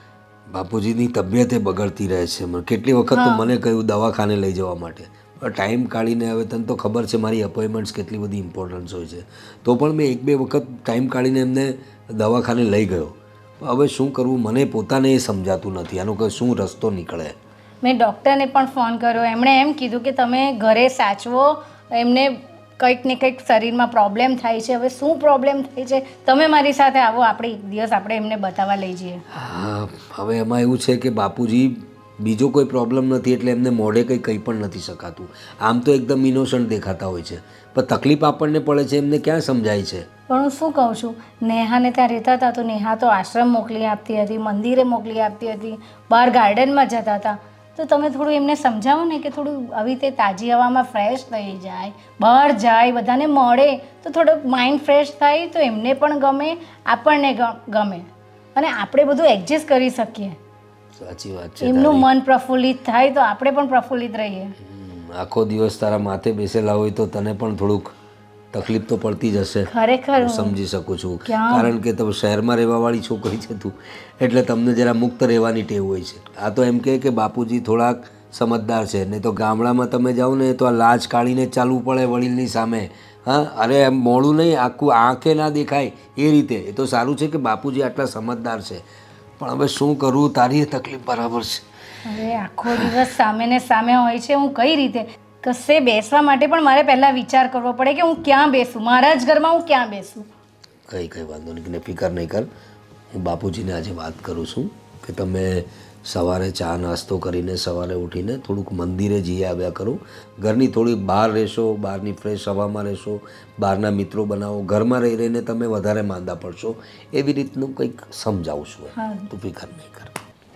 બાપુજીની તબિયત એ બગડતી રહે છે. કેટલી વખત તો મને કહ્યું દવાખાને લઈ જવા માટે, પણ ટાઈમ કાઢીને, હવે તને તો ખબર છે મારી અપોઇન્ટમેન્ટ્સ કેટલી બધી ઇમ્પોર્ટન્સ હોય છે, તો પણ મેં એક બે વખત ટાઈમ કાઢીને એમને દવાખાને લઈ ગયો. હવે શું કરવું મને પોતાને એ સમજાતું નથી, આનો કોઈ શું રસ્તો નીકળે. મેં ડૉક્ટરને પણ ફોન કર્યો, એમણે એમ કીધું કે તમે ઘરે સાચવો, એમને કંઈક ને કંઈક શરીરમાં પ્રોબ્લેમ થાય છે. હવે શું પ્રોબ્લેમ થાય છે તમે મારી સાથે આવો, આપણે એક દિવસ આપણે એમને બતાવવા લઈ જઈએ. હા, હવે એમાં એવું છે કે બાપુજી બીજો કોઈ પ્રોબ્લેમ નથી એટલે એમને મોઢે કંઈ કંઈ પણ નથી શકાતું. આમ તો એકદમ ઇનોસન્ટ દેખાતા હોય છે, પણ તકલીફ આપણને પડે છે એમને ક્યાં સમજાય છે. પણ હું શું કહું છું, નેહાને ત્યાં રહેતા હતા તો નેહા તો આશ્રમ મોકલી આપતી હતી, મંદિરે મોકલી આપતી હતી, બહાર ગાર્ડનમાં જતા હતા, તો તમે થોડું એમને સમજાવો ને કે થોડું આવી રીતે તાજી હવામાં ફ્રેશ થઈ જાય, બહાર જાય, બધાને મળે તો થોડુંક માઇન્ડ ફ્રેશ થાય, તો એમને પણ ગમે, આપણને ગમે, અને આપણે બધું એડજસ્ટ કરી શકીએ. સાચી વાત છે. એમનું મન પ્રફુલ્લિત થાય તો આપણે પણ પ્રફુલ્લિત રહીએ. આખો દિવસ તારા માથે બેસેલા હોય તો તને પણ થોડુંક તકલીફ તો પડતી જ હશે. ખરેખર સમજી શકું છું, કારણ કે તમે શહેરમાં રહેવાવાળી છોકરી છે તું, એટલે તમને જરા મુક્ત રહેવાની ટેવ હોય છે. આ તો એમ કહે કે બાપુજી થોડાક સમજદાર છે, નહીં તો ગામડામાં તમે જાઓ ને તો આ લાજ કાઢીને ચાલવું પડે વડીલની સામે. હા, અરે એમ મોડું નહીં, આખું આંખે ના દેખાય એ રીતે. એ તો સારું છે કે બાપુજી આટલા સમજદાર છે, પણ હવે શું કરવું, તારી તકલીફ બરાબર છે. અરે આખો દિવસ સામે ને સામે હોય છે, હું કઈ રીતે કશે બેસવા માટે પણ મારે પહેલાં વિચાર કરવો પડે કે હું ક્યાં બેસું, મારા જ ઘરમાં હું ક્યાં બેસું. કંઈ કંઈ વાંધો નહીં, ફિકર નહીં કર. હું બાપુજીને આજે વાત કરું છું કે તમે સવારે ચા નાસ્તો કરીને સવારે ઉઠીને થોડુંક મંદિરે જઈ આવ્યા કરો, ઘરની થોડી બહાર રહેશો, બહારની ફ્રેશ હવામાં રહેશો, બહારના મિત્રો બનાવો, ઘરમાં રહી રહીને તમે વધારે માંદા પડશો, એવી રીતનું કંઈક સમજાવું છું. તું ફિકર નહીં કર.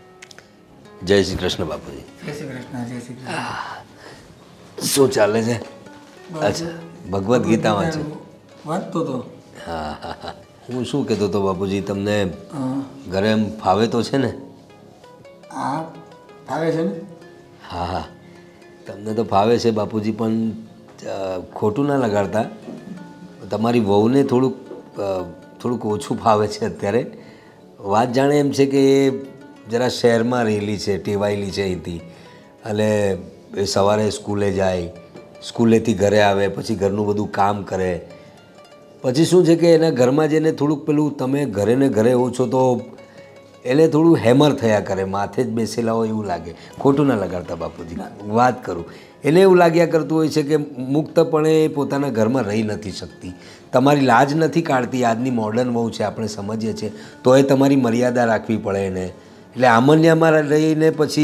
જય શ્રી કૃષ્ણ બાપુજી. જય શ્રી કૃષ્ણ. જય શ્રી કૃષ્ણ. શું ચાલે છે? અચ્છા, ભગવદ્ ગીતામાં છે વાંચતો તો. હા હા હા. હું શું કહેતો હતો બાપુજી, તમને ઘરે એમ ફાવે તો છે ને? હા, ફાવે છે ને. હા હા, તમને તો ફાવે છે બાપુજી, પણ ખોટું ના લગાડતા. તમારી વહુને થોડુંક થોડુંક ઓછું ફાવે છે અત્યારે. વાત જાણે એમ છે કે એ જરા શહેરમાં રહેલી છે, ટેવાયેલી છે અહીંથી, એટલે એ સવારે સ્કૂલે જાય, સ્કૂલેથી ઘરે આવે, પછી ઘરનું બધું કામ કરે, પછી શું છે કે એના ઘરમાં જઈને થોડુંક પેલું તમે ઘરે ને ઘરે હો છો તો એટલે થોડું હેમર થયા કરે, માથે જ બેસેલા હોય એવું લાગે. ખોટું ના લગાડતા બાપુજી, વાત કરું. એને એવું લાગ્યા કરતું હોય છે કે મુક્તપણે એ પોતાના ઘરમાં રહી નથી શકતી, તમારી લાજ નથી કાઢતી. આજની મોડર્ન વહુ છે, આપણે સમજીએ છીએ, તો એ તમારી મર્યાદા રાખવી પડે એને. એટલે આમન્યામાં રહીને પછી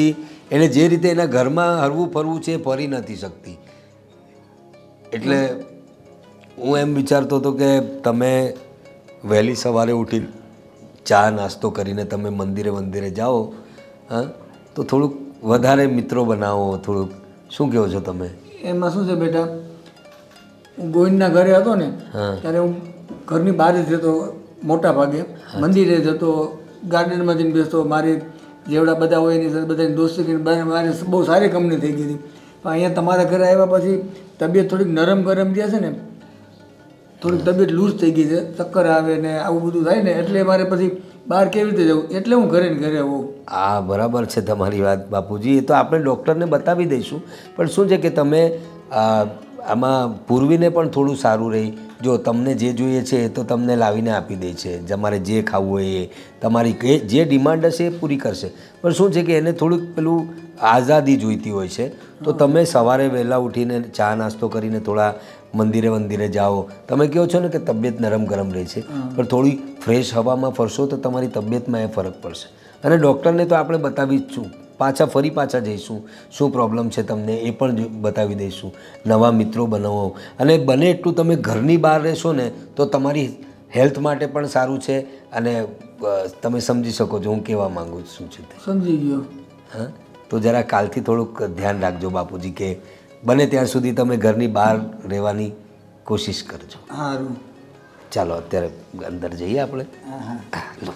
એને જે રીતે એના ઘરમાં હરવું ફરવું છે એ ફરી નથી શકતી. એટલે હું એમ વિચારતો હતો કે તમે વહેલી સવારે ઉઠી ચા નાસ્તો કરીને તમે મંદિરે મંદિરે જાઓ, હા, તો થોડુંક વધારે મિત્રો બનાવો. થોડુંક શું કહો છો તમે? એમાં શું છે બેટા, હું ગોવિંદના ઘરે હતો ને હા. ત્યારે હું ઘરની બહાર જ રહેતો, મોટા ભાગે મંદિરે જતો, ગાર્ડનમાં જઈને બેસતો. મારી જેવડા બધા હોય એની સાથે બધાની દોસ્તી કરીને બહાર મારી બહુ સારી કંપની થઈ ગઈ હતી. પણ અહીંયા તમારા ઘરે આવ્યા પછી તબિયત થોડીક નરમ ગરમ જે છે ને, થોડીક તબિયત લૂઝ થઈ ગઈ છે, ચક્કર આવે ને આવું બધું થાય ને, એટલે મારે પછી બહાર કેવી રીતે જવું, એટલે હું ઘરે ને ઘરે હોઉં. હા, બરાબર છે તમારી વાત બાપુજી. એ તો આપણે ડૉક્ટરને બતાવી દઈશું. પણ શું છે કે તમે આ, આમાં પૂર્વીને પણ થોડું સારું રહી. જો તમને જે જોઈએ છે એ તો તમને લાવીને આપી દે છે, તમારે જે ખાવું હોય એ, તમારી કે જે ડિમાન્ડ હશે એ પૂરી કરશે. પણ શું છે કે એને થોડુંક પેલું આઝાદી જોઈતી હોય છે. તો તમે સવારે વહેલા ઉઠીને ચા નાસ્તો કરીને થોડા મંદિરે મંદિરે જાઓ. તમે કહો છો ને કે તબિયત નરમ ગરમ રહે છે, પણ થોડી ફ્રેશ હવામાં ફરશો તો તમારી તબિયતમાં એ ફરક પડશે. અને ડૉક્ટરને તો આપણે બતાવી જ છું, પાછા ફરી પાછા જઈશું, શું પ્રોબ્લેમ છે તમને એ પણ બતાવી દઈશું. નવા મિત્રો બનાવો, અને બને એટલું તમે ઘરની બહાર રહેશો ને તો તમારી હેલ્થ માટે પણ સારું છે. અને તમે સમજી શકો છો હું કહેવા માગું છું છે તે. સમજી ગયો. હા, તો જરા કાલથી થોડુંક ધ્યાન રાખજો બાપુજી, કે બને ત્યાં સુધી તમે ઘરની બહાર રહેવાની કોશિશ કરજો. સારું, ચાલો અત્યારે અંદર જઈએ આપણે. લો.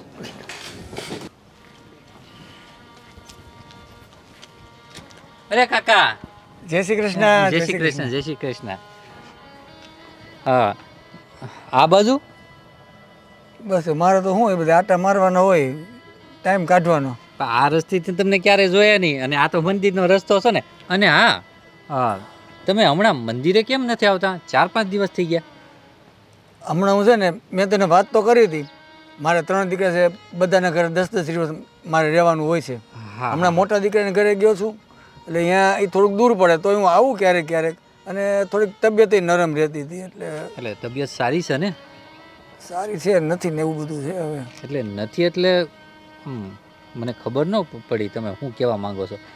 અરે કાકા, જય શ્રી કૃષ્ણ. જય શ્રી કૃષ્ણ. જય શ્રી કૃષ્ણ. હા, આ બાજુ બસ મારે તો શું હોય, બધા આટા મારવાના હોય, ટાઈમ કાઢવાનો. પણ આ રસ્તેથી તમને ક્યારે જોયા નહીં, અને આ તો મંદિરનો રસ્તો છે ને. અને હા, હા, તમે હમણાં મંદિરે કેમ નથી આવતા? ચાર પાંચ દિવસ થઈ ગયા. હમણાં હું છે ને, મેં તને વાત તો કરી હતી, મારે ત્રણ દીકરા છે, બધાના ઘરે દસ દસ દિવસ મારે રહેવાનું હોય છે. હમણાં મોટા દીકરાને ઘરે ગયો છું, એટલે અહીંયા એ થોડુંક દૂર પડે, તો હું આવું ક્યારેક ક્યારેક. અને થોડીક તબિયત નરમ રહેતી હતી, એટલે એટલે તબિયત સારી છે ને? સારી છે નથી ને એવું બધું છે હવે. એટલે નથી એટલે હમ, મને ખબર ન પડી તમે શું કહેવા માંગો છો.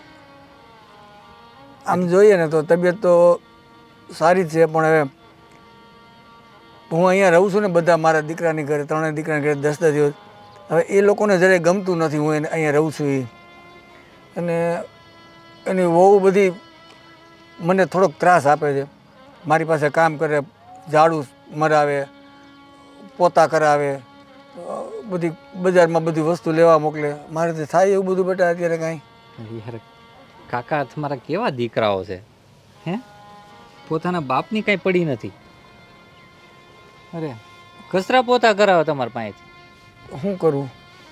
આમ જોઈએ ને તો તબિયત તો સારી જ છે, પણ હવે હું અહીંયા રહું છું ને, બધા મારા દીકરાની ઘરે, ત્રણેય દીકરાની ઘરે દસ દસ દિવસ. હવે એ લોકોને જરાય ગમતું નથી હું એને અહીંયા રહું છું એ. અને એની બહુ બધી મને થોડોક ત્રાસ આપે છે. મારી પાસે કામ કરે, ઝાડુ મરાવે, પોતા કરાવે, બધી બજારમાં બધી વસ્તુ લેવા મોકલે. મારેથી થાય એવું બધું બેટા અત્યારે કાંઈ? યાર કાકા, તમારા કેવા દીકરાઓ છે હે? પોતાના બાપની કાંઈ પડી નથી. અરે કચરા પોતા કરાવો તમારા પાસેથી. શું કરું?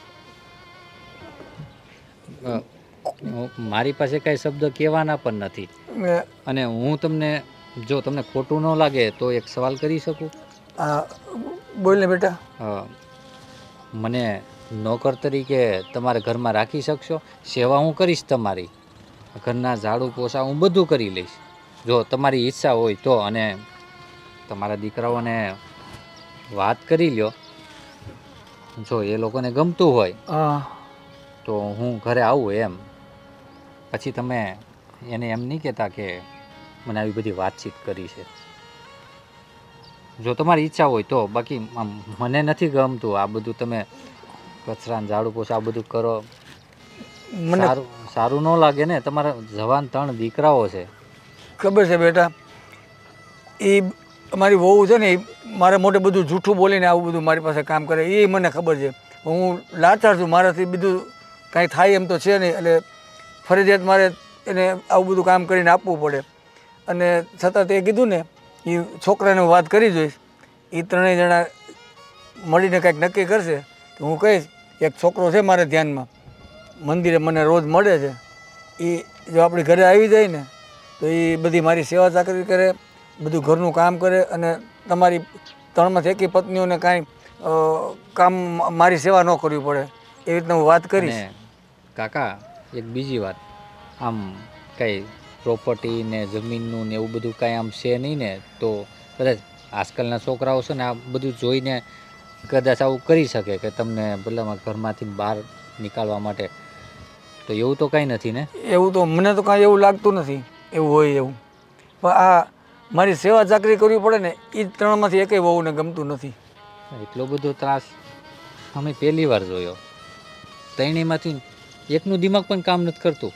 મારી પાસે કાંઈ શબ્દ કહેવાના પણ નથી. અને હું તમને, જો તમને ખોટું ન લાગે તો એક સવાલ કરી શકું? હા, બોલ ને બેટા. મને નોકર તરીકે તમારા ઘરમાં રાખી શકશો? સેવા હું કરીશ તમારી, ઘરના ઝાડુ પોછા હું બધું કરી લઈશ, જો તમારી ઈચ્છા હોય તો. અને તમારા દીકરાઓને વાત કરી લ્યો, જો એ લોકોને ગમતું હોય તો હું ઘરે આવું એમ. પછી તમે એને એમ નહીં કહેતા કે મને આવી બધી વાતચીત કરી છે. જો તમારી ઈચ્છા હોય તો. બાકી મને નથી ગમતું આ બધું, તમે કચરા ઝાડુ પોછા આ બધું કરો. મને સારું સારું ન લાગે ને. તમારા જવાન ત્રણ દીકરાઓ છે. ખબર છે બેટા, એ મારી વહુ છે ને, એ મારે મોટે બધું જૂઠું બોલીને આવું બધું મારી પાસે કામ કરે, એ મને ખબર છે. હું લાચાર છું, મારાથી બીજું કાંઈ થાય એમ તો છે નહીં, એટલે ફરજિયાત મારે એને આવું બધું કામ કરીને આપવું પડે. અને છતાં તે કીધું ને, એ છોકરાને હું વાત કરી જોઈશ, એ ત્રણેય જણા મળીને કાંઈક નક્કી કરશે તો હું કહીશ. એક છોકરો છે મારે ધ્યાનમાં, મંદિરે મને રોજ મળે છે, એ જો આપણી ઘરે આવી જાય ને તો એ બધી મારી સેવા ચાકરી કરે, બધું ઘરનું કામ કરે. અને તમારી ત્રણમાંથી એકેય પત્નીઓને કાંઈ કામ મારી સેવા ન કરવી પડે, એવી રીતના હું વાત કરીશ. કાકા, એક બીજી વાત, આમ કંઈ પ્રોપર્ટી ને જમીનનું ને એવું બધું કાંઈ આમ છે નહીં ને, તો કદાચ આજકાલના છોકરાઓ છે ને આ બધું જોઈને કદાચ આવું કરી શકે કે તમને ભલામાં ઘરમાંથી બહાર નીકાળવા માટે. તો એવું તો કાંઈ નથી ને? એવું તો મને તો કાંઈ એવું લાગતું નથી એવું હોય એવું. પણ આ મારી સેવા ચાકરી કરવી પડે ને એ જ ત્રણમાંથી એકેય વહુને ગમતું નથી. એટલો બધો ત્રાસ અમે પહેલી વાર જોયો. ત્રણેયમાંથી એકનું દિમાગ પણ કામ નથી કરતું.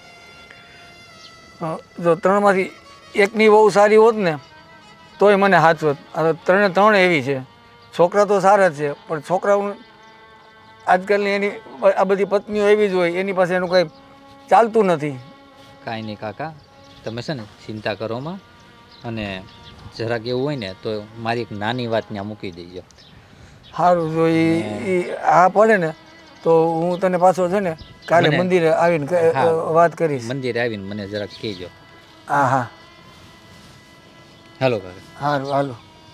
અ, જો ત્રણમાંથી એકની વહુ સારી હોત ને તોય મને હાચવત. આ તો ત્રણે ત્રણ એવી છે. છોકરા તો સારા જ છે પણ છોકરાઓ આજકાલની એની આ બધી પત્નીઓ એવી જ હોય, એની પાસે એનું કંઈ ચાલતું નથી. કાંઈ નહીં કાકા, તમે છે ને ચિંતા કરોમાં, અને જરાક એવું હોય ને તો મારી એક નાની વાત ત્યાં મૂકી દેજો. સારું, જો એ આ પડે ને તો હું તને પાછો છે ને કાલે મને- મંદિરે આવીને ક- હા. વાત કરીશ. મંદિરે આવીને મને જરાક કહેજો. હા હા હાલો કાકા. સારું હાલો.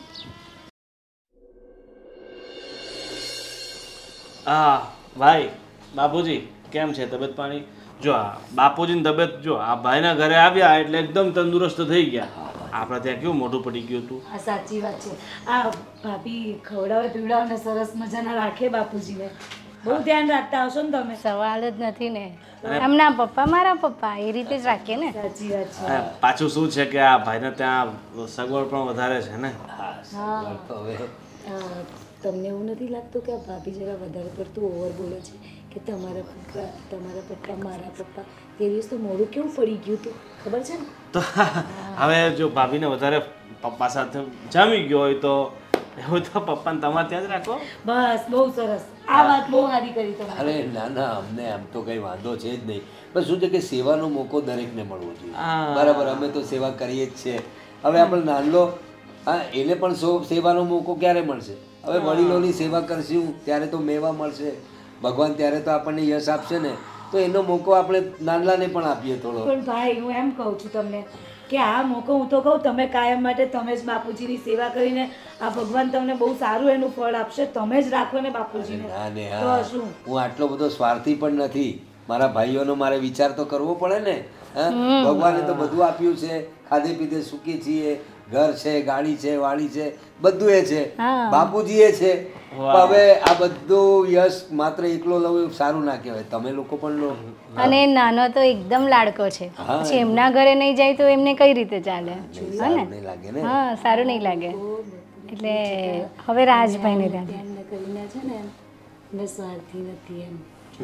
હા ભાઈ, બાપુજી કેમ છે તબિયત પાણી? જો આ બાપુજીની તબિયત જો આ ભાઈના ઘરે આવ્યા એટલે એકદમ તંદુરસ્ત થઈ ગયા. આપણે ત્યાં કેવું મોઢું પડી ગયું હતું. આ સાચી વાત છે. આ ભાભી ખવડાવે પીવડાવે ને સરસ મજાના રાખે બાપુજીને. બહુ ધ્યાન રાખતા હશો ને તમે? સવાલ જ નથી ને. એમના પપ્પા મારા પપ્પા એ રીતે જ રાખીએ ને. સાચી વાત છે. અને પાછું શું છે કે આ ભાઈને ત્યાં સગવડ પણ વધારે છે ને. હા. અ, તમને એવું નથી લાગતું કે આ ભાભી જરા વધારે પડતું ઓવર બોલે છે કે તમારા પપ્પા તમારા પપ્પા મારા પપ્પા? તે દિવસ તો મોઢું કેવું પડી ગયું હતું ખબર છે ને? તો હવે જો ભાભીને વધારે પપ્પા સાથે જામી ગયો હોય તો એવું તો પપ્પાને તમારે ત્યાં જ રાખો. બસ બહુ સરસ. આ વાત બહુ સારી કરી તમે. અરે ના ના, અમને આમ તો કંઈ વાંધો છે જ નહીં. બસ શું છે કે સેવાનો મોકો દરેકને મળવો જોઈએ. હા. બરાબર, અમે તો સેવા કરીએ જ છીએ. હવે આપણે નાનલો, હા, એને પણ સો સેવાનો મોકો ક્યારે મળશે? હવે વડીલોની સેવા કરશું ત્યારે તો મેવા મળશે. ભગવાન ત્યારે તો આપણને યશ આપશે ને. તો એનો મોકો આપણે નાનલાને પણ આપીએ થોડો. પણ ભાઈ હું એમ કહું છું તમને કે આ મોકો હું તો કહું તમે કાયમ માટે તમે જ બાપુજીની સેવા કરીને આ ભગવાન તમને બહુ સારું એનું ફળ આપશે. તમે જ રાખો ને બાપુજીને. ના ને તો હા, શું? હું આટલો બધો સ્વાર્થી પણ નથી. મારા ભાઈઓનો મારે વિચાર તો કરવો પડે ને. હા, ભગવાને તો બધું આપ્યું છે. ખાધે પીધે સુખી છીએ, ઘર છે, ગાડી છે, વાડી છે, બધું એ છે. હા. બાપુજી એ છે. પણ હવે આ બધું યશ માત્ર એકલો લઉં એવું સારું ના કહેવાય. તમે લોકો પણ લો. અને નાનો તો એકદમ લાડકો છે. હા. પછી એમના ઘરે નહીં જાય તો એમને કઈ રીતે ચાલે? નહીં, હા સારું ને? નહીં લાગે ને. હા, સારું નહીં લાગે. એટલે હવે રાજભાઈને ત્યાં ધ્યાન કરીને છે ને મેં સ્વાર્થી નથી એમ.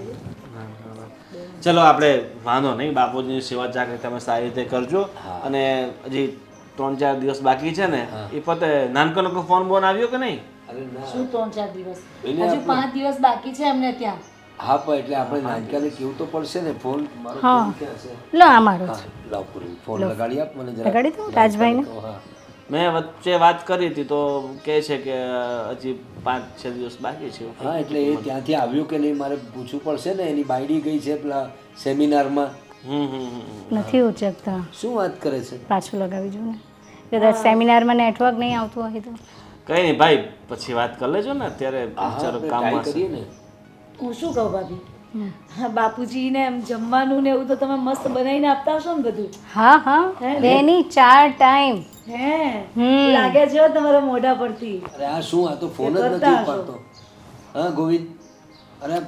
ચલો આપણે વાંધો નહીં, બાપુજીની સેવા ચાકરી તમે સારી રીતે કરજો. અને હજી ત્રણ ચાર દિવસ બાકી છે ને એ પતે. નાનકો નકો ફોન બોન આવ્યો કે નહીં? અરે ના. શું ત્રણ ચાર દિવસ? એટલે હજુ પાંચ દિવસ બાકી છે એમને ત્યાં. હા, પણ એટલે આપણે નાનકાને કેવું તો પડશે ને. ફોન મારો હા. ફોન ક્યાં છે? લો આ મારો હા, છે. લાવ પૂરી. ફોન લગાડી આપ મને જરા. લગાડી દઉં રાજભાઈને? તો હા. મેં વચ્ચે વાત કરી હતી તો કહે છે કે હજી પાંચ છ દિવસ બાકી છે. હા, એટલે એ ત્યાંથી આવ્યો કે નહીં મારે પૂછવું પડશે ને. એની બાયડી ગઈ છે પેલા સેમિનારમાં. હમ હમ હમ. નથી ઉચકતા. શું વાત કરે છે? પાછું લગાવી જો ને. કદાચ સેમિનારમાં નેટવર્ક નહીં આવતું હોય તો. કઈ નહીં ભાઈ, પછી વાત કરી લેજો ને. અત્યારે બિચારો આપણે કામમાં try કરીએ છે. ને. હું શું કહું ભાભી? હા, બાપુજીને એમ જમવાનું ને એવું તો તમે મસ્ત બનાવીને આપતા હશો ને બધું? હા હા, બેની ચાર ટાઈમ. હે હમ. લાગે છે હો તમારા મોઢા પરથી. અરે આ શું, આ તો ફોન જ એ નથી કરતા હશો. ઉપાડતો. હા ગોવિંદ, અરે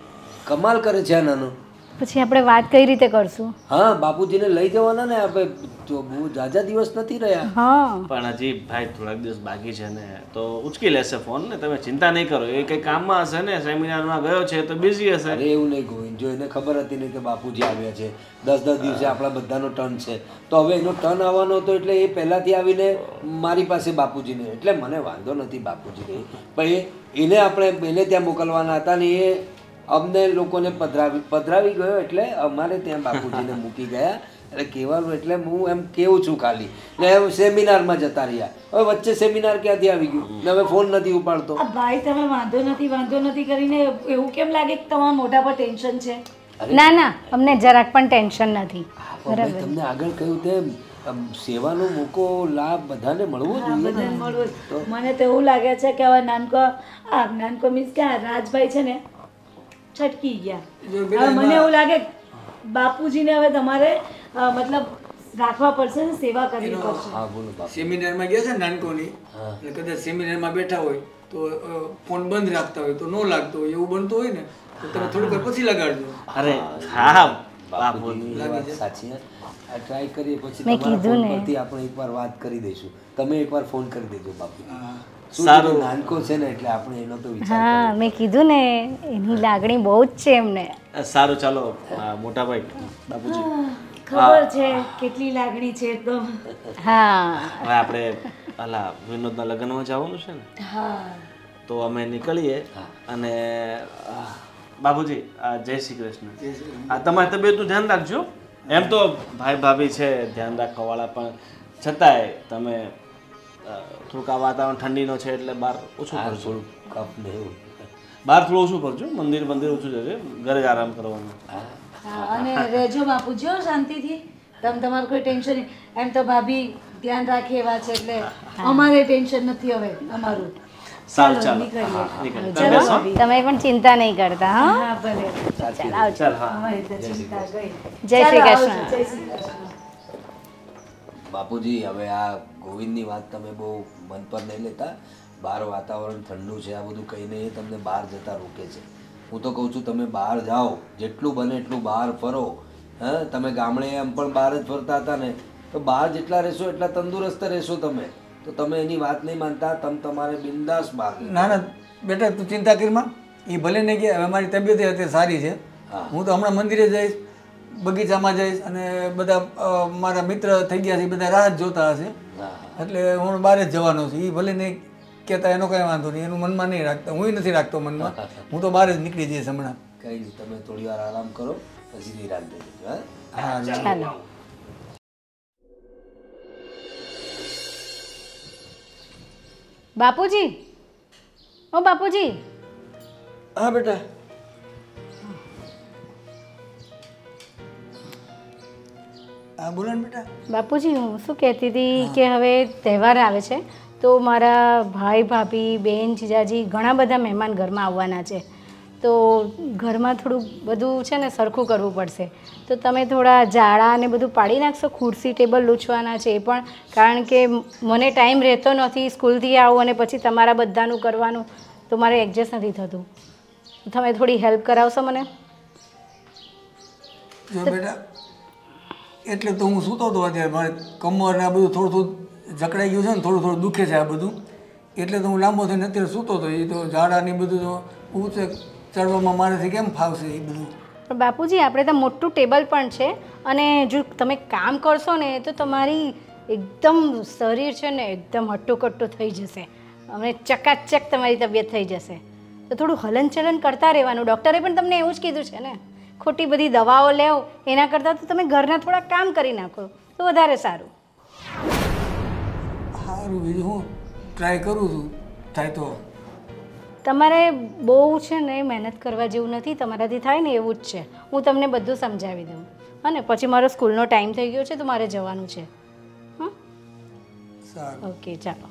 કમાલ કરે છે આ નાનો. પછી આપણે વાત કઈ રીતે કરશું? હા, બાપુજીને લઈ જવાના ને. આપણે તો બહુ ઝાઝા દિવસ નથી રહ્યા. હા. પણ હજી ભાઈ થોડાક દિવસ બાકી છે ને તો ઉચકી લેશે ફોન ને. તમે ચિંતા નહીં કરો. એ કંઈ કામમાં હશે ને, સેમિનારમાં ગયો છે તો બિઝી હશે. અરે એવું નહીં ગોવિંદ, જો એને ખબર હતી ને કે બાપુજી આવ્યા છે, દસ દસ દિવસે આપણા બધાનો ટર્ન છે, તો હવે એનો ટર્ન આવવાનો હતો એટલે એ પહેલાંથી આવીને મારી પાસે બાપુજીને, એટલે મને વાંધો નથી બાપુજીને, પણ એ એને આપણે એને ત્યાં મોકલવાના હતા ને એ અમને લોકોને પધરાવી પધરાવી ગયો એટલે અમારે ત્યાં બાપુજીને મૂકી ગયા. એટલે કહેવાનું એટલે હું એમ કેવું છું ખાલી ને. હવે સેમિનારમાં જતા રહ્યા. હવે વચ્ચે સેમિનાર ક્યાંથી આવી ગયું ને હવે ફોન નથી ઉપાડતો. આ ભાઈ તમે વાંધો નથી વાંધો નથી કરીને એવું કેમ લાગે કે તમારા મોઢા પર ટેન્શન છે? ના ના, અમને જરાક પણ ટેન્શન નથી. પણ મેં તમને આગળ કહ્યું તેમ આમ સેવાનો મોકો લાભ બધાને મળવો હા, જોઈએ બધાને ને. મળવું. મને તો એવું લાગે છે કે હવે નાનકો આ નાનકો મીન્સ કે આ રાજભાઈ છે ને છટકી ગયા. હવે મને એવું લાગે બાપુજીને હવે તમારે અ, મતલબ રાખવા પડશે ને, સેવા કરવી પડશે. હા બોલો બાપુ. સેમિનારમાં ગયા છે ને નાનકોની, એટલે કદાચ સેમિનારમાં બેઠા હોય તો અ, ફોન બંધ રાખતા હોય તો ન લાગતો હોય એવું બનતું હોય ને તો તમે થોડીક વાર પછી લગાડજો. અરે હા બાપુજીની એ વાત સાચી હે. આ ટ્રાય કરીએ પછી મેં તમારા કીધું ફોન ને. પરથી આપણે એકવાર વાત કરી દઈશું. તમે એકવાર ફોન કરી દેજો બાપુ. હા. શું સારું. છે, નાનકો છે ને એટલે આપણે એનો તો વિચાર હા મેં કીધું ને એની લાગણી બહુ જ છે એમને. સારું ચાલો આ મોટા ભાઈ બાપુજી ખબર છે કેટલી લાગણી છે તો. હા હવે આપણે અલા વિનોદના લગ્નમાં જવાનું છે ને હા તો અમે નીકળીએ અને આ, બાપુજી આ જય શ્રી કૃષ્ણ. આ તમારી તબિયતનું ધ્યાન રાખજો. એમ તો ભાઈ ભાભી છે ધ્યાન રાખવાવાળા પણ છતાંય તમે અ, થોડુંક આ વાતાવરણ ઠંડીનો છે એટલે બહાર ઓછું હા, કરજો. થોડું કફ ને એવું. બહાર થોડું ઓછું કરજો. મંદિર મંદિર ઓછું જશે. ઘરે જ આરામ કરવાનો. હા અને રહેજો બાપુજી હો શાંતિથી. તમે તમારું કોઈ ટેન્શન નહીં. એમ તો ભાભી ધ્યાન રાખે એવા છે એટલે અમારે ટેન્શન નથી હવે અમારું. સારું ચાલો નીકળીએ. હા, નીકળીએ. ચલો તમે બેસો. તમે પણ ચિંતા નહીં કરતા હા. હા ભલે સાચી ચાલ આવજો. ચાલ હા અમારી તો ચિંતા ગઈ. જય શ્રી ચાલો, કૃષ્ણ. આવજો. જય શ્રી કૃષ્ણ. બાપુજી હવે આ ગોવિંદની વાત તમે બહુ મન પર નહીં લેતા. બહાર વાતાવરણ ઠંડુ છે, આ બધું કહીને એ તમને બહાર જતા રોકે છે. હું તો કહું છું તમે બહાર જાઓ, જેટલું બને એટલું બહાર ફરો. હા, તમે ગામડે એમ પણ બહાર જ ફરતા હતા ને, તો બહાર જેટલા રહેશો એટલા તંદુરસ્ત રહેશો તમે. તો તમે એની વાત નહીં માનતા, તમે તમારે બિંદાસ બહાર રહેજો. ના ના બેટા તું ચિંતા કરીમાં. એ ભલે ને કે હવે મારી તબિયત અત્યારે સારી છે. હા. હું તો હમણાં મંદિરે જઈશ, બગીચામાં જઈશ અને બધા અ, મારા મિત્ર થઈ ગયા છે એ બધા રાહ જ જોતા હશે. હા. એટલે હું બહાર જ જવાનો છું. એ ભલે નહીં કહેતા એનો કાંઈ વાંધો નહીં, એનું મનમાં નહીં રાખતા, હું નથી રાખતો મનમાં. હું તો બહાર જ નીકળી જઈશ હમણાં. કંઈ નહીં, તમે થોડી વાર આરામ કરો પછી નિરાંત દેજો. હા હા ચાલો બાપુજી ઓ બાપુજી હા બેટા. હા બોલો ને બેટા. બાપુજી હું શું કહેતી હતી કે હવે તહેવાર આવે છે તો મારા ભાઈ ભાભી બેન જીજાજી ઘણા બધા મહેમાન ઘરમાં આવવાના છે. તો ઘરમાં થોડું બધું છે ને સરખું કરવું પડશે. તો તમે થોડા ઝાડા ને બધું પાડી નાખશો. ખુરશી ટેબલ લૂછવાના છે એ પણ, કારણ કે મને ટાઈમ રહેતો નથી. સ્કૂલથી આવું અને પછી તમારા બધાનું કરવાનું તો મારે એડજસ્ટ નથી થતું. તમે થોડી હેલ્પ કરાવશો મને? જો બેટા એટલે તો હું સૂતો હતો અત્યારે, મારે કમર ને આ બધું થોડું થોડું જકડાઈ ગયું છે ને, થોડું થોડું દુખે છે આ બધું, એટલે તો હું લાંબો થઈને અત્યારે સૂતો હતો. એ તો ઝાડા ને બધું તો ઊંચે ચડવામાં મારાથી કેમ ફાવશે એ બધું. પણ બાપુજી આપણે તો મોટું ટેબલ પણ છે અને જો તમે કામ કરશો ને તો તમારી એકદમ શરીર છે ને એકદમ હટ્ટુકટ્ટું થઈ જશે અને ચકાચક તમારી તબિયત થઈ જશે. તો થોડું હલનચલન કરતા રહેવાનું. ડૉક્ટરે પણ તમને એવું જ કીધું છે ને, ખોટી બધી દવાઓ લેવો એના કરતાં તો તમે ઘરના થોડા કામ કરી નાખો તો વધારે સારું. સારું, બીજું હું ટ્રાય કરું છું, થાય તો. તમારે બહુ છે ને મહેનત કરવા જેવું નથી, તમારાથી થાય ને એવું જ છે. હું તમને બધું સમજાવી દઉં અને પછી મારો સ્કૂલનો ટાઈમ થઈ ગયો છે તો મારે જવાનું છે. હં સારું. ઓકે ચાલો.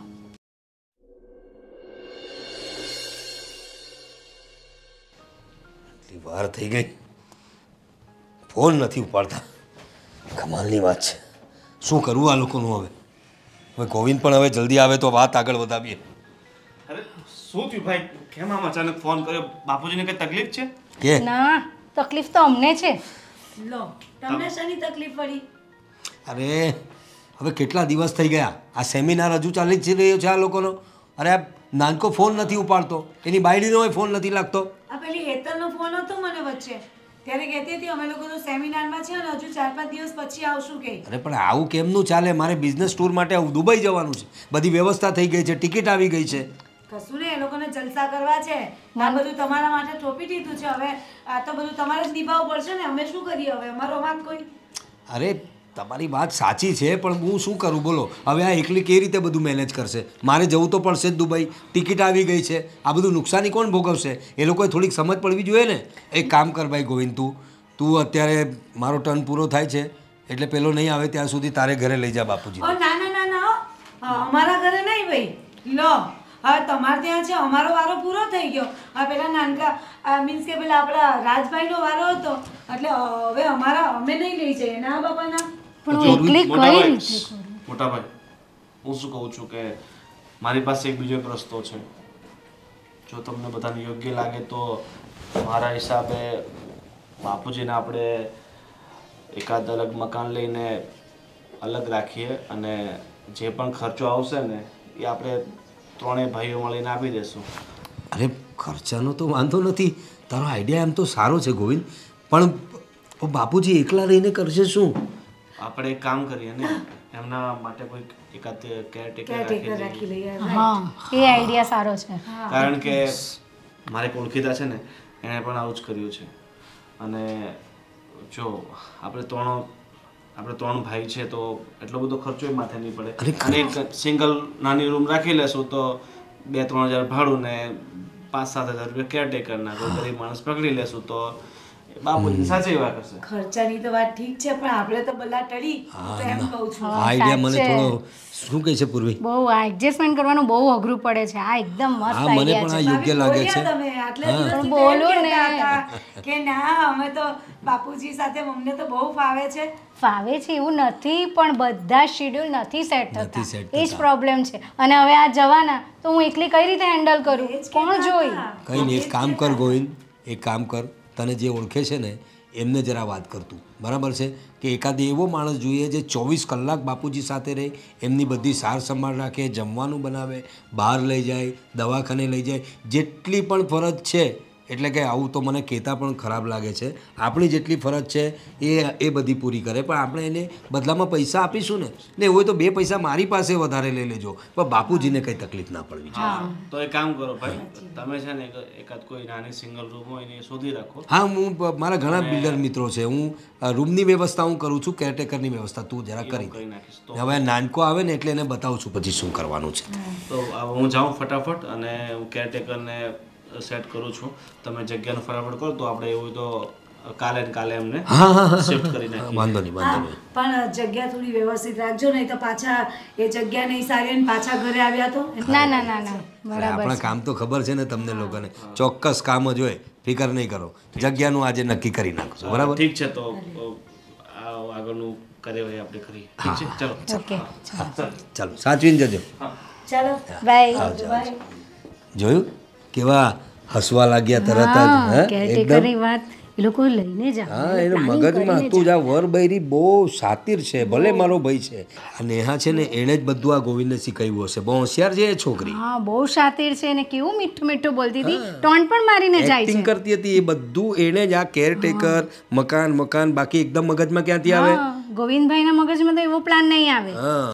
એટલી વાર થઈ ગઈ, ફોન નથી ઉપાડતા. કમાલની વાત છે. શું કરવું આ લોકોનું હવે? હવે ગોવિંદ પણ હવે જલ્દી આવે તો વાત આગળ વધાવીએ. અરે શું થયું ભાઈ? કેમ આમ અચાનક ફોન કર્યો? બાપુજીને કઈ તકલીફ છે? કે ના, તકલીફ તો અમને છે. લો તમને શાની તકલીફ પડી? અરે હવે કેટલા દિવસ થઈ ગયા, આ સેમિનાર હજુ ચાલી જ રહ્યો છે આ લોકોનો. અરે આ નાનકો ફોન નથી ઉપાડતો, એની બાયડીનો ફોન નથી લાગતો. આ પેલી હેતલનો ફોન હતો મને વચ્ચે, ત્યારે કહેતી હતી અમે લોકો તો સેમિનારમાં છે અને હજુ ચાર પાંચ દિવસ પછી આવશું કે. અરે પણ આવું કેમનું ચાલે? મારે બિઝનેસ ટૂર માટે દુબઈ જવાનું છે, બધી વ્યવસ્થા થઈ ગઈ છે, ટિકિટ આવી ગઈ છે. કશું ને એ લોકોને જલસા કરવા છે. આ બધું તમારા માટે થોપી દીધું છે. હવે આ તો બધું તમારે જ નિભાવવું પડશે ને. અમે શું કરીએ હવે? અમારો વાંક કોઈ? અરે તમારી વાત સાચી છે પણ હું શું કરું બોલો? હવે આ એકલી કેવી રીતે બધું મેનેજ કરશે? મારે જવું તો પડશે જ દુબઈ, ટિકિટ આવી ગઈ છે. આ બધું નુકસાની કોણ ભોગવશે? એ લોકોએ થોડીક સમજ પડવી જોઈએ ને. એક કામ કર ભાઈ ગોવિંદ, તું તું અત્યારે મારો ટર્ન પૂરો થાય છે એટલે પેલો નહીં આવે ત્યાં સુધી તારે ઘરે લઈ જા બાપુજી. ઓ ના ના ના ના હો. અમારા ઘરે નહીં ભાઈ. લો હવે તમારે ત્યાં છે, અમારો વારો પૂરો થઈ ગયો. આ પેલા નાનકા મીન્સ કે પેલા આપણા રાજભાઈનો વારો હતો એટલે હવે અમારા અમે નહીં લઈ જઈએ. ના બાપા ના. પણ હું એકલી મોટા કઈ ભાઈ, રીતે કરું? મોટા ભાઈ હું શું કહું છું કે મારી પાસે એક બીજો એક રસ્તો છે. જો તમને બધાને યોગ્ય લાગે તો મારા હિસાબે બાપુજીને આપણે એકાદ અલગ મકાન લઈને અલગ રાખીએ અને જે પણ ખર્ચો આવશે ને એ આપણે ત્રણેય ભાઈઓ મળીને આપી દઈશું. અરે ખર્ચાનો તો વાંધો નથી, તારો આઈડિયા એમ તો સારો છે ગોવિંદ, પણ બાપુજી એકલા રહીને કરશે શું? આપણે એક કામ કરીએ ને, એમના માટે કોઈ એકાદ કેરટેકર કેરટેકર રાખી રાખી લઈએ હા એ આઈડિયા સારો છે. કારણ કે મારે એક ઓળખીતા છે ને, એણે પણ આવું જ કર્યું છે. અને જો આપણે ત્રણ આપણે ત્રણ ભાઈ છે તો એટલો બધો ખર્ચો માથે નહીં પડે. અને એક સિંગલ નાની રૂમ રાખી લેશું તો બે ત્રણ હજાર ભાડું ને પાંચ સાત હજાર રૂપિયા કેરટેકરના કોઈ ગરીબ માણસ પકડી લેશું તો બાપુજી સાચી વાત કરશે. ખર્ચાની તો વાત ઠીક છે, પણ આપણે તો બલા ટળી હું તો એમ કહું છું. આ આઈડિયા મને થોડો શું કહે છે પૂર્વી? બહુ આ એડજસ્ટમેન્ટ કરવાનું બહુ અઘરું પડે છે. આ એકદમ મસ્ત હા મને પણ આ આઈડિયા યોગ્ય લાગે છે. તમે આટલા દિવસથી બોલો તો એમ ને. કહેતા હતા કે ના અમે તો બાપુજી સાથે અમને તો બહુ ફાવે છે. ફાવે છે એવું નથી, પણ બધા શેડ્યુલ નથી સેટ નથી થતા, set એ જ પ્રોબ્લેમ છે. અને હવે આ જવાના તો હું એકલી કઈ રીતે હેન્ડલ કરું, કોણ જોઈ? કંઈ નહીં, એક કામ કર ગોવિંદ, એક કામ કર, તને જે ઓળખે છે ને એમને જરા વાત કરતું, બરાબર છે? કે એકાદ એવો માણસ જોઈએ જે ચોવીસ કલાક બાપુજી સાથે રહે, એમની બધી સાર સંભાળ રાખે, જમવાનું બનાવે, બહાર લઈ જાય, દવાખાને લઈ જાય, જેટલી પણ ફરજ છે. એટલે કે આવું તો મને કહેતા પણ ખરાબ લાગે છે, આપણી જેટલી ફરજ છે એ એ બધી પૂરી કરે, પણ આપણે એને બદલામાં પૈસા આપીશું ને, ને હોય તો બે પૈસા મારી પાસે વધારે લઈ લેજો, પણ બાપુજીને કંઈ તકલીફ ના પડવી જોઈએ. હા તો એક કામ કરો ભાઈ, તમે છે ને એકાદ કોઈ નાની સિંગલ રૂમ હોય ને એ શોધી રાખો. હા હું મારા ઘણા બિલ્ડર મિત્રો છે, હું રૂમની વ્યવસ્થા હું કરું છું, કેરટેકરની વ્યવસ્થા તું જરા કરી કરી નાખીશ તો હવે નાનકો આવે ને એટલે એને બતાવું છું પછી શું કરવાનું છે. તો હવે હું જાઉં ફટાફટ અને હું કેરટેકરને સેટ કરું છું. તમે જગ્યાનું ફટાફટ કરો તો આપણે એવું તો કાલે ને કાલે એમને હા હા હા શિફ્ટ કરી નાખીએ. વાંધો નહીં વાંધો નહીં. પણ જગ્યા થોડી વ્યવસ્થિત રાખજો, નહીં તો પાછા એ જગ્યા નહીં સારી અને પાછા ઘરે આવ્યા તો ના ના ના ના અરે આપણા કામ તો ખબર છે ને તમને લોકોને, ચોક્કસ કામ જ હોય, ફિકર નહીં કરો. જગ્યાનું આજે નક્કી કરી નાખશું, બરાબર? ઠીક છે તો આ આગળનું કાર્યવાહી આપણે કરીએ. ઠીક છે, ચલો. ઓકે ચાલો સાચવીને જજો. ચાલો બાય. બાય. જોયું કેવા હસવા લાગ્યા તરત જ? હે? એકદમ કેરટેકરની વાત એ લોકો લઈને જ આવે. હા એને મગજમાં હતું જ. આ વર બૈરી બહુ શાતિર છે, ભલે મારો ભાઈ છે. આ નેહા છે ને એણે જ બધું આ ગોવિંદને શીખવ્યું હશે, બહુ હોશિયાર છે એ છોકરી. હા બહુ શાતિર છે ને કેવું મીઠું મીઠું બોલતી હતી, ટોન પણ મારીને જાય એક્ટિંગ છે. કરતી હતી, એ બધું એણે જ. આ કેરટેકર મકાન મકાન બાકી એકદમ મગજમાં ક્યાંથી આવે? હા, ગોવિંદભાઈના મગજમાં તો એવો પ્લાન નહીં આવે. હા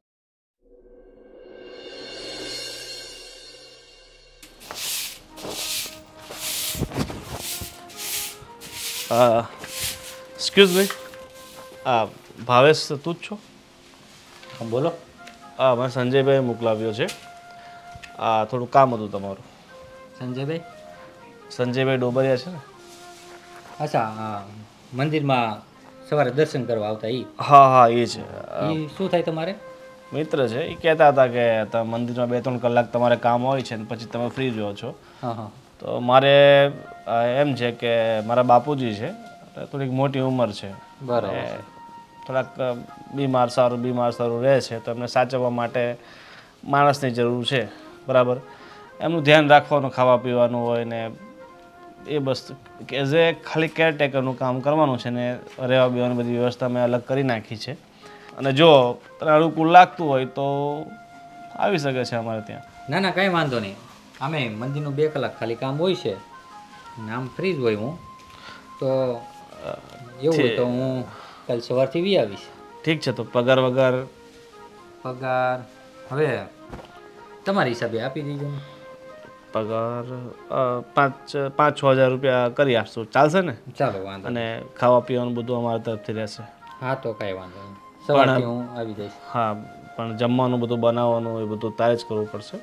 એક્સક્યુઝ મી, આ ભાવેશ તું જ છો? હા બોલો. હા મને સંજયભાઈ મોકલાવ્યો છે, આ થોડું કામ હતું તમારું. સંજયભાઈ? સંજયભાઈ ડોબરિયા છે ને? અચ્છા હા, મંદિરમાં સવારે દર્શન કરવા આવતા એ? હા હા એ છે. એ શું થાય તમારે? મિત્ર છે, એ કહેતા હતા કે તમે મંદિરમાં બે ત્રણ કલાક તમારે કામ હોય છે ને પછી તમે ફ્રી રહો છો. હા હા. તો મારે એમ છે કે મારા બાપુજી છે, થોડીક મોટી ઉંમર છે, બરાબર. થોડાક બીમાર સારું બીમાર સારું રહે છે, તો એમને સાચવવા માટે માણસની જરૂર છે, બરાબર? એમનું ધ્યાન રાખવાનું, ખાવા પીવાનું હોય ને એ વસ્તુ કે જે ખાલી કેરટેકરનું કામ કરવાનું છે ને રહેવા બેવાની બધી વ્યવસ્થા મેં અલગ કરી નાખી છે. અને જો તને અનુકૂળ લાગતું હોય તો આવી શકે છે અમારે ત્યાં. ના ના કાંઈ વાંધો નહીં, આમે મંદિરનું બે કલાક ખાલી કામ હોય છે, નામ ફ્રી જ હોય હું તો એવું હોય તો હું કાલ સવારથી વી આવીશ. ઠીક છે, તો પગાર વગર? પગાર હવે તમારી હિસાબે આપી દીજો. પગાર પાંચ પાંચ છ હજાર રૂપિયા કરી આપશું, ચાલશે ને? ચાલો વાંધો. અને ખાવા પીવાનું બધું અમારા તરફથી રહેશે. હા તો કાંઈ વાંધો નહીં, સવારથી હું આવી જઈશ. હા પણ જમવાનું બધું બનાવવાનું એ બધું તારે જ કરવું પડશે,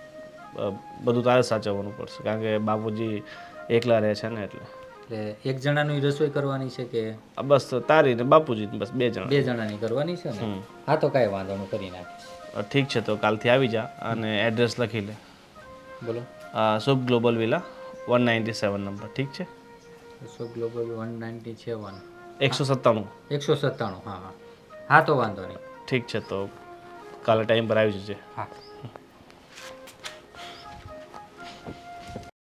બધું તારે સાચવવાનું પડશે, કારણ કે બાપુજી એકલા રહે છે ને એટલે. એટલે એક જણાની રસોઈ કરવાની છે કે? બસ તારી ને બાપુજી બસ બે જણા. બે જણાની કરવાની છે ને? હા તો કાંઈ વાંધો હું કરી નાખીશ. ઠીક છે, તો કાલથી આવી જા અને એડ્રેસ લખી લે. બોલો. Shubh global villa one ninety seven number. ઠીક છે? Shubh global one ninety seven એકસો સત્તાણું એકસો સત્તાણું હા હા હા તો વાંધો નહીં. ઠીક છે, તો કાલે ટાઈમ પર આવી જજે. હા.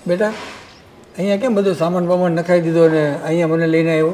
બેટા અહીંયા કેમ બધો સામાન બામાન નખાઈ દીધો ને અહીંયા મને લઈને આવ્યો?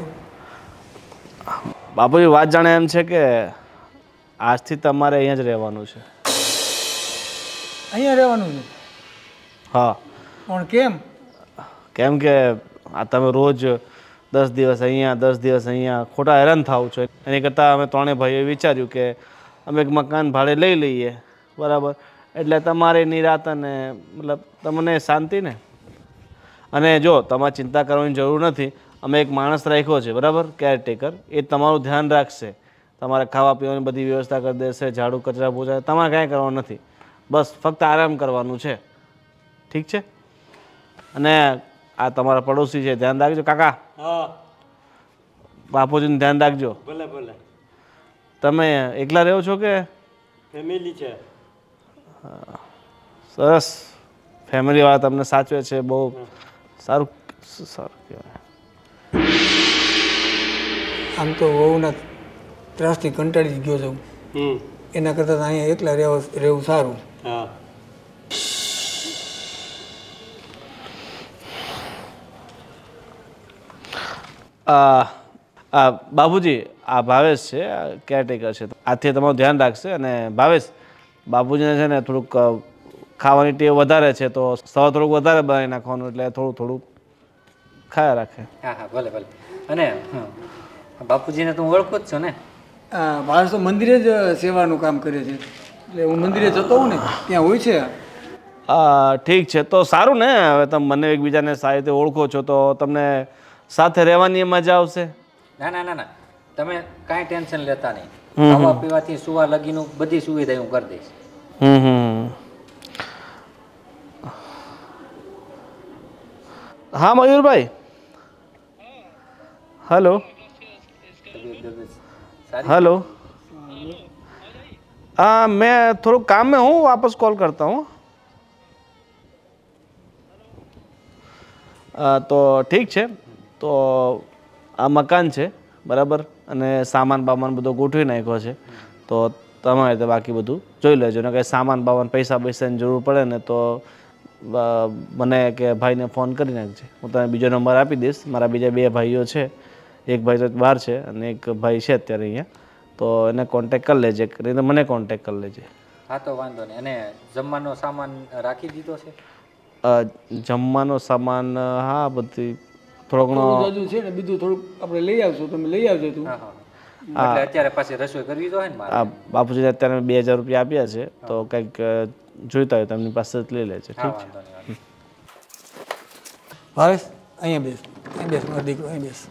બાપુજી વાત જાણે એમ છે કે આજથી તમારે અહીંયા જ રહેવાનું છે. અહીંયા રહેવાનું છે? હા. પણ કેમ? કેમ કે આ તમે રોજ દસ દિવસ અહીંયા દસ દિવસ અહીંયા ખોટા હેરાન થાવ છો. એની કરતાં અમે ત્રણેય ભાઈઓએ વિચાર્યું કે અમે એક મકાન ભાડે લઈ લઈએ, બરાબર? એટલે તમારે નિરાત અને મતલબ તમને શાંતિ ને. અને જો તમારે ચિંતા કરવાની જરૂર નથી. અમે એક માણસ રાખ્યો છે, બરાબર, કેરટેકર. એ તમારું ધ્યાન રાખશે, તમારે ખાવા પીવાની બધી વ્યવસ્થા કરી દેશે, ઝાડુ કચરા પોછા, તમારે કાંઈ કરવાનું નથી. બસ ફક્ત આરામ કરવાનું છે, ઠીક છે? અને આ તમારા પડોશી છે, ધ્યાન રાખજો કાકા. હા બાપુજીનું ધ્યાન રાખજો. ભલે ભલે. તમે એકલા રહ્યો છો કે ફેમિલી છે? સરસ, ફેમિલીવાળા તમને સાચવે છે, બહુ સારું સારું કહેવાય. આમ તો વહુના ત્રાસથી કંટાળી ગયો છું. હમ એના કરતાં અહીંયા એકલા રહેવું રહેવું સારું. હા આ બાબુજી, આ ભાવેશ છે, કેરટેકર છે. આથી તમારું ધ્યાન રાખશે. અને ભાવેશ, બાપુજીને છે ને થોડુંક ખાવાની ટેવ વધારે છે, તો સવા થોડુંક વધારે બનાવી નાખવાનું, એટલે થોડું થોડુંક ખાયા રાખે. હા હા ભલે ભલે. અને બાપુજીને તું ઓળખું જ છો ને? માણસ તો મંદિરે જ સેવાનું કામ કરે છે, એટલે હું મંદિરે જતો હોઉં ને ત્યાં હોય છે. હા ઠીક છે, તો સારું ને. હવે તમે મને એકબીજાને સારી રીતે ઓળખો છો તો તમને સાથે રહેવાની મજા આવશે. ના ના ના ના, તમે કાંઈ ટેન્શન લેતા નહીં. ખાવા પીવાથી સુવા લગીનું બધી સુવિધા હું કરી દઈશ. હમ હમ હા મયુરભાઈ, હેલો हेलो, हाँ मैं थोड़ा काम में हूँ, वापस कॉल करता हूँ. તો ઠીક છે. તો આ મકાન છે, બરાબર, અને સામાન બામાન બધો ગોઠવી નાખ્યો છે. તો તમારે રીતે બાકી બધું જોઈ લેજો. ને કંઈ સામાન બામાન પૈસા પૈસાની જરૂર પડે ને તો મને કે ભાઈને ફોન કરી નાખજે. હું તને બીજો નંબર આપી દઈશ. મારા બીજા બે ભાઈઓ છે, એક ભાઈ તો બહાર છે અને એક ભાઈ છે અત્યારે અહીંયા. તો એને કોન્ટેક કરી લેજે, કરીને મને કોન્ટેક કરી લેજે. હા તો વાંધો નહીં. અને જમવાનો સામાન રાખી દીધો છે? જમવાનો સામાન હા બધી થોડો ઘણો છે ને, બીજું થોડુંક આપણે લઈ આવશું, તમે લઈ આવજો તું. હા હા, એટલે અત્યારે પાછી રસોઈ કરવી તો હોય ને મારે. આ બાપુજીને અત્યારે બે હજાર રૂપિયા આપ્યા છે, તો કંઈક જોઈતા હોય તો એમની પાસે જ લઈ લેજે. ઠીક છે? ભાવેશ અહીંયા બેસ, અહીં બેસ મારો દીકરો, અહીં બેસ.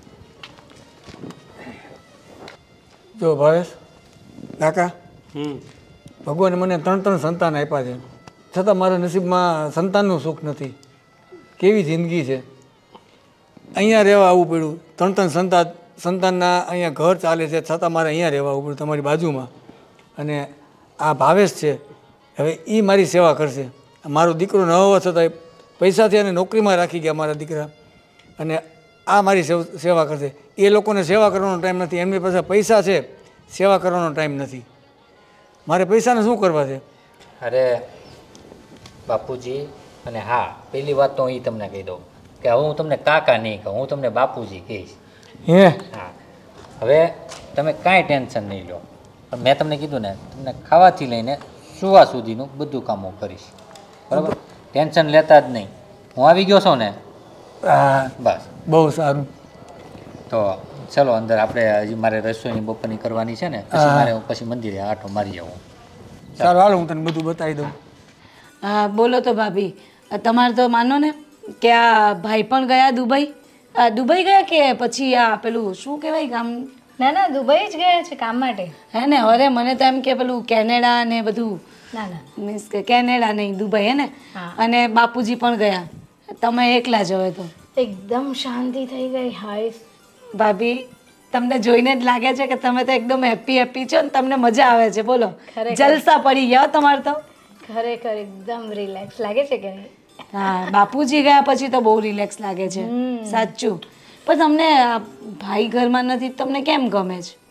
જો ભાવેશ કાકા, ભગવાને મને ત્રણ ત્રણ સંતાન આપ્યા છે, છતાં મારા નસીબમાં સંતાનનું સુખ નથી. કેવી જિંદગી છે. અહીંયા રહેવા આવવું પડ્યું. ત્રણ ત્રણ સંતાન સંતાનના અહીંયા ઘર ચાલે છે, છતાં મારે અહીંયા રહેવા આવવું પડ્યું તમારી બાજુમાં. અને આ ભાવેશ છે, હવે એ મારી સેવા કરશે. મારો દીકરો ન હોવા છતાં પૈસાથી અને નોકરીમાં રાખી ગયા મારા દીકરા, અને આ મારી સેવા કરશે. એ લોકોને સેવા કરવાનો ટાઈમ નથી, એમની પાસે પૈસા છે, સેવા કરવાનો ટાઈમ નથી. મારે પૈસાને શું કરવા છે? અરે બાપુજી, અને હા પહેલી વાત તો હું એ તમને કહી દઉં કે હવે હું તમને કાકા નહીં કહું, હું તમને બાપુજી કહીશ. હે હા, હવે તમે કાંઈ ટેન્શન નહીં લો. પણ મેં તમને કીધું ને, તમને ખાવાથી લઈને સુવા સુધીનું બધું કામ હું કરીશ, બરાબર? ટેન્શન લેતા જ નહીં. હું આવી ગયો છું ને, હા બસ બહુ સારું. તો ચલો અંદર. આપણે હજી મારે રસોઈની બપોરની કરવાની છે ને, પછી મારે પછી મંદિરે આટો મારી આવું. સારું હાલો, હું તને બધું બતાવી દઉં. હા બોલો તો ભાભી. તમારે તો માનો ને કે આ ભાઈ પણ ગયા દુબઈ. આ દુબઈ ગયા કે પછી આ પેલું શું કહેવાય ગામ? ના ના, દુબઈ જ ગયા છે કામ માટે. હે ને? અરે મને તો એમ કે પેલું કેનેડા ને બધું. ના ના, મીન્સ કે કેનેડા નહીં, દુબઈ, હે ને? હા. અને બાપુજી પણ ગયા. તમે એકલા જ હવે તો એકદમ શાંતિ થઈ ગઈ. હાય ભાભી, તમને જોઈને જ લાગે છે કે તમે તો એકદમ હેપી હેપી છો ને તમને મજા આવે છે. બોલો, ખરેખર. જલસા પડી ગયા તમારે તો. ખરેખર એકદમ રિલેક્સ લાગે છે કે નહીં? હા, બાપુજી ગયા પછી તો બહુ રિલેક્સ લાગે છે, સાચું. પણ તમને આ ભાઈ ઘરમાં નથી, તમને કેમ ગમે છે?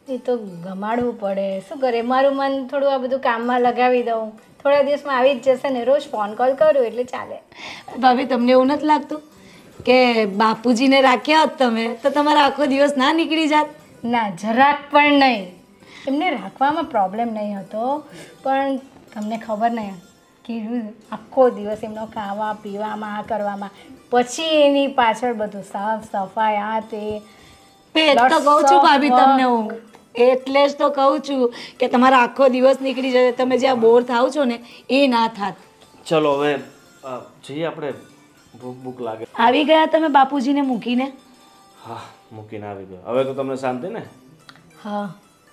એ તો ગમાડવું પડે, શું કરે, મારું મન થોડું આ બધું કામમાં લગાવી દઉં, થોડા દિવસમાં આવી જ જશે ને, રોજ ફોન કોલ કરું એટલે ચાલે. ભાભી તમને એવું નથી લાગતું કે બાપુજીને રાખ્યા હોત તમે તો તમારો આખો દિવસ ના નીકળી જાત? ના, જરાક પણ નહીં. એમને રાખવામાં પ્રોબ્લેમ નહીં હતો, પણ તમને ખબર નહીં કે આખો દિવસ એમનો ખાવા પીવામાં આ કરવામાં, પછી એની પાછળ બધું સાફ સફાઈ આ તે. પેટ તો કહું છું ભાભી તમને હું, એટલે જ તો કહું છું કે તમારો આખો દિવસ નીકળી જશે, તમે જ્યાં બોર થાવ છો ને એ ના થાત. ચલો હવે અ, જઈએ આપણે, ભૂખ ભૂખ લાગે. આવી ગયા તમે બાપુજીને મૂકીને? હા, મૂકીને આવી ગયો. હવે તો તમને શાંતિ ને? હા.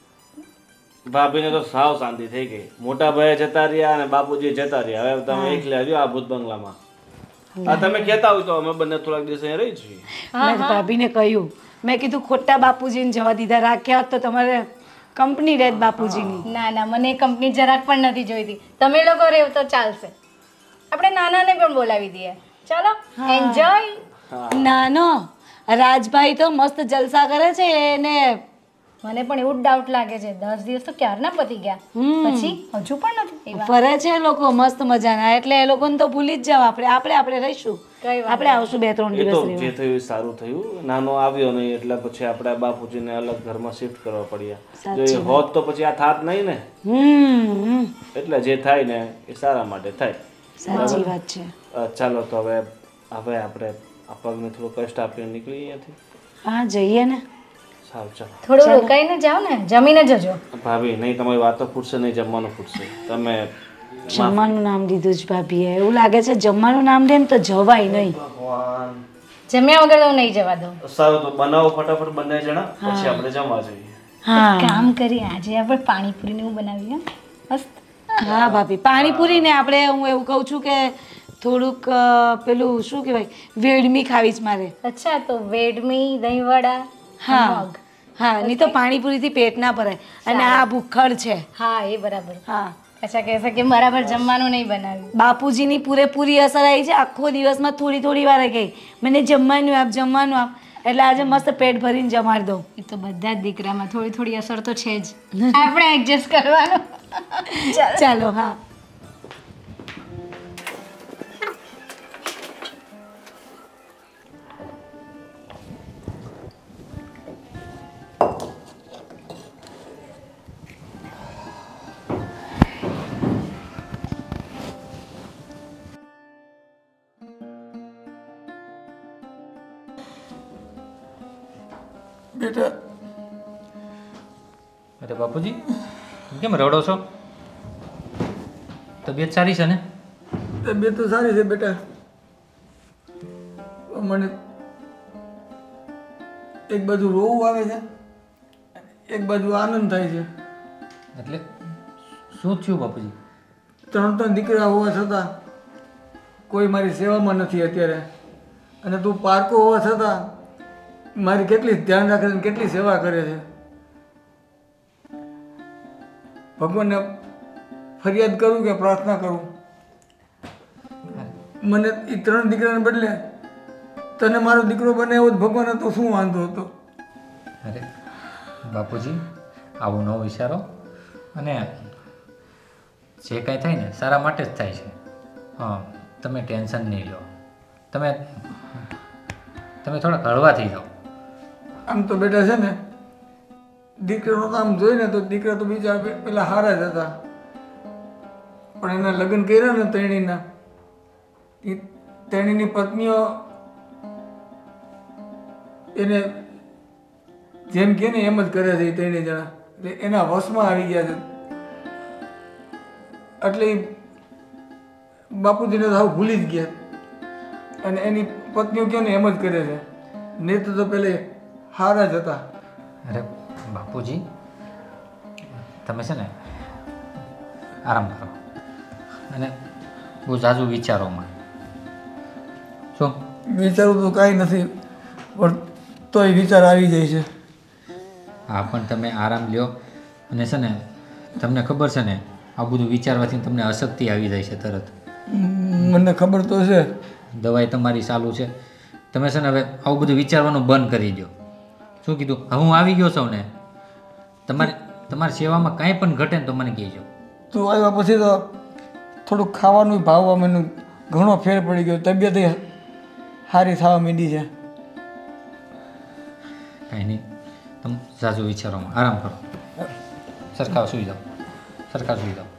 ભાભીને તો સાવ શાંતિ થઈ ગઈ. મોટા ભાઈ જતા રહ્યા અને બાપુજી જતા રહ્યા. હવે તમે એકલા રહ્યો આ ભૂત બંગલામાં. આ તમે કહેતા હોય તો અમે બંને થોડાક દિવસ અહીંયા રહી છીએ. મેં ભાભીને કહ્યું, મેં કીધું ખોટા બાપુજીને જવા દીધા, રાખ્યા હોત તો તમારે કંપની રહેત બાપુજીની. ના ના, મને કંપની જરાક પણ નથી જોઈતી. તમે લોકો રહેવ તો ચાલશે. આપણે નાનાને પણ બોલાવી દઈએ. ચાલો, એન્જોય. નાનો રાજભાઈ તો મસ્ત જલસા કરે છે એને. મને પણ એવું ડાઉટ લાગે છે, દસ દિવસ તો ક્યારના પતી ગયા, પછી હજુ પણ નથી. ફરે છે એ લોકો મસ્ત મજાના, એટલે એ લોકોને તો ભૂલી જ જાવ. આપણે આપણે આપણે રહીશું, આપણે આવશું બે ત્રણ એ તો દિવસ જે થયું એ સારું થયું. નાનો આવ્યો નહીં એટલે પછી આપણે બાપુજીને અલગ ઘરમાં શિફ્ટ કરવા પડ્યા. જો એ હોત તો પછી આ થાત નહીં ને. હમ એટલે જે થાય ને એ સારા માટે થાય. સાચી વાત છે. અ, ચાલો તો હવે હવે આપણે આ પગને થોડું કષ્ટ આપીને નીકળી અહીંયાથી. હા જઈએ ને. સારું ચાલો. થોડું રોકાઈને જાઓ ને, જમીને જજો. ભાભી નહીં, તમારી વાતો ફૂટશે નહીં, જમવાનું ફૂટશે. તમે જમવાનું નામ લીધું જ ભાભીએ. એવું લાગે છે જમવાનું નામ દે ને તો જવાય નહીં. ભગવાન. જમ્યા વગર તો નહીં જવા દઉં. સારું તો બનાવો ફટાફટ બંને જણા, પછી આપણે જમવા જઈએ. હા કામ કરી, આજે આપણે પાણીપુરી ને એવું બનાવીએ. મસ્ત. હા ભાભી, પાણીપુરી ને આપણે, હું એવું કહું છું કે થોડુંક અ, પેલું શું કહેવાય, વેડમી ખાવી જ મારે. અચ્છા, તો વેડમી, દહીંવડા, હા મગ. હા, નહીં તો પાણીપુરીથી પેટ ના ભરાય. અને આ ભૂખડ છે. હા, એ બરાબર. હા, અચ્છા, કહેશે કે બરાબર જમવાનું નહીં બનાવ્યું. બાપુજીની પૂરેપૂરી અસર આવી છે. આખો દિવસમાં થોડી થોડી વાર ગઈ મને જમવાનું આપ જમવાનું આપ, એટલે આજે મસ્ત પેટ ભરીને જમાડી દઉં. એ તો બધા જ દીકરામાં થોડી થોડી અસર તો છે જ. આપણે એડજસ્ટ કરવાનું. ચાલો. હા બેટા, અરે બાપુજી, કેમ રડો છો? તબિયત સારી છે ને? તબિયત તો સારી છે બેટા. મને એક બાજુ રોવું આવે છે, એક બાજુ આનંદ થાય છે. એટલે શું થયું બાપુજી? ત્રણ ત્રણ દીકરા હોવા છતાં કોઈ મારી સેવામાં નથી અત્યારે, અને તું પારકો હોવા છતાં મારી કેટલી ધ્યાન રાખે છે, કેટલી સેવા કરે છે. ભગવાનને ફરિયાદ કરું કે પ્રાર્થના કરું? મને એ ત્રણ દીકરાને બદલે તને મારો દીકરો બનાવ્યો જ ભગવાન હતો, શું વાંધો હતો? અરે બાપુજી, આવું ન વિચારો, અને જે કાંઈ થાય ને સારા માટે જ થાય છે. હા, તમે ટેન્શન નહીં લો, તમે તમે થોડા હળવા થઈ જાઓ. આમ તો બેટા છે ને, દીકરાનું તો આમ જોઈને તો દીકરા તો બીજા પેલા હારા જ હતા, પણ એના લગ્ન કર્યા ને ત્રણેયના, એ ત્રણેયની પત્નીઓ એને જેમ કે ને એમ જ કરે છે. એ ત્રણેય જણા એટલે એના વશમાં આવી ગયા છે. એટલે એ બાપુજીને તો હાવ ભૂલી જ ગયા, અને એની પત્નીઓ કે ને એમ જ કરે છે. નહીં તો પેલે હારા જ હતા. અરે બાપુજી, તમે છે ને આરામ કરો, અને બહુ ઝાઝું વિચારોમાં. શું વિચારું તો કાંઈ નથી, પણ તોય વિચાર આવી જાય છે. હા, પણ તમે આરામ લ્યો, અને છે ને તમને ખબર છે ને આ બધું વિચારવાથી તમને અશક્તિ આવી જાય છે તરત. મને ખબર તો છે. દવાઈ તમારી ચાલુ છે, તમે છે ને હવે આવું બધું વિચારવાનું બંધ કરી દો. શું કીધું? હું આવી ગયો છું ને, તમારે તમારી સેવામાં કાંઈ પણ ઘટે ને તો મને કહેજો. તું આવ્યા પછી તો થોડુંક ખાવાનું ભાવવા મને ઘણો ફેર પડી ગયો, તબિયત સારી થવા માંડી છે. કાંઈ નહીં, તમે સાચું વિચારોમાં આરામ કરો. સરખા સુઈ જાઓ, સરખા સુઈ જાઓ.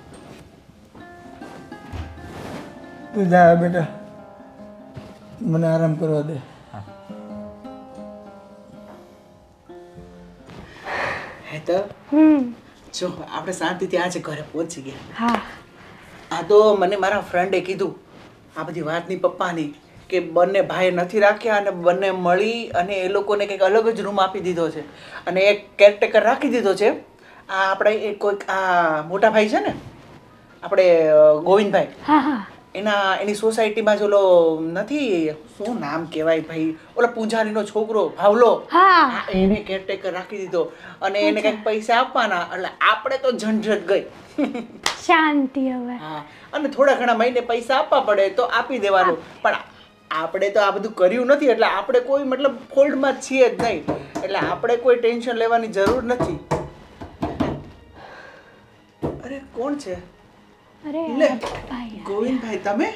તું જા બેટા, મને આરામ કરવા દે. હે તો હમ જો આપણે શાંતિથી આજે ઘરે પહોંચી ગયા. હા આ તો મને મારા ફ્રેન્ડે કીધું આ બધી વાતની પપ્પાની કે બંને ભાઈ નથી રાખ્યા અને બંને મળી અને એ લોકોને કંઈક અલગ જ રૂમ આપી દીધો છે અને એક કેરટેકર રાખી દીધો છે. આ આપણે એક કોઈક આ મોટા ભાઈ છે ને આપણે ગોવિંદભાઈ, હા હા એના એની સોસાયટીમાં જ ઓલો નથી, શું નામ કહેવાય ભાઈ, ઓલો પૂજારીનો છોકરો ભાવલો, હા હા, એને કેરટેકર રાખી દીધો અને એને કંઈક પૈસા આપવાના, એટલે આપણે તો ઝંઝટ ગઈ. શાંતિ હવે. હા, અને થોડા ઘણા મહિને પૈસા આપવા પડે તો આપી દેવાનું, પણ આપણે તો આ બધું કર્યું નથી એટલે આપણે કોઈ મતલબ ફોલ્ડમાં છીએ જ નહીં, એટલે આપણે કોઈ ટેન્શન લેવાની જરૂર નથી. અરે કોણ છે? અરે લે ભાઈ ગોવિંદભાઈ, તમે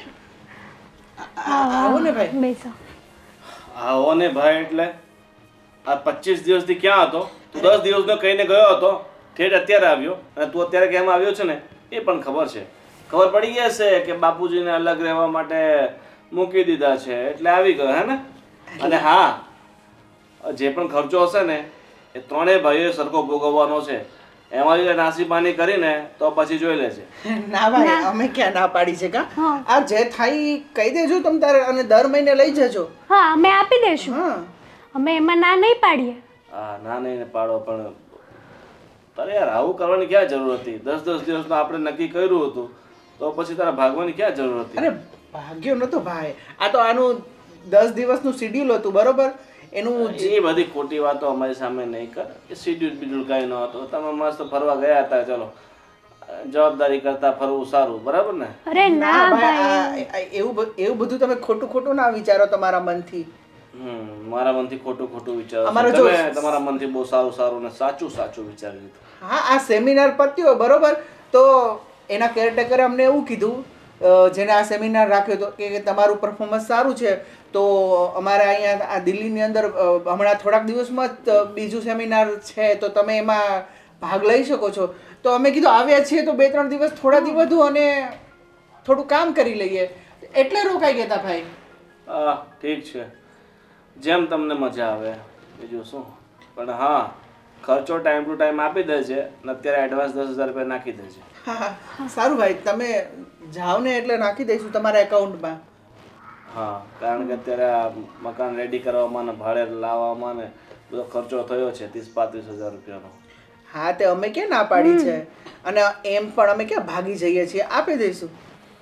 આ- આ- આવો ને ભાઈ. બેસો. આવો ને ભાઈ, એટલે આ પચીસ દિવસથી ક્યાં હતો? તું દસ દિવસનો કહીને ગયો હતો, ઠેઠ અત્યારે આવ્યો, અને તું અત્યારે કેમ આવ્યો છે ને એ પણ ખબર છે. ખબર પડી ગઈ હશે કે બાપુજીને અલગ રહેવા માટે મૂકી દીધા છે એટલે આવી ગયો, હે ને? અને હા, જે પણ ખર્ચો હશે ને એ ત્રણેય ભાઈઓએ સરખો ભોગવવાનો છે. એમાં જો નાસીપાની કરીને તો પછી જોઈ લેશે. ના ભાઈ, અમે ક્યાં ના પાડી છે કા? હા. આ જે થાય ઈ કહી દેજો તમ તારે, અને દર મહિને લઈ જજો. હા અમે આપી દઈશું, હા, અમે એમાં ના નહીં પાડીએ. હા, ના નહીં પાડો, પણ તારે યાર આવું કરવાની ક્યાં જરૂર હતી? દસ દસ દિવસનું આપણે નક્કી કર્યું હતું તો પછી તારા ભાગવાની ક્યાં જરૂર હતી? અરે ભાગ્યો નતો ભાઈ, આ તો આનું દસ દિવસનું શિડ્યુલ હતું, બરોબર? એનું જે- એ બધી ખોટી વાતો અમારી સામે નહીં કર. એ શિડ્યુલ બીડ્યુલ કાંઈ ન હતો, તમે મસ્ત ફરવા ગયા હતા. ચલો, જવાબદારી કરતા ફરવું સારું, બરાબર ને? અરે ના ના ભાઈ, ભાઈ. આ- આ- એવું બ- એવું બધું તમે ખોટું ખોટું ના વિચારો તમારા મનથી. હમ મારા મનથી ખોટું ખોટું વિચારો છો. અમારો જો- તમે તમારા મનથી બહુ સારું સારું ને સાચું સાચું વિચારી લીધું. હા, આ સેમિનાર પત્યો બરોબર, તો એના કેરટેકરે અમને એવું કીધું, અ, જેને આ સેમિનાર રાખ્યો હતો કે તમારું પરફોર્મન્સ સારું છે તો અમારે અહીંયા આ દિલ્હીની અંદર અ, હમણાં થોડાક દિવસમાં જ બીજું સેમિનાર છે તો તમે એમાં ભાગ લઈ શકો છો. તો અમે કીધું આવ્યા છીએ તો બે ત્રણ દિવસ થોડાથી વધુ અને થોડું કામ કરી લઈએ, એટલે રોકાઈ ગયા હતા ભાઈ. હા, ઠીક છે, જેમ તમને મજા આવે, બીજું શું. પણ હા, ખર્ચો ટાઈમ ટુ ટાઈમ આપી દે છે અને અત્યારે એડવાન્સ દસ હજાર રૂપિયા નાખી દે છે. હા હા, સારું ભાઈ, તમે જાઓ ને એટલે નાખી દઈશું તમારા એકાઉન્ટમાં. હા, કારણ કે અત્યારે આ મકાન રેડી કરવામાં ને ભાડે લાવવામાં ને બધો ખર્ચો થયો છે ત્રીસ પાંત્રીસ હજાર રૂપિયાનો. હા, તે અમે ક્યાં ના પાડી છે, અને એમ પણ અમે ક્યાં ભાગી જઈએ છીએ, આપી દઈશું.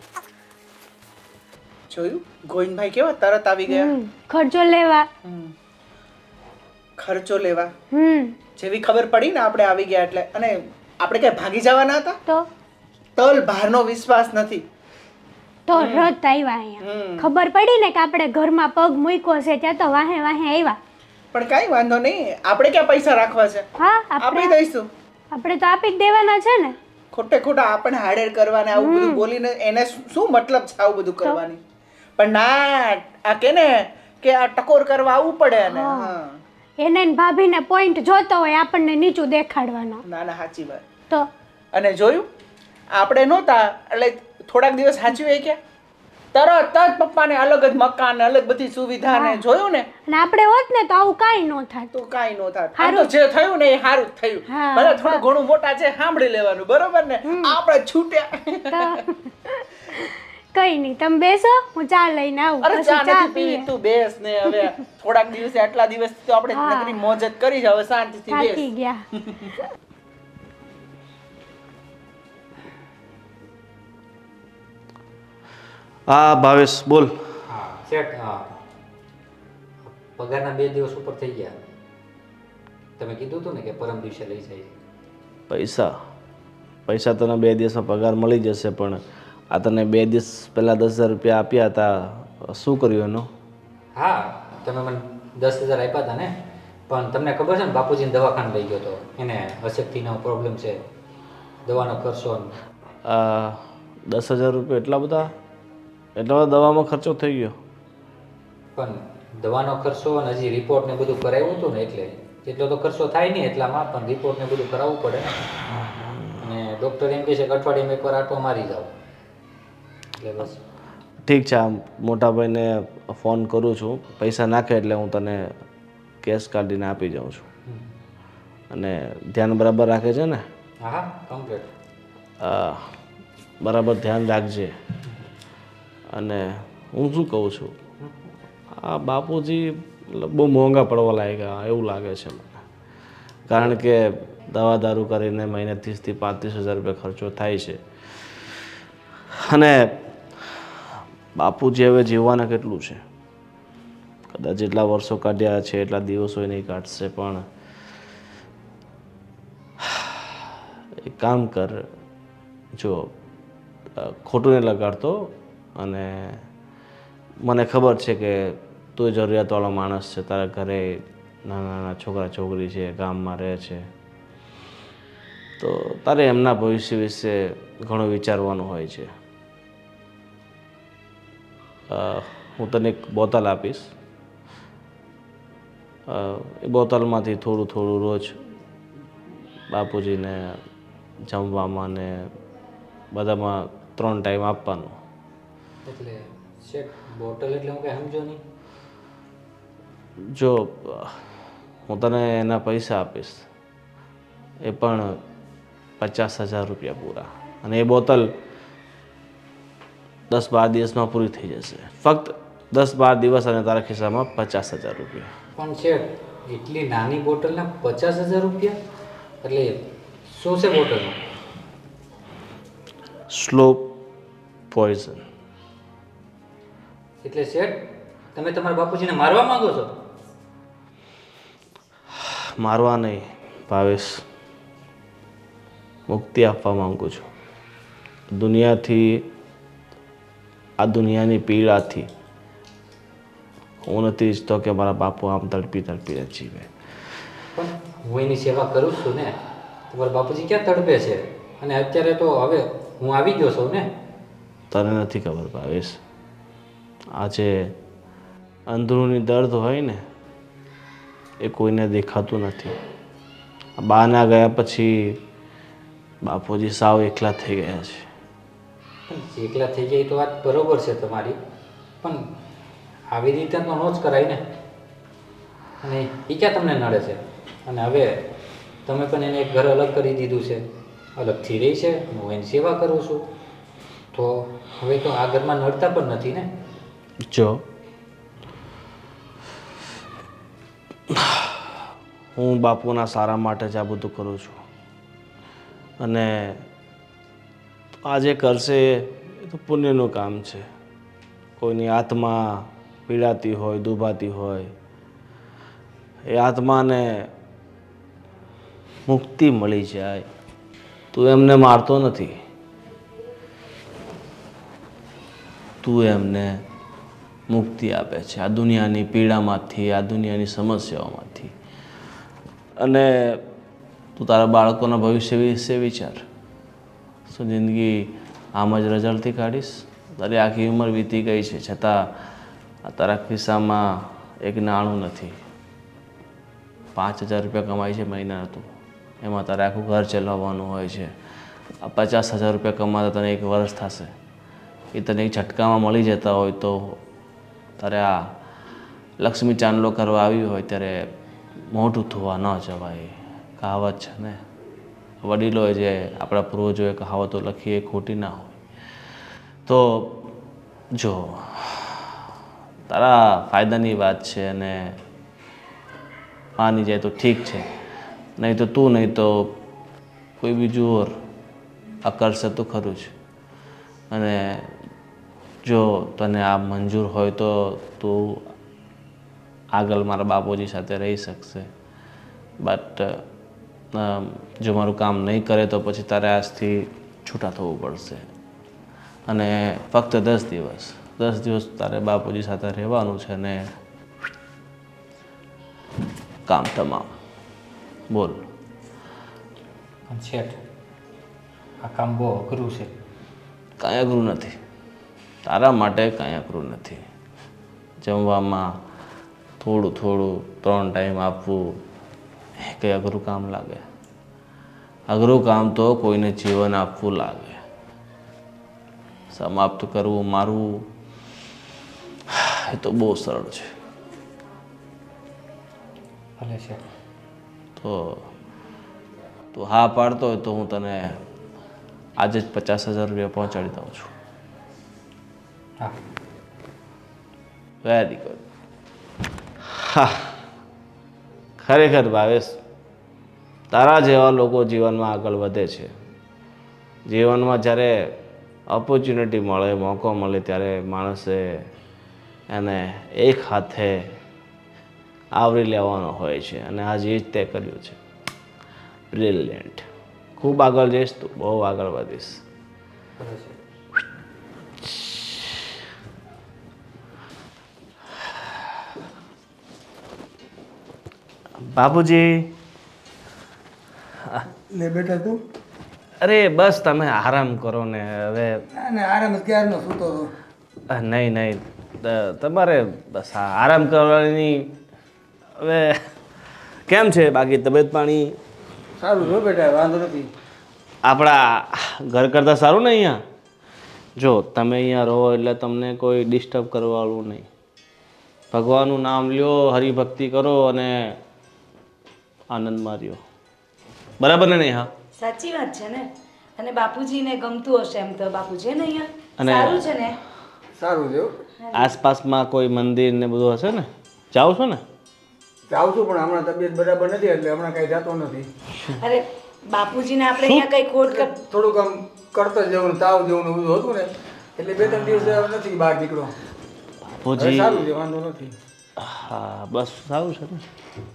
જોયું ગોવિંદભાઈ કેવા તરત આવી ગયા. હમ, ખર્ચો લેવા. હમ. ખર્ચો લેવા હમ જેવી ખબર પડી ને આપણે આવી ગયા એટલે, અને આપણે ક્યાં ભાગી જવાના હતા? તો તલ ભારનો વિશ્વાસ નથી. તો રત આવ્યા અહીંયા. હમ. ખબર પડી ને કે આપણે ઘરમાં પગ મૂક્યો છે ત્યાં તો વાહે વાહે આવ્યા. પણ કાંઈ વાંધો નહીં, આપણે ક્યાં પૈસા રાખવા છે, હા આપી આપણે દઈશું. આપણે તો આપી જ દેવાના છે ને. ખોટે ખોટા આપણે હાડેર કરવાને આવું બધું બોલીને એને શું મતલબ છે આવું બધું કરવાની? પણ ના, આ કે ને કે આ ટકોર કરવા આવવું પડે ને. હા, એને ને ભાભીને પોઈન્ટ જોતો હોય આપણને નીચું દેખાડવાનો. ના ના, સાચી વાત. તો અને જોયું આપણે નહોતા એટલે થોડાક દિવસ સાચવી ગયા, તરત જ પપ્પાને અલગ જ મકાન, અલગ બધી સુવિધા ને જોયું ને, અને આપણે હોત ને તો આવું કાંઈ ન થાત. તો કાંઈ ન થાત. આમ તો જે થયું ને એ સારું જ થયું. હા, ભલે થોડું ઘણું મોટા છે સાંભળી લેવાનું, બરોબર ને? આપણે છૂટ્યા. તો કઈ નહીં, તમે બેસો, હું ચા લઈને આવું. અરે પછી ચા ચા નથી પીવી, પીએ. તું બેસ ને. હવે થોડાક દિવસે આટલા દિવસ તો આપણે હા. નકરી મોજ જ કરી છે, હવે શાંતિથી થાકી બેસ. ગયા. હા ભાવેશ, બોલ. હા શેઠ, હા પગારના બે દિવસ ઉપર થઈ ગયા. તમે કીધું હતું ને કે પરમ દિવસે લઈ જાય. પૈસા પૈસા તને બે દિવસમાં પગાર મળી જશે, પણ આ તને બે દિવસ પહેલાં દસ હજાર રૂપિયા આપ્યા હતા, શું કર્યું એનું? હા તમે મને દસ હજાર આપ્યા હતા ને, પણ તમને ખબર છે ને બાપુજીને દવાખાને લઈ ગયો હતો, એને અશક્તિનો પ્રોબ્લેમ છે, દવાનો ખર્ચો ને. આ દસ હજાર રૂપિયા એટલા બધા એટલા બધા દવામાં ખર્ચો થઈ ગયો? પણ દવાનો ખર્ચો અને હજી રિપોર્ટ ને બધું કરાવ્યું હતું ને, એટલે એટલો તો ખર્ચો થાય નહીં એટલામાં, પણ રિપોર્ટ ને બધું કરાવવું પડે ને. અને ડૉક્ટર એમ કહે છે કે અઠવાડિયામાં એકવાર આટો મારી જાઓ. એટલે બસ ઠીક છે, આમ મોટાભાઈને ફોન કરું છું, પૈસા નાખે એટલે હું તને કેશ કાઢીને આપી જાઉં છું. અને ધ્યાન બરાબર રાખે છે ને? હા હા કમ્પ્લીટ. બરાબર ધ્યાન રાખજે. અને હું શું કહું છું, આ બાપુજી બહુ મોંઘા પડવા લાગ્યા એવું લાગે છે મને, કારણ કે દવા દારૂ કરીને મહિને ત્રીસથી પાંત્રીસ હજાર રૂપિયા ખર્ચો થાય છે. અને બાપુજી હવે જીવવાના કેટલું છે, કદાચ જેટલા વર્ષો કાઢ્યા છે એટલા દિવસો નહીં કાઢશે. પણ એક કામ કર, જો ખોટું નહીં લગાડતો, અને મને ખબર છે કે તું જરૂરિયાતવાળો માણસ છે, તારા ઘરે નાના નાના છોકરા છોકરી છે, ગામમાં રહે છે, તો તારે એમના ભવિષ્ય વિશે ઘણું વિચારવાનું હોય છે. હું તને એક બોટલ આપીશ, એ બોટલમાંથી થોડું થોડું રોજ બાપુજીને જમવામાં ને બધામાં ત્રણ ટાઈમ આપવાનું. એટલે શેઠ બોટલ એટલે હું કંઈ સમજો નહીં. જો હું તને એના પૈસા આપીશ, એ પણ પચાસ હજાર રૂપિયા પૂરા, અને એ બોટલ દસ બાર દિવસમાં પૂરી થઈ જશે. ફક્ત દસ બાર દિવસ અને તારા ખિસ્સામાં પચાસ હજાર રૂપિયા. પણ શેઠ એટલી નાની બોટલના પચાસ હજાર રૂપિયા? એટલે શું છે બોટલમાં? Slow poison. એટલે શેઠ તમે તમારા બાપુજીને મારવા માંગો છો? મારવા નહીં ભાવેશ, મુક્તિ આપવા માંગુ છું. દુનિયાથી, આ દુનિયાની પીડાથી હું નથી ઈચ્છતો કે મારા બાપુ આમ તડપી તડપીને જીવે. પણ હું એની સેવા કરું છું ને, તમારા બાપુજી ક્યાં તડપે છે? અને અત્યારે તો હવે હું આવી ગયો છું ને. તને નથી ખબર ભાવેશ, આજે અંદરૂની દર્દ હોય ને એ કોઈને દેખાતું નથી. બાના ગયા પછી બાપુજી સાવ એકલા થઈ ગયા છે. પણ એકલા થઈ જાય તો વાત બરોબર છે તમારી, પણ આવી રીતે તો નો જ કરાય ને. અને એ ક્યાં તમને નડે છે? અને હવે તમે પણ એને એક ઘર અલગ કરી દીધું છે, અલગથી રહી છે, હું એની સેવા કરું છું, તો હવે તો આ ઘરમાં નડતા પણ નથી ને. જો હું બાપુના સારા માટે જ આ બધું કરું છું, અને આ જે કરશે એ તો પુણ્યનું કામ છે. કોઈની આત્મા પીડાતી હોય, દુભાતી હોય, એ આત્માને મુક્તિ મળી જાય. તું એમને મારતો નથી, તું એમને મુક્તિ આપે છે આ દુનિયાની પીડામાંથી, આ દુનિયાની સમસ્યાઓમાંથી. અને તું તારા બાળકોના ભવિષ્ય વિશે વિચાર. શું જિંદગી આમ જ રઝળતી કાઢીશ? તારી આખી ઉંમર વીતી ગઈ છે, છતાં તારા ખિસ્સામાં એક નાણું નથી. પાંચ હજાર રૂપિયા કમાય છે મહિનાનું, તું એમાં તારે આખું ઘર ચલાવવાનું હોય છે. આ પચાસ હજાર રૂપિયા કમાતા તને એક વર્ષ થશે, એ તને એક ઝટકામાં મળી જતા હોય તો તારે આ લક્ષ્મી ચાંદલો કરવા આવ્યું હોય ત્યારે મોઢું ધોવા ન જવાય. કહાવત છે ને, વડીલોએ જે આપણા પૂર્વજોએ કહાવતો લખી એ ખોટી ના હોય. તો જો તારા ફાયદાની વાત છે, અને માની જાય તો ઠીક છે, નહીં તો તું નહીં તો કોઈ બીજું ઓર આ કરશે તો ખરું જ. અને જો તને આ મંજૂર હોય તો તું આગળ મારા બાપુજી સાથે રહી શકશે. બટ જો મારું કામ નહીં કરે તો પછી તારે આજથી છૂટા થવું પડશે. અને ફક્ત દસ દિવસ દસ દિવસ તારે બાપુજી સાથે રહેવાનું છે. ને કામ તમામ. બોલ. પણ શેઠ આ કામ બહુ અઘરું છે. કાંઈ અઘરું નથી, તારા માટે કાંઈ અઘરું નથી. જમવામાં થોડું થોડું ત્રણ ટાઈમ આપવું એ કંઈ અઘરું કામ લાગે? અઘરું કામ તો કોઈને જીવન આપવું લાગે. સમાપ્ત કરવું મારું એ તો બહુ સરળ છે. ભલે શેઠ. તો તું હા પાડતો હોય તો હું તને આજે જ પચાસ હજાર રૂપિયા પહોંચાડી દઉં છું. હા. Very good. હા, ખરેખર ભાવેશ, તારા જેવા લોકો જીવનમાં આગળ વધે છે. જીવનમાં જ્યારે ઓપોર્ચ્યુનિટી મળે, મોકો મળે, ત્યારે માણસે એને એક હાથે આવરી લેવાનો હોય છે અને આજે જ તે કર્યું છે. બ્રિલિયન્ટ. ખૂબ આગળ જઈશ તું, બહુ આગળ વધીશ. બાપુજી. લે બેટા તું. અરે બસ તમે આરામ કરો ને હવે. ના ના આરામ ક્યારનો સૂતો હતો. અ, નહીં નહીં ત- તમારે બસ આ આરામ કરવાની. હવે કેમ છે બાકી તબિયત પાણી? સારું જો બેટા, વાંધો નથી. આપણા ઘર કરતાં સારું ને અહીંયા? જો તમે અહીંયા રહો એટલે તમને કોઈ ડિસ્ટર્બ કરવાવાળું નહીં. ભગવાનનું નામ લ્યો, હરિભક્તિ કરો અને આનંદમાં રહ્યો. બરાબર ને? નહીં? હા, સાચી વાત છે ને. અને બાપુજીને ગમતું હશે એમ તો બાપુ છે ને અહીંયા. અને- સારું છે ને. સારું છે. આસપાસમાં કોઈ મંદિર ને બધું હશે ને? જાઓ છો ને? જાઉં છું પણ હમણાં તબિયત બરાબર નથી એટલે હમણાં કાંઈ જતો નથી. અરે બાપુજીને આપણે અહીંયા કઈ ખોટ કર થોડુંક આમ કરતા જેવું ને તાવ જેવું ને બધું હતું ને એટલે બે ત્રણ દિવસ નથી બહાર નીકળો. હવે બાપુજી. સારું છે, વાંધો નથી. હા બસ સારું છે ને.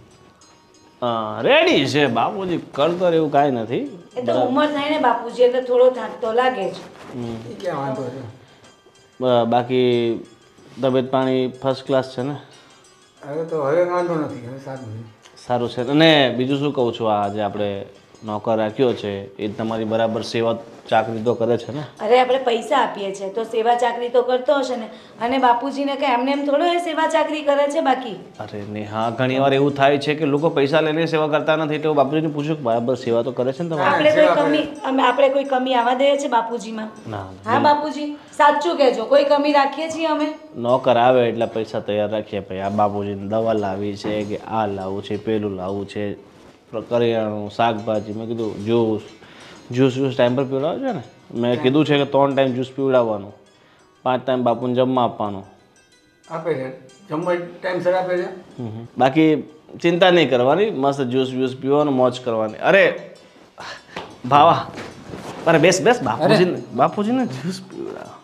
રેડી છે બાપુજી, કરતર એવું કાંઈ નથી. એ તો ઉંમર થાય ને બાપુજી એટલે થોડો થાક તો લાગે જ. એ ક્યાં વાંધો છે. બ- બાકી તબિયત પાણી ફર્સ્ટ ક્લાસ છે ને? હવે તો હવે વાંધો નથી, હવે સારું છે. સારું છે. અને બીજું શું કહું છું, આ જે આપણે નોકર રાખ્યો છે એ તમારી બરાબર સેવા ચાકરી તો કરે છે ને? અરે આપણે પૈસા આપીએ છીએ તો સેવા ચાકરી તો કરતો હશે ને. અને બાપુજીને કઈ એમને એમ થોડો એ સેવા ચાકરી કરે છે બાકી. અરે ને હા, ઘણી વાર એવું થાય છે કે લોકો પૈસા લઈને સેવા કરતા નથી. એટલે હું બાપુજીને પૂછ્યું કે બરાબર સેવા તો કરે છે ને તમારે? આપણે કોઈ કમી અમે આપણે કોઈ કમી આવવા દઈએ છે બાપુજીમાં? ના હા બાપુજી સાચું કહેજો, કોઈ કમી રાખીએ છીએ અમે? નોકર આવે એટલે પૈસા તૈયાર રાખીએ. ભાઈ આ બાપુજીને દવા લાવી છે કે આ લાવવું છે, પેલું લાવવું છે, કરિયાણું, શાકભાજી. મેં કીધું જ્યુસ જ્યુસ જ્યુસ ટાઈમ પર પીવડાવજો છે ને. મેં કીધું છે કે ત્રણ ટાઈમ જ્યુસ પીવડાવવાનું, પાંચ ટાઈમ બાપુને જમવા આપવાનું. આપે છે જમવા ટાઈમસર આપે છે. હમ. બાકી ચિંતા નહીં કરવાની, મસ્ત જ્યુસ વ્યુસ પીવાનું, મોજ કરવાની. અરે ભાવા, અરે બેસ બેસ, બાપુજીને બાપુજીને જ્યુસ પીવડાવ.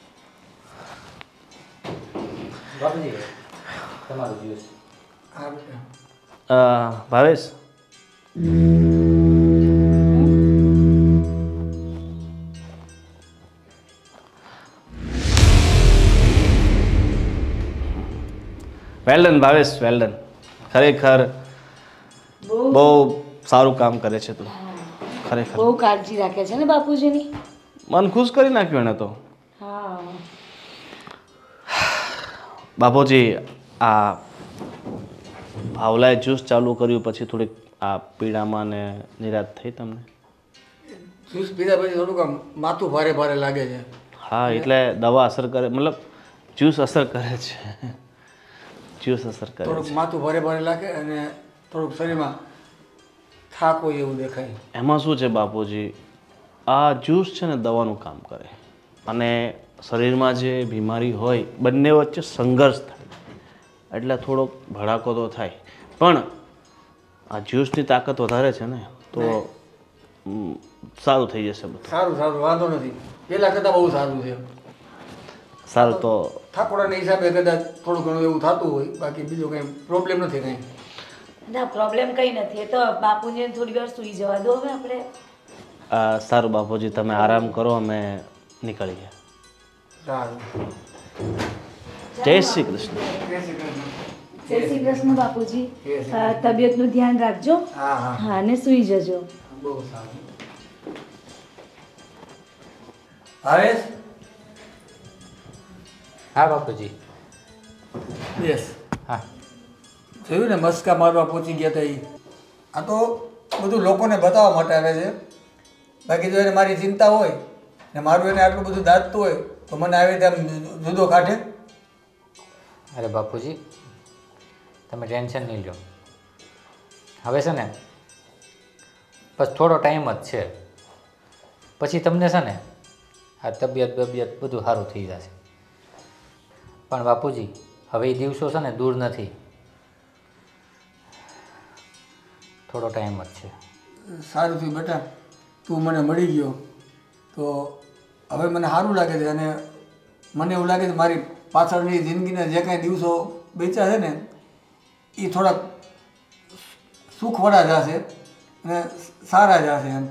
બાપુજી તમારું જ્યુસ. હા બેટા. અ, Bhavesh, well done Bhavesh, well done. ખરેખર બહુ સારું કામ કરે છે તું. ખરેખર બહુ કાળજી રાખે છે ને બાપુજીની. મન ખુશ કરી નાખ્યું એને તો. હા બાપુજી, આ ભાવલાએ જ્યુસ ચાલુ કર્યું પછી થોડીક આ પીડામાં ને નિરાશ થઈ તમને? જ્યુસ પીધા પછી થોડુંક આમ માથું ભારે ભારે લાગે છે. હા, એટલે દવા અસર કરે, મતલબ જ્યુસ અસર કરે છે. જ્યુસ અસર કરે થોડુંક છે. માથું ભારે ભારે લાગે અને થોડુંક શરીરમાં થાક હોય એવું દેખાય. એમાં શું છે બાપુજી, આ જ્યુસ છે ને દવાનું કામ કરે અને શરીરમાં જે બીમારી હોય બંને વચ્ચે સંઘર્ષ થાય એટલે થોડોક ભડાકો તો થાય. પણ આ જ્યુસની તાકાત વધારે છે ને તો મ, સારું થઈ જશે બધું. સારું સારું, વાંધો નથી. પહેલાં કરતાં બહુ સારું છે. સારું તો થાકોડાના હિસાબે કદાચ થોડું ઘણું એવું થતું હોય, બાકી બીજું કંઈ પ્રોબ્લેમ નથી કંઈ. ના પ્રોબ્લેમ કંઈ નથી. એ તો બાપુજીને થોડી વાર સૂઈ જવા દો હવે આપણે. આ સારું બાપુજી, તમે આરામ કરો, અમે નીકળીએ. સારું. જય શ્રી કૃષ્ણ. જય શ્રી કૃષ્ણ. જય શ્રી કૃષ્ણ બાપુજી. અ, તબિયતનું ધ્યાન રાખજો. હા હા હા અને સૂઈ જજો. બહુ સારું. હરેશ હા બાપુજી. યસ હા જોયું ને મસ્કા મારવા પહોંચી ગયા હતા એ. આ તો બધું લોકોને બતાવવા માટે આવે છે. બાકી જો એને મારી ચિંતા હોય ને મારું એને આટલું બધું દાજતું હોય તો મને આવી રીતે આમ જુદો કાઢે. અરે બાપુજી તમે ટેન્શન નહીં લો. હવે છે ને બસ થોડો ટાઈમ જ છે, પછી તમને છે ને આ તબિયત બબિયત બધું સારું થઈ જશે. પણ બાપુજી હવે એ દિવસો છે ને દૂર નથી, થોડો ટાઈમ જ છે. સારું થયું બેટા તું મને મળી ગયો તો હવે મને સારું લાગે છે. અને મને એવું લાગે છે મારી પાછળની જિંદગીના જે કાંઈ દિવસો બેચ્યા છે ને એ થોડાક સુખવાળા જશે અને સારા જશે. એમ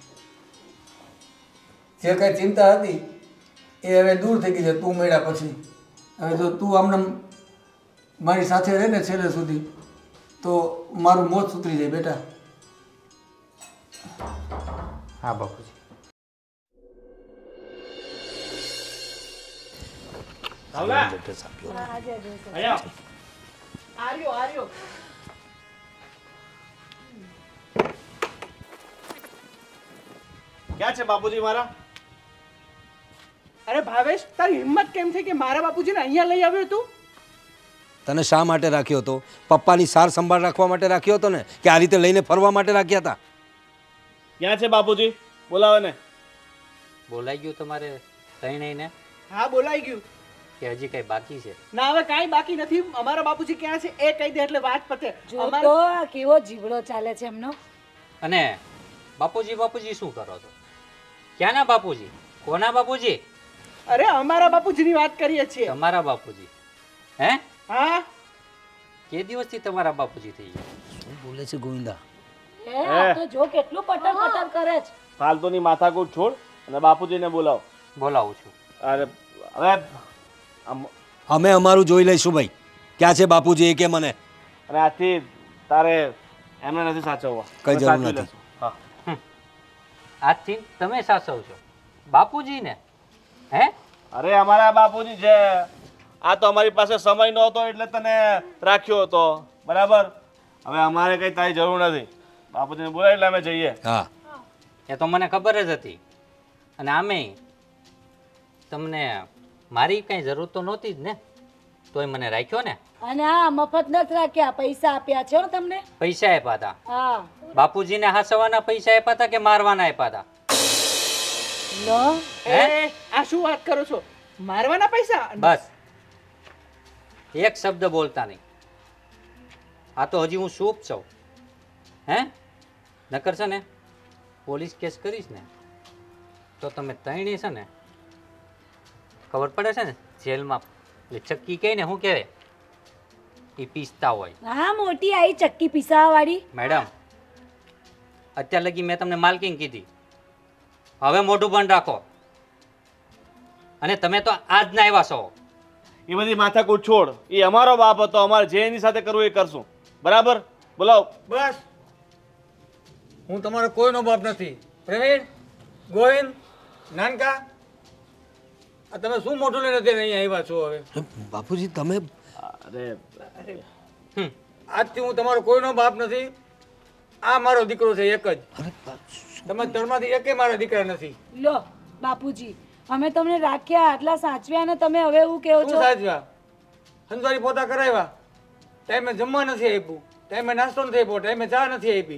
જે કાંઈ ચિંતા હતી એ હવે દૂર થઈ ગઈ છે તું મળ્યા પછી. હવે જો તું આમને મારી સાથે રહે ને છેલ્લે સુધી તો મારું મોત સુધરી જાય બેટા. હા બાપુજી. આર્યો આર્યો ક્યાં છે બાપુજી મારા? અરે ભાવેશ તારી હિંમત કેમ થઈ કે મારા બાપુજીને અહીંયા લઈ આવ્યો તું? તને શા માટે રાખ્યો હતો? પપ્પાની સાર સંભાળ રાખવા માટે રાખ્યો હતો ને, કે આ રીતે લઈને ફરવા માટે રાખ્યા હતા? ક્યાં છે બાપુજી? બોલાવે ને. બોલાઈ ગયું તમારે ત્રણેયને હા બોલાઈ ગયું. કે હજી કંઈ બાકી છે? ના હવે કાંઈ બાકી નથી. અમારા બાપુજી ક્યાં છે એ કહી દે એટલે વાત પતે. જો તો આ કેવો જીવડો ચાલે છે એમનો. અને બાપુજી બાપુજી શું કરો છો? ક્યાંના બાપુજી? કોના બાપુજી? અરે અમારા બાપુજીની વાત કરીએ છીએ. તમારા બાપુજી? હે હા કે દિવસથી તમારા બાપુજી થઈ ગયા? શું બોલે છે ગોવિંદા? એ આ તો જો કેટલું પટર પટર કરે છે. ફાલતુની માથાકૂટ છોડ અને બાપુજીને બોલાવો. બોલાવું છું. અરે હવે આમ- અમે અમારું જોઈ લઈશું ભાઈ. ક્યાં છે બાપુજી એ કે મને. અને આથી તારે એમને નથી સાચવવા. કઈ જરૂર સાચવી નથી. લેશું. હા આજથી તમે સાચવશો બાપુજીને? હે અરે અમારા બાપુજી છે. આ તો અમારી પાસે સમય નહોતો એટલે તને રાખ્યો હતો, બરાબર? હવે અમારે કઈ તારી જરૂર નથી. બાપુજીને બોલાય એટલે અમે જઈએ. હા એ તો મને ખબર જ હતી. અને આમે તમને મારી કાંઈ જરૂર તો નહોતી જ ને, તોય મને રાખ્યો ને. અને આ મફત નથી રાખ્યા, પૈસા આપ્યા છે હો તમને. પૈસા આપ્યા હતા? હા બાપુજીને હાસવાના પૈસા આપ્યા હતા કે મારવાના આપ્યા હતા? લો એ આ શું વાત કરો છો? મારવાના પૈસા? બસ એક શબ્દ બોલતા નહીં. આ તો હજી હું સૂપ છું. હે નકર છે ને પોલીસ કેસ કરીશ ને તો તમે ત્રણેય છે ને ખબર પડે છે ને જેલમાં ચક્કી કહે ને શું કહેવાય એ પીસતા હોય. હા મોટી આઈ ચક્કી પીસાવા વાળી. મેડમ અત્યાર લગી મેં તમને માલકીન કીધી, હવે મોઢું બંધ રાખો. અને તમે તો આજ ના આવ્યા છો. એ બધી માથાકૂટ છોડ. એ અમારો બાપ હતો, અમારે જે એની સાથે કરવું એ કરશું, બરાબર? બોલાવો. બસ હું તમારો કોઈનો બાપ નથી. પ્રવીણ, ગોવિંદ, નાનકા, આ તમે શું મોટું લઈને અત્યારે અહીંયા આવ્યા છો? હવે બાપુજી તમે અરે હમ આજથી હું તમારો કોઈનો બાપ નથી. આ મારો દીકરો છે એક જ. અરે તમે ત્રણમાંથી એકે મારા દીકરા નથી. લો બાપુજી અમે તમને રાખ્યા આટલા સાચવ્યા ને તમે હવે એવું કહો શું છો? સાચવા? સંસારી પોતા કરાવ્યા, ટાઈમે જમવા નથી આપ્યું, ટાઈમે નાસ્તો નથી આપ્યો, ટાઈમે ચા નથી આપી,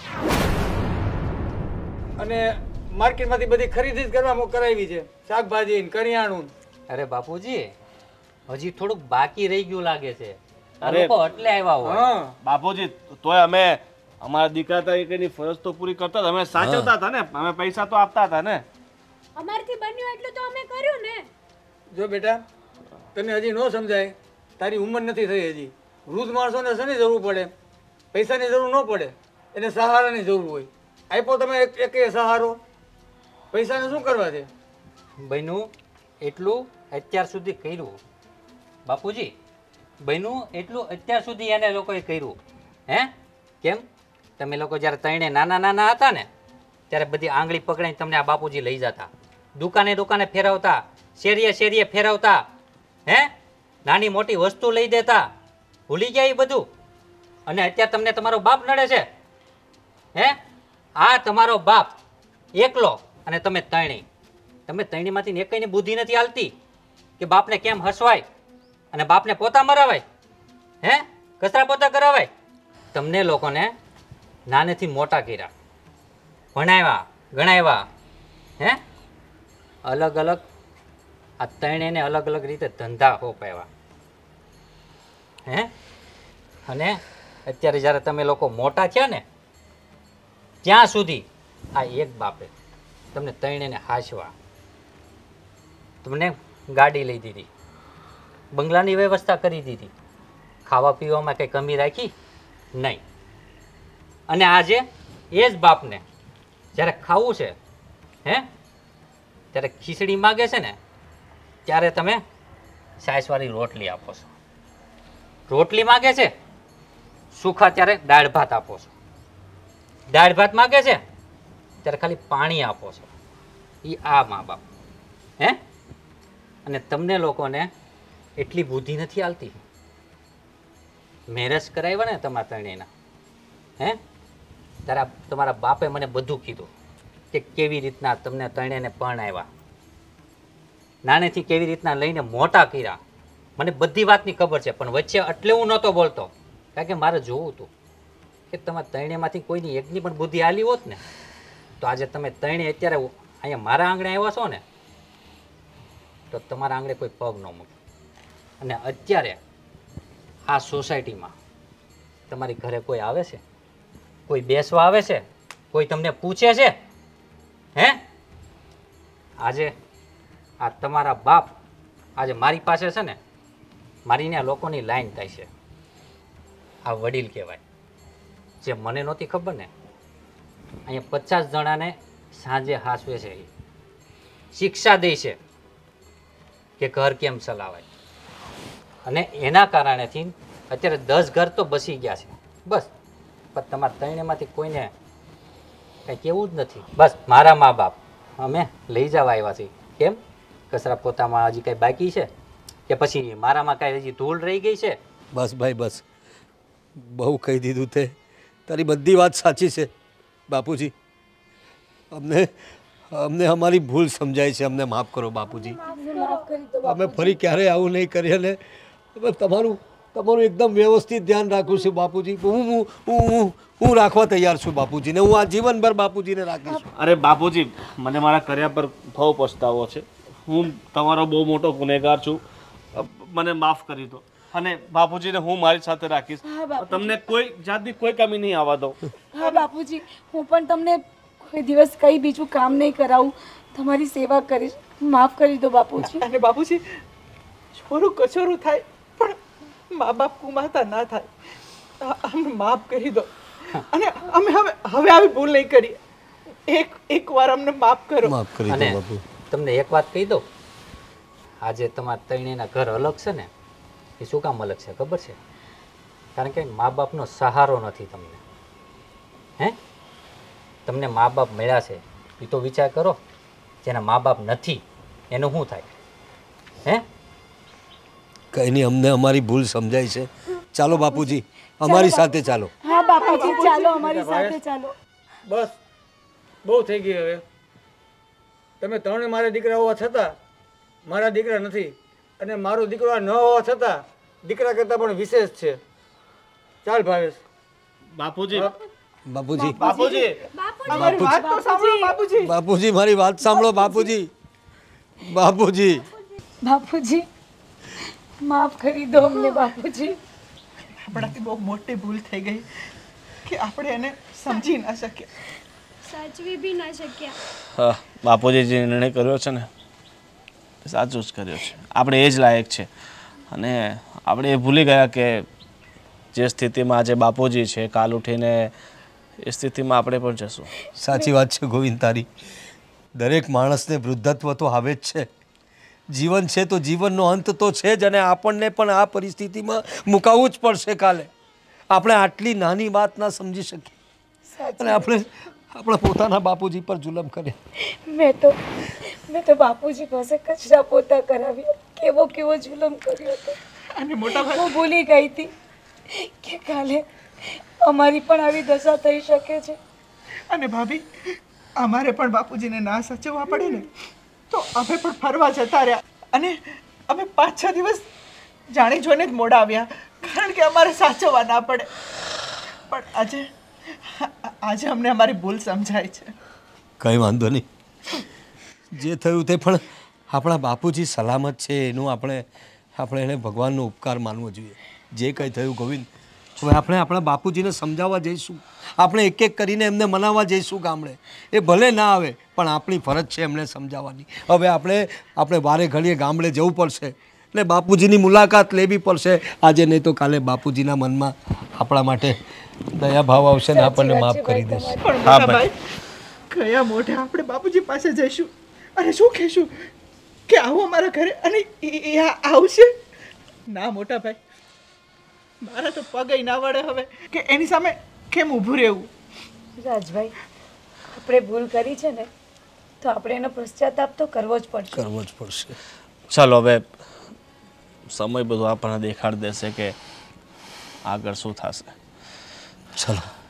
અને માર્કેટમાંથી બધી ખરીદી જ કરવા કરાવી છે, શાકભાજી ને કરિયાણું. અરે બાપુજી હજી થોડુંક બાકી રહી ગયું લાગે છે. આ અરે. લોકો એટલે આવ્યા હોય. હા બાપુજી, તોય અમે અમારા દીકરા તરીકેની ફરજ તો પૂરી કરતા હતા. અમે સાચવતા હતા ને, અમે પૈસા તો આપતા હતા ને. અમારથી બન્યું એટલું તો અમે કર્યું ને. જો બેટા, તને હજી ન સમજાય, તારી ઉંમર નથી થઈ હજી. વૃદ્ધ માણસોને શેની જરૂર પડે? પૈસાની જરૂર ન પડે, એને સહારાની જરૂર હોય. આપ્યો તમે એક એક સહારો, પૈસાને શું કરવા છે? બન્યું એટલું અત્યાર સુધી કર્યું. બાપુજી બન્યું એટલું અત્યાર સુધી એને લોકોએ કર્યું. હે કેમ? તમે લોકો જ્યારે ત્રણે નાના નાના હતા ને ત્યારે બધી આંગળી પકડીને તમને આ બાપુજી લઈ જતા, દુકાને દુકાને ફેરવતા, શેરીએ શેરીએ ફેરવતા, હે નાની મોટી વસ્તુ લઈ દેતા. ભૂલી ગયા એ બધું? અને અત્યારે તમને તમારો બાપ નડે છે? હે આ તમારો બાપ એકલો અને તમે ત્રણેય. તમે ત્રણેયમાંથી એકયની બુદ્ધિ નથી હાલતી કે બાપને કેમ હસવાય અને બાપને પોતા મરાવાય, હે કચરા પોતા કરાવાય. તમને લોકોને નાનેથી મોટા કર્યા, ભણાવ્યા, ગણાવ્યા, હે અલગ અલગ આ ત્રણેયને અલગ અલગ રીતે ધંધા હોપાવ્યા, હે અને અત્યારે જ્યારે તમે લોકો મોટા થયા ને ત્યાં સુધી આ એક બાપે તમને ત્રણેયને હાંસવા, તમને ગાડી લઈ દીધી, બંગલાની વ્યવસ્થા કરી દીધી, ખાવા પીવામાં કંઈ કમી રાખી નહીં. અને આજે એ જ બાપને જ્યારે ખાવું છે, હે ત્યારે ખીચડી માગે છે ને ત્યારે તમે સાઈસવાળી રોટલી આપો છો. રોટલી માગે છે સુખા ત્યારે દાળ ભાત આપો છો. દાળ ભાત માગે છે ત્યારે ખાલી પાણી આપો છો. એ આ મા બાપ, હે અને તમને લોકોને એટલી બુદ્ધિ નથી હાલતી. મેરેજ કરાવ્યા ને તમારા ત્રણેયના, હે ત્યારે તમારા બાપે મને બધું કીધું કે કેવી રીતના તમને ત્રણેયને પરણાવ્યા, નાનેથી કેવી રીતના લઈને મોટા કર્યા. મને બધી વાતની ખબર છે, પણ વચ્ચે એટલે હું નહોતો બોલતો કારણ કે મારે જોવું હતું કે તમારા ત્રણેયમાંથી કોઈની એકની પણ બુદ્ધિ હાલી હોત ને તો આજે તમે ત્રણેય અત્યારે અહીંયા મારા આંગણે આવ્યા છો ને તો તમારા આંગણે કોઈ પગ ન મૂકે. અને અત્યારે આ સોસાયટીમાં તમારી ઘરે કોઈ આવે છે, કોઈ બેસવા આવે છે, કોઈ તમને પૂછે છે, હે આજે આ તમારા બાપ આજે મારી પાસે છે ને મારી ત્યાં લોકોની લાઈન થાય છે. આ વડીલ કહેવાય, જે મને નહોતી ખબર ને અહીંયા પચાસ જણાને સાંજે હાંસવે છે, એ શિક્ષા દે છે કે ઘર કેમ ચલાવાય. અને એના કારણેથી અત્યારે દસ ઘર તો બસી ગયા છે બસ. પણ તમારા ત્રણેયમાંથી કોઈને કંઈ કેવું જ નથી. બસ મારા મા બાપ અમે લઈ જવા આવ્યા છીએ. કેમ કચરા પોતામાં હજી કાંઈ બાકી છે કે પછી મારામાં કાંઈ હજી ધૂળ રહી ગઈ છે? બસ ભાઈ બસ, બહુ કહી દીધું તે. તારી બધી વાત સાચી છે બાપુજી. અમને અમને અમારી ભૂલ સમજાય છે, અમને માફ કરો બાપુજી. અમે ફરી ક્યારેય આવું નહીં કરીએ ને તમારું તમારું એકદમ વ્યવસ્થિત ધ્યાન રાખું છું બાપુજી. હું હું હું હું રાખવા તૈયાર છું બાપુજીને. હું આ જીવનભર બાપુજીને રાખીશ. અરે બાપુજી, મને મારા કર્યા પર બહુ પછતાવો છે. હું તમારો બહુ મોટો ગુનેગાર છું, મને માફ કરી દો. અને બાપુજીને હું મારી સાથે રાખીશ. તમને કોઈ જાતની કોઈ કમી નહીં આવવા દઉં. હા બાપુજી, હું પણ તમને કોઈ દિવસ કઈ બીજું કામ નહીં કરાવું, તમારી સેવા કરીશ. માફ કરી દો બાપુજી. અને બાપુજી, છોરું કચોરું થાય પણ મા બાપ કુમાતા ના થાય. અમને માફ કરી દો અને અમે હવે હવે આવી ભૂલ નહીં કરીએ. એક એક વાર અમને માફ કરો. માફ કરી દો બાપુ. તમને એક વાત કહી દઉં, આજે તમારા ત્રણેયના ઘર અલગ છે ને એ શું કામ અલગ છે ખબર છે? કારણ કે મા બાપનો સહારો નથી તમને. હે તમને મા બાપ મળ્યા છે એ તો વિચાર કરો. જેના મા બાપ નથી એનું શું થાય? હે કંઈ નહીં, અમને અમારી ભૂલ સમજાય છે. ચાલો બાપુજી, અમારી સાથે ચાલો. હા બાપુજી, ચાલો અમારી સાથે ચાલો. બસ બહુ થઈ ગઈ હવે. તમે ત્રણે મારા દીકરા હોવા છતાં મારા દીકરા નથી, અને મારો દીકરો ન હોવા છતાં દીકરા કરતાં પણ વિશેષ છે. ચાલ ભાવેશ. બાપુજી બાપુજી બાપુજી અમારી વાત તો સાંભળો બાપુજી. બાપુજી મારી વાત સાંભળો બાપુજી. બાપુજી બાપુજી, માફ કરી દો અમને બાપુજી. આપણાથી બહુ મોટી ભૂલ થઈ ગઈ કે આપણે એને સમજી ના શક્યા, સાચવી બી ના શક્યા. હા, બાપુજી જે નિર્ણય કર્યો છે ને એ સાચું જ કર્યો છે. આપણે એ જ લાયક છે. અને આપણે એ ભૂલી ગયા કે જે સ્થિતિમાં આજે બાપુજી છે, કાલ ઉઠીને એ સ્થિતિમાં આપણે પણ જશું. સાચી વાત છે ગોવિંદ તારી. દરેક માણસને વૃદ્ધત્વ તો આવે જ છે. જીવન છે તો જીવનનો અંત તો છે જ, અને આપણને પણ આ પરિસ્થિતિમાં મુકાવવું જ પડશે કાલે. આપણે આટલી નાની વાત ના સમજી શકીએ અને આપણે આપણા પોતાના બાપુજી પર જુલમ કરે. મેં તો મેં તો બાપુજી પાસે કચરા પોતા કરાવ્યા, કેવો કેવો જુલમ કર્યો હતો. અને મોટા ભાઈ હું ભૂલી ગઈ હતી કે કાલે અમારી પણ આવી દશા થઈ શકે છે. અને ભાભી અમારે પણ બાપુજીને ના સાચવવા પડે ને, તો અમે પણ ફરવા જતા રહ્યા અને અમે પાંચ છ દિવસ જાણી જોઈને જ મોડા આવ્યા, કારણ કે અમારે સાચવવા ના પડે. પણ આજે આજે અમને અમારી ભૂલ સમજાય છે. કંઈ વાંધો નહીં, જે થયું તે પણ આપણા બાપુજી સલામત છે એનું આપણે આપણે એને ભગવાનનો ઉપકાર માનવો જોઈએ. જે કંઈ થયું ગોવિંદ, હવે આપણે આપણા બાપુજીને સમજાવવા જઈશું, આપણે એક એક કરીને એમને મનાવવા જઈશું ગામડે. એ ભલે ના આવે પણ આપણી ફરજ છે એમને સમજાવવાની. હવે આપણે આપણે વારે ઘડીએ ગામડે જવું પડશે એટલે બાપુજીની મુલાકાત લેવી પડશે આજે, નહીં તો કાલે બાપુજીના મનમાં આપણા માટે દયા ભાવ આવશે ને આપણને માફ કરી દેશે. પણ મોટા ભાઈ કયા મોઢે આપણે બાપુજી પાસે જઈશું અને શું કહેશું કે આવો અમારા ઘરે અને એ આવશે? ના મોટા ભાઈ, મારા તો પગ ના વળે હવે કે એની સામે કેમ ઊભું રહેવું. રાજભાઈ, આપણે ભૂલ કરી છે ને તો આપણે એનો પશ્ચાતાપ તો કરવો જ પડશે. કરવો જ પડશે. ચાલો હવે સમય બધું આપણને દેખાડી દેશે કે આગળ શું થશે. ચલો.